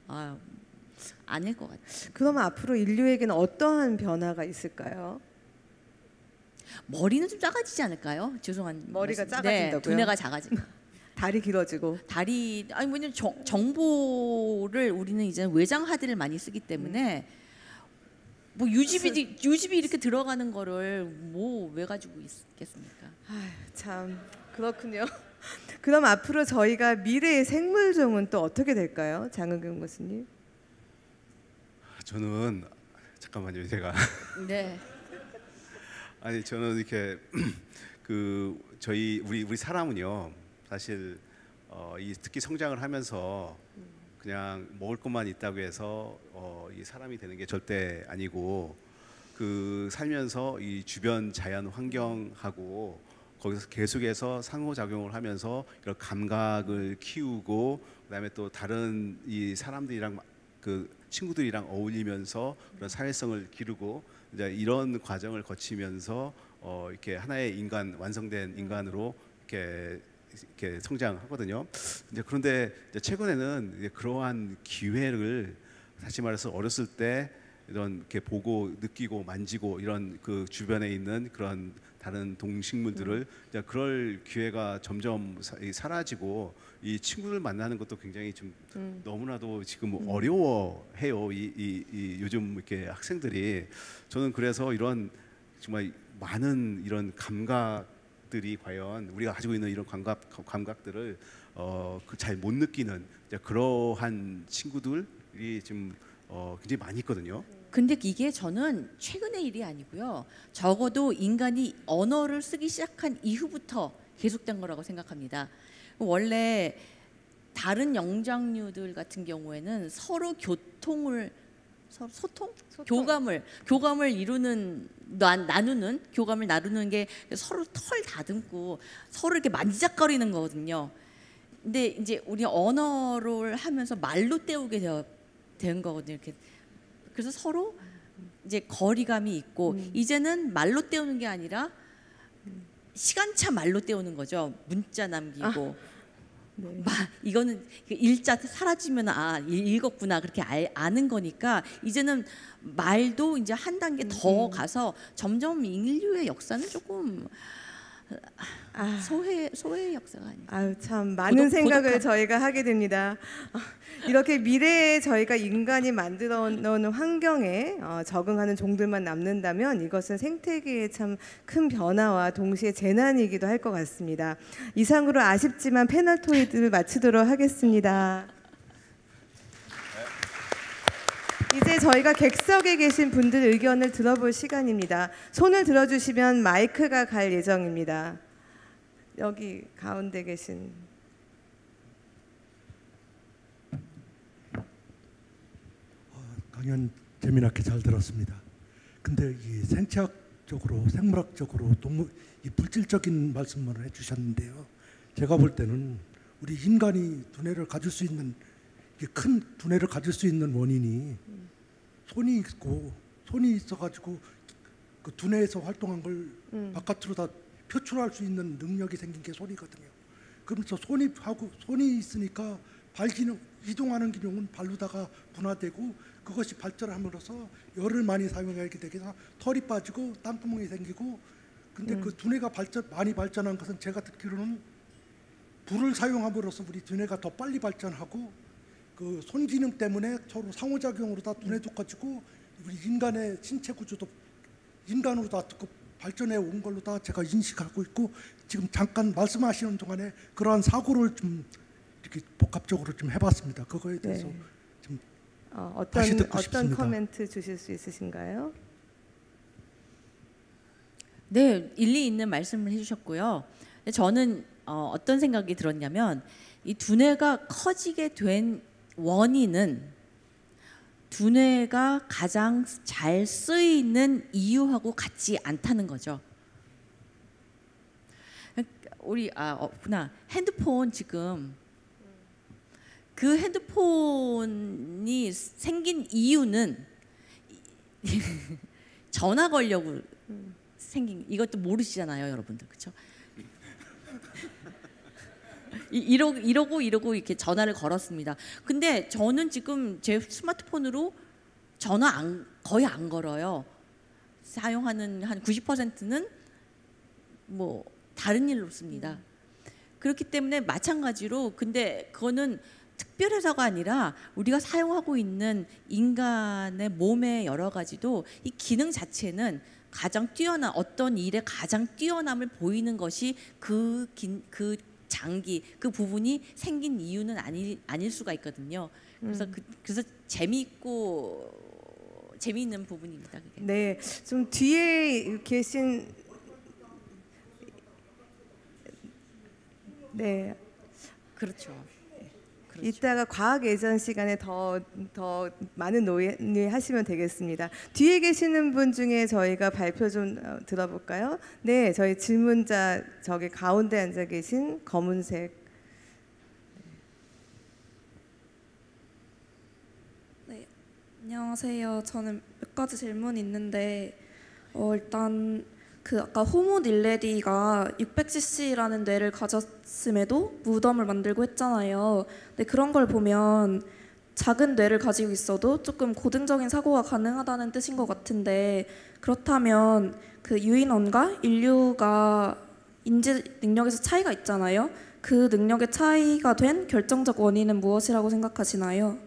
아닐 것 같아요. 그럼 앞으로 인류에게는 어떠한 변화가 있을까요? 머리는 좀 작아지지 않을까요? 죄송한 머리가 말씀. 작아진다고요? 네, 두뇌가 작아지고 다리 길어지고. 다리 아니 뭐냐면 정보를 우리는 이제 외장 하드를 많이 쓰기 때문에 뭐 유집이 이렇게 들어가는 거를 뭐 왜 가지고 있겠습니까? 참 그렇군요. 그럼 앞으로 저희가 미래의 생물종은 또 어떻게 될까요, 장은경 교수님? 저는 잠깐만요, 제가 네. 아니 저는 이렇게 그 우리 사람은요 사실 특히 성장을 하면서 그냥 먹을 것만 있다고 해서 이 사람이 되는 게 절대 아니고 그 살면서 이 주변 자연 환경하고 거기서 계속해서 상호작용을 하면서 이런 감각을 키우고 그다음에 또 다른 이 사람들이랑 그 친구들이랑 어울리면서 그런 사회성을 기르고 이제 이런 과정을 거치면서 이렇게 하나의 완성된 인간으로 이렇게 성장하거든요. 이제 그런데 이제 최근에는 이제 그러한 기회를 다시 말해서 어렸을 때 이런 이렇게 보고 느끼고 만지고 이런 그 주변에 있는 그런 다른 동식물들을 이제 그럴 기회가 점점 사라지고 이 친구들 만나는 것도 굉장히 좀 너무나도 지금 어려워해요. 이 요즘 이렇게 학생들이. 저는 그래서 이런 정말 많은 이런 감각들이 과연 우리가 가지고 있는 이런 감각들을 잘 못 느끼는 그러한 친구들이 지금 굉장히 많이 있거든요. 근데 이게 저는 최근의 일이 아니고요. 적어도 인간이 언어를 쓰기 시작한 이후부터 계속된 거라고 생각합니다. 원래 다른 영장류들 같은 경우에는 서로 소통? 교감을 이루는 나누는 교감을 나누는 게 서로 털 다듬고 서로 이렇게 만지작거리는 거거든요. 근데 이제 우리 언어를 하면서 말로 때우게 된 거거든요. 이렇게. 그래서 서로 이제 거리감이 있고 이제는 말로 때우는 게 아니라 시간차 말로 때우는 거죠. 문자 남기고 네. 이거는 일자 사라지면 읽었구나 그렇게 아는 거니까 이제는 말도 이제 한 단계 더 가서 점점 인류의 역사는 조금 소외의 역사가 아니에요. 참 많은 생각을 저희가 하게 됩니다. 이렇게 미래에 저희가 인간이 만들어 놓은 환경에 적응하는 종들만 남는다면 이것은 생태계의 참 큰 변화와 동시에 재난이기도 할 것 같습니다. 이상으로 아쉽지만 패널 토의를 마치도록 하겠습니다. 이제 저희가 객석에 계신 분들 의견을 들어볼 시간입니다. 손을 들어주시면 마이크가 갈 예정입니다. 여기 가운데 계신 강연 재미나게 잘 들었습니다. 근데 이 생체학적으로, 생물학적으로 이 물질적인 말씀만 해주셨는데요. 제가 볼 때는 우리 인간이 두뇌를 가질 수 있는 큰 두뇌를 가질 수 있는 원인이 손이 있고 손이 있어가지고 그 두뇌에서 활동한 걸 바깥으로 다 표출할 수 있는 능력이 생긴 게 손이거든요. 그러면서 손이 있으니까 발 기능, 이동하는 기능은 발로다가 분화되고 그것이 발전함으로써 열을 많이 사용하게 되면서 털이 빠지고 땀구멍이 생기고 근데 그 두뇌가 많이 발전한 것은 제가 듣기로는 불을 사용함으로써 우리 두뇌가 더 빨리 발전하고 그 손기능 때문에 서로 상호작용으로 다 두뇌도 커지고 우리 인간의 신체 구조도 인간으로 다 발전해 온 걸로 다 제가 인식하고 있고, 지금 잠깐 말씀하시는 동안에 그러한 사고를 좀 이렇게 복합적으로 좀 해봤습니다. 그거에 대해서 네. 좀 다시 듣고 어떤 싶습니다. 코멘트 주실 수 있으신가요? 네, 일리 있는 말씀을 해주셨고요. 저는 어떤 생각이 들었냐면 이 두뇌가 커지게 된 원인은 두뇌가 가장 잘 쓰이는 이유하고 같지 않다는 거죠. 우리 핸드폰 지금 그 핸드폰이 생긴 이유는 전화 걸려고 생긴, 이것도 모르시잖아요, 여러분들, 그렇죠? 이러고 이렇게 전화를 걸었습니다. 근데 저는 지금 제 스마트폰으로 전화 거의 안 걸어요. 사용하는 한 90%는 뭐 다른 일로 씁니다. 그렇기 때문에 마찬가지로, 근데 그거는 특별해서가 아니라 우리가 사용하고 있는 인간의 몸의 여러 가지도 이 기능 자체는 가장 뛰어난, 어떤 일에 가장 뛰어남을 보이는 것이 그 장기, 그 부분이 생긴 이유는 아닐 수가 있거든요. 그래서 그래서 재미있는 부분입니다. 그게. 네, 좀 뒤에 계신 네. 그렇죠. 이따가 과학 예전 시간에 더 많은 논의하시면 되겠습니다. 뒤에 계시는 분 중에 저희가 발표 좀 들어볼까요? 네, 저희 질문자 저기 가운데 앉아 계신 검은색. 네, 안녕하세요. 저는 몇 가지 질문이 있는데 일단 그 아까 호모 닐레디가 600cc라는 뇌를 가졌음에도 무덤을 만들고 했잖아요. 근데 그런 걸 보면 작은 뇌를 가지고 있어도 조금 고등적인 사고가 가능하다는 뜻인 것 같은데, 그렇다면 그 유인원과 인류가 인지 능력에서 차이가 있잖아요. 그 능력의 차이가 된 결정적 원인은 무엇이라고 생각하시나요?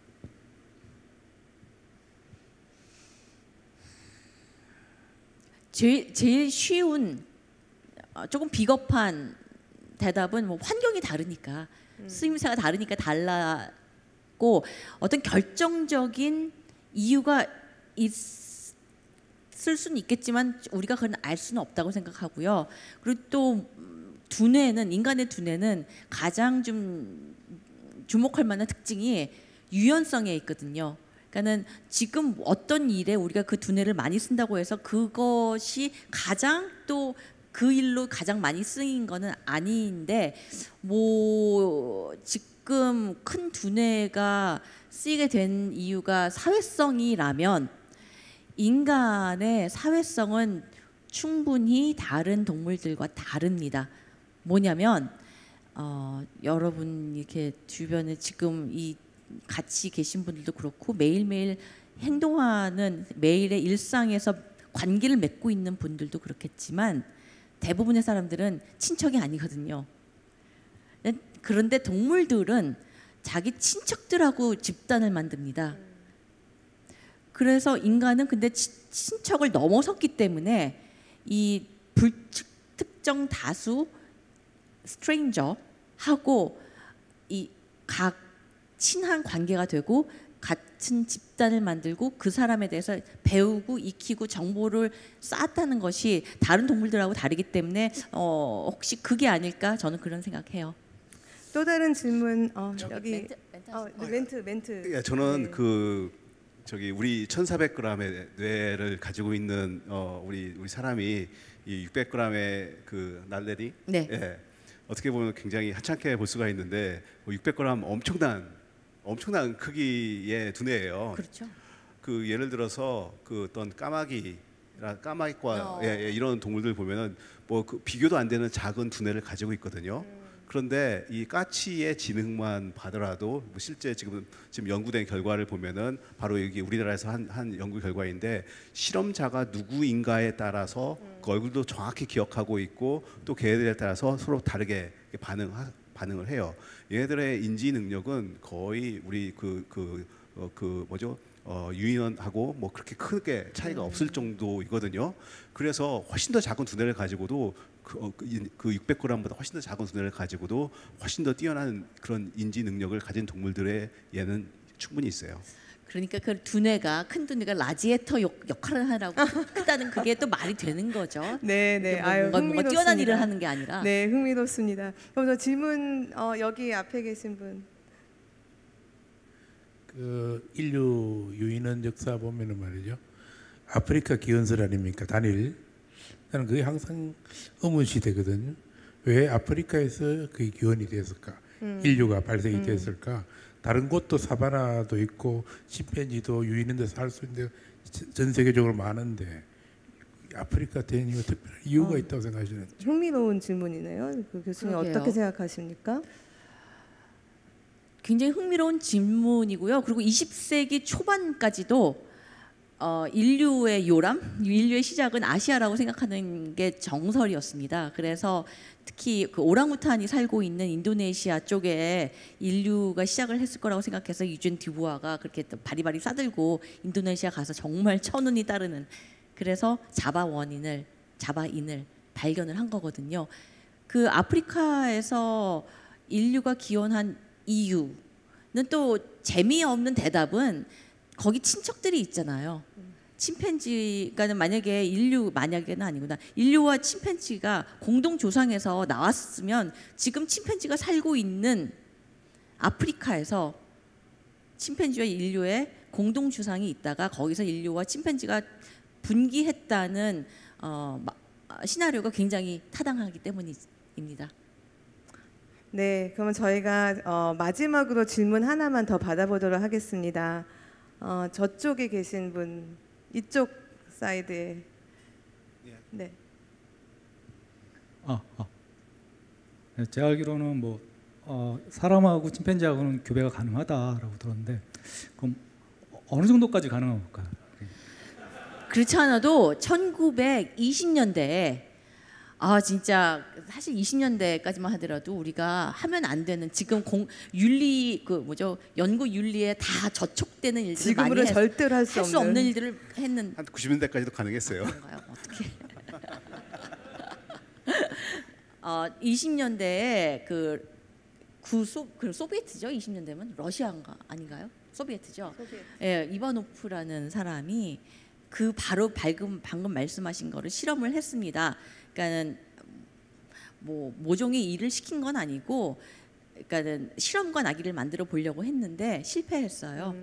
제일 쉬운, 조금 비겁한 대답은 뭐 환경이 다르니까, 쓰임새가 다르니까 달라고 어떤 결정적인 이유가 있을 수는 있겠지만 우리가 그건 알 수는 없다고 생각하고요. 그리고 또 인간의 두뇌는 가장 좀 주목할 만한 특징이 유연성에 있거든요. 그러니까는 지금 어떤 일에 우리가 그 두뇌를 많이 쓴다고 해서 그것이 가장 또 그 일로 가장 많이 쓰인 거는 아닌데, 뭐 지금 큰 두뇌가 쓰이게 된 이유가 사회성이라면 인간의 사회성은 충분히 다른 동물들과 다릅니다. 뭐냐면 여러분 이렇게 주변에 지금 이 같이 계신 분들도 그렇고 매일매일 행동하는 매일의 일상에서 관계를 맺고 있는 분들도 그렇겠지만 대부분의 사람들은 친척이 아니거든요. 그런데 동물들은 자기 친척들하고 집단을 만듭니다. 그래서 인간은 근데 친척을 넘어섰기 때문에 이 불특정 다수 스트레인저하고 이 각 친한 관계가 되고 같은 집단을 만들고 그 사람에 대해서 배우고 익히고 정보를 쌓았다는 것이 다른 동물들하고 다르기 때문에 혹시 그게 아닐까, 저는 그런 생각해요. 또 다른 질문 여기 멘트. 예, 저는 네. 우리 1,400g의 뇌를 가지고 있는 우리 사람이 이 600g의 그 날레리, 네. 예, 어떻게 보면 굉장히 하찮게 볼 수가 있는데 600g 엄청난 크기의 두뇌예요. 그렇죠. 그 예를 들어서 그 어떤 까마귀과 이런 동물들 보면은 뭐 그 비교도 안 되는 작은 두뇌를 가지고 있거든요. 그런데 이 까치의 지능만 봐더라도 뭐 실제 지금 연구된 결과를 보면은 바로 여기 우리나라에서 한 연구 결과인데, 실험자가 누구인가에 따라서 그 얼굴도 정확히 기억하고 있고 또 걔네들에 따라서 서로 다르게 반응을 해요. 얘네들의 인지 능력은 거의 우리 뭐죠? 유인원하고 뭐 그렇게 크게 차이가 없을 정도이거든요. 그래서 훨씬 더 작은 두뇌를 가지고도 그 600g보다 훨씬 더 작은 두뇌를 가지고도 훨씬 더 뛰어난 그런 인지 능력을 가진 동물들의 얘는 충분히 있어요. 그러니까 그 두뇌가 큰 두뇌가 라지에터 역할을 하라고 크다는 그게 또 말이 되는 거죠. 네. 뭔가 뛰어난 일을 하는 게 아니라. 네, 흥미롭습니다. 그럼 저 질문 여기 앞에 계신 분. 그 인류 유인원 역사 보면은 말이죠. 아프리카 기원설 아닙니까? 단일. 나는 그게 항상 의문시되거든요. 왜 아프리카에서 그게 기원이 됐을까? 인류가 발생이 됐을까? 다른 곳도 사바나도 있고 침팬지도 유인한 데서 살 수 있는데 전 세계적으로 많은데 아프리카 된 이유가 특별한 이유가 있다고 생각하시는? 흥미로운 질문이네요. 그 교수님 그러게요. 어떻게 생각하십니까? 굉장히 흥미로운 질문이고요. 그리고 20세기 초반까지도 인류의 요람, 인류의 시작은 아시아라고 생각하는 게 정설이었습니다. 그래서 특히 그 오랑우탄이 살고 있는 인도네시아 쪽에 인류가 시작을 했을 거라고 생각해서 유진 듀부아가 그렇게 바리바리 싸들고 인도네시아 가서 정말 천운이 따르는, 그래서 자바인을 발견을 한 거거든요. 그 아프리카에서 인류가 기원한 이유는 또 재미없는 대답은 거기 친척들이 있잖아요. 침팬지가 만약에는 아니구나. 인류와 침팬지가 공동 조상에서 나왔으면 지금 침팬지가 살고 있는 아프리카에서 침팬지와 인류의 공동 조상이 있다가 거기서 인류와 침팬지가 분기했다는 시나리오가 굉장히 타당하기 때문입니다. 네, 그러면 저희가 마지막으로 질문 하나만 더 받아보도록 하겠습니다. 저쪽에 계신 분, 이쪽 사이드에. 네. 네, 제가 알기로는 뭐 사람하고 침팬지하고는 교배가 가능하다라고 들었는데, 그럼 어느 정도까지 가능한 걸까요? 그렇지 않아도 1920년대에 진짜 사실 20년대까지만 하더라도 우리가 하면 안 되는, 지금 윤리 연구 윤리에 다 저촉되는 일들을 많이 지금으로 절대로 할 수 없는 일들을 했는. 한 90년대까지도 가능했어요. 어떻게? 20년대에 그 소비에트죠. 20년대면 러시아인가 아닌가요? 소비에트죠. 예, 이바노프라는 사람이 그 바로 방금 말씀하신 거를 실험을 했습니다. 그러니까는 뭐 모종의 일을 시킨 건 아니고, 그러니까는 실험관 아기를 만들어 보려고 했는데 실패했어요.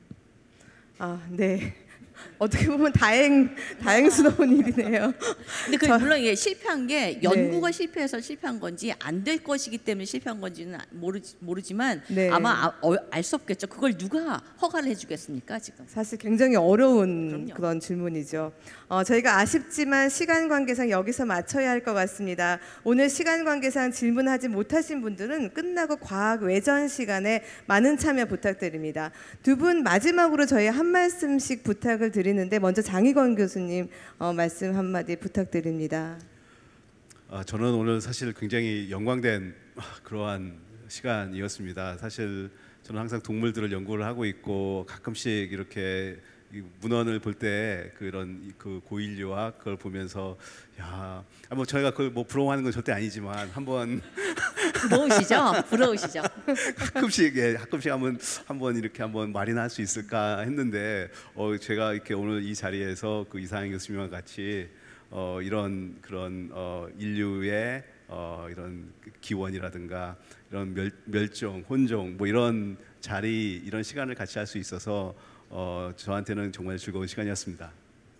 네. 어떻게 보면 다행스러운 일이네요. 근데 물론 이게 실패한 게 연구가 실패해서 실패한 건지 안 될 것이기 때문에 실패한 건지는 모르지만 네. 아마 알 수 없겠죠. 그걸 누가 허가를 해주겠습니까 지금? 사실 굉장히 어려운 그럼요. 그런 질문이죠. 저희가 아쉽지만 시간 관계상 여기서 마쳐야 할 것 같습니다. 오늘 시간 관계상 질문하지 못하신 분들은 끝나고 과학 외전 시간에 많은 참여 부탁드립니다. 두 분 마지막으로 저희 한 말씀씩 부탁을 드리는데, 먼저 장희건 교수님 말씀 한마디 부탁드립니다. 저는 오늘 사실 굉장히 영광된 그러한 시간이었습니다. 사실 저는 항상 동물들을 연구를 하고 있고 가끔씩 이렇게 문헌을 볼 때 그런 그 고인류와 그걸 보면서 뭐 저희가 그걸 뭐 부러워하는 건 절대 아니지만 한번 부러우시죠? 가끔씩 한번 이렇게 한번 말이나 할 수 있을까 했는데 제가 이렇게 오늘 이 자리에서 그 이상현 교수님과 같이 이런 그런 인류의 이런 기원이라든가 이런 멸종, 혼종 뭐 이런 이런 시간을 같이 할 수 있어서 저한테는 정말 즐거운 시간이었습니다.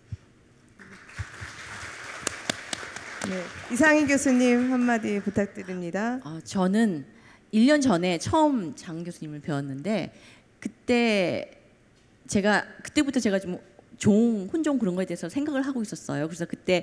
네, 이상희 교수님 한마디 부탁드립니다. 저는 1년 전에 처음 장 교수님을 배웠는데 그때부터 제가 좀 혼종 그런 거에 대해서 생각을 하고 있었어요. 그래서 그때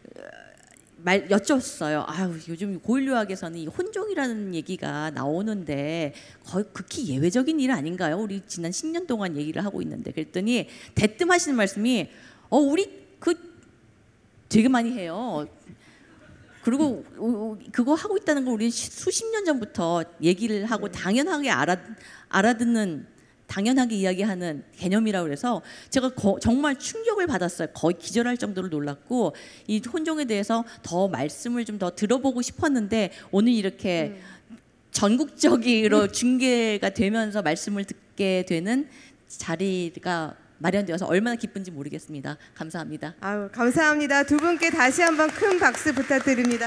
여쭸어요. 요즘 고인류학에서는 이 혼종이라는 얘기가 나오는데 거의 극히 예외적인 일 아닌가요? 우리 지난 10년 동안 얘기를 하고 있는데. 그랬더니 대뜸 하시는 말씀이 우리 되게 많이 해요. 그리고 그거 하고 있다는 걸 우리는 수십 년 전부터 얘기를 하고 당연하게 알아듣는 당연하게 이야기하는 개념이라고 그래서 제가 정말 충격을 받았어요. 거의 기절할 정도로 놀랐고 이 혼종에 대해서 더 말씀을 좀 더 들어보고 싶었는데 오늘 이렇게 전국적으로 중계가 되면서 말씀을 듣게 되는 자리가 마련되어서 얼마나 기쁜지 모르겠습니다. 감사합니다. 아유, 감사합니다. 두 분께 다시 한번 큰 박수 부탁드립니다.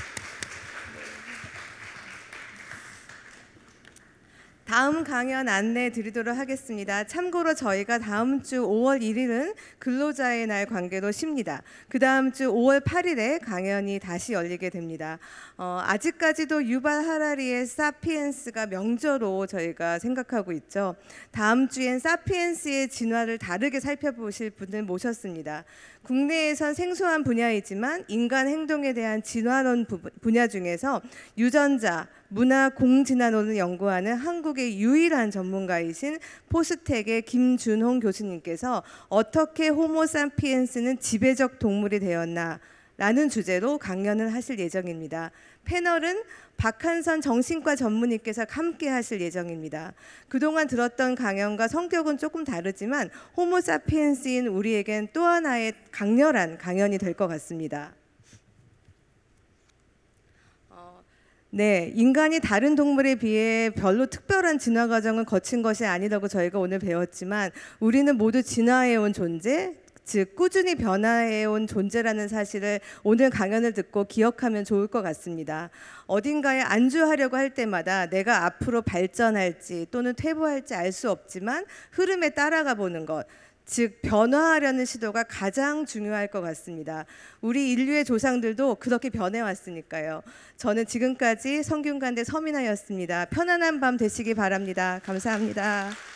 다음 강연 안내 드리도록 하겠습니다. 참고로 저희가 다음 주 5월 1일은 근로자의 날 관계로 쉽니다. 그 다음 주 5월 8일에 강연이 다시 열리게 됩니다. 아직까지도 유발 하라리의 사피엔스가 명저로 저희가 생각하고 있죠. 다음 주엔 사피엔스의 진화를 다르게 살펴보실 분을 모셨습니다. 국내에선 생소한 분야이지만 인간 행동에 대한 진화론 분야 중에서 유전자, 문화 공진화론을 연구하는 한국의 유일한 전문가이신 포스텍의 김준홍 교수님께서 어떻게 호모사피엔스는 지배적 동물이 되었나 라는 주제로 강연을 하실 예정입니다. 패널은 박한선 정신과 전문의께서 함께 하실 예정입니다. 그동안 들었던 강연과 성격은 조금 다르지만 호모사피엔스인 우리에겐 또 하나의 강렬한 강연이 될 것 같습니다. 네, 인간이 다른 동물에 비해 별로 특별한 진화 과정을 거친 것이 아니라고 저희가 오늘 배웠지만 우리는 모두 진화해온 존재, 즉 꾸준히 변화해온 존재라는 사실을 오늘 강연을 듣고 기억하면 좋을 것 같습니다. 어딘가에 안주하려고 할 때마다 내가 앞으로 발전할지 또는 퇴보할지 알 수 없지만 흐름에 따라가 보는 것, 즉 변화하려는 시도가 가장 중요할 것 같습니다. 우리 인류의 조상들도 그렇게 변해왔으니까요. 저는 지금까지 성균관대 서민아였습니다. 편안한 밤 되시기 바랍니다. 감사합니다.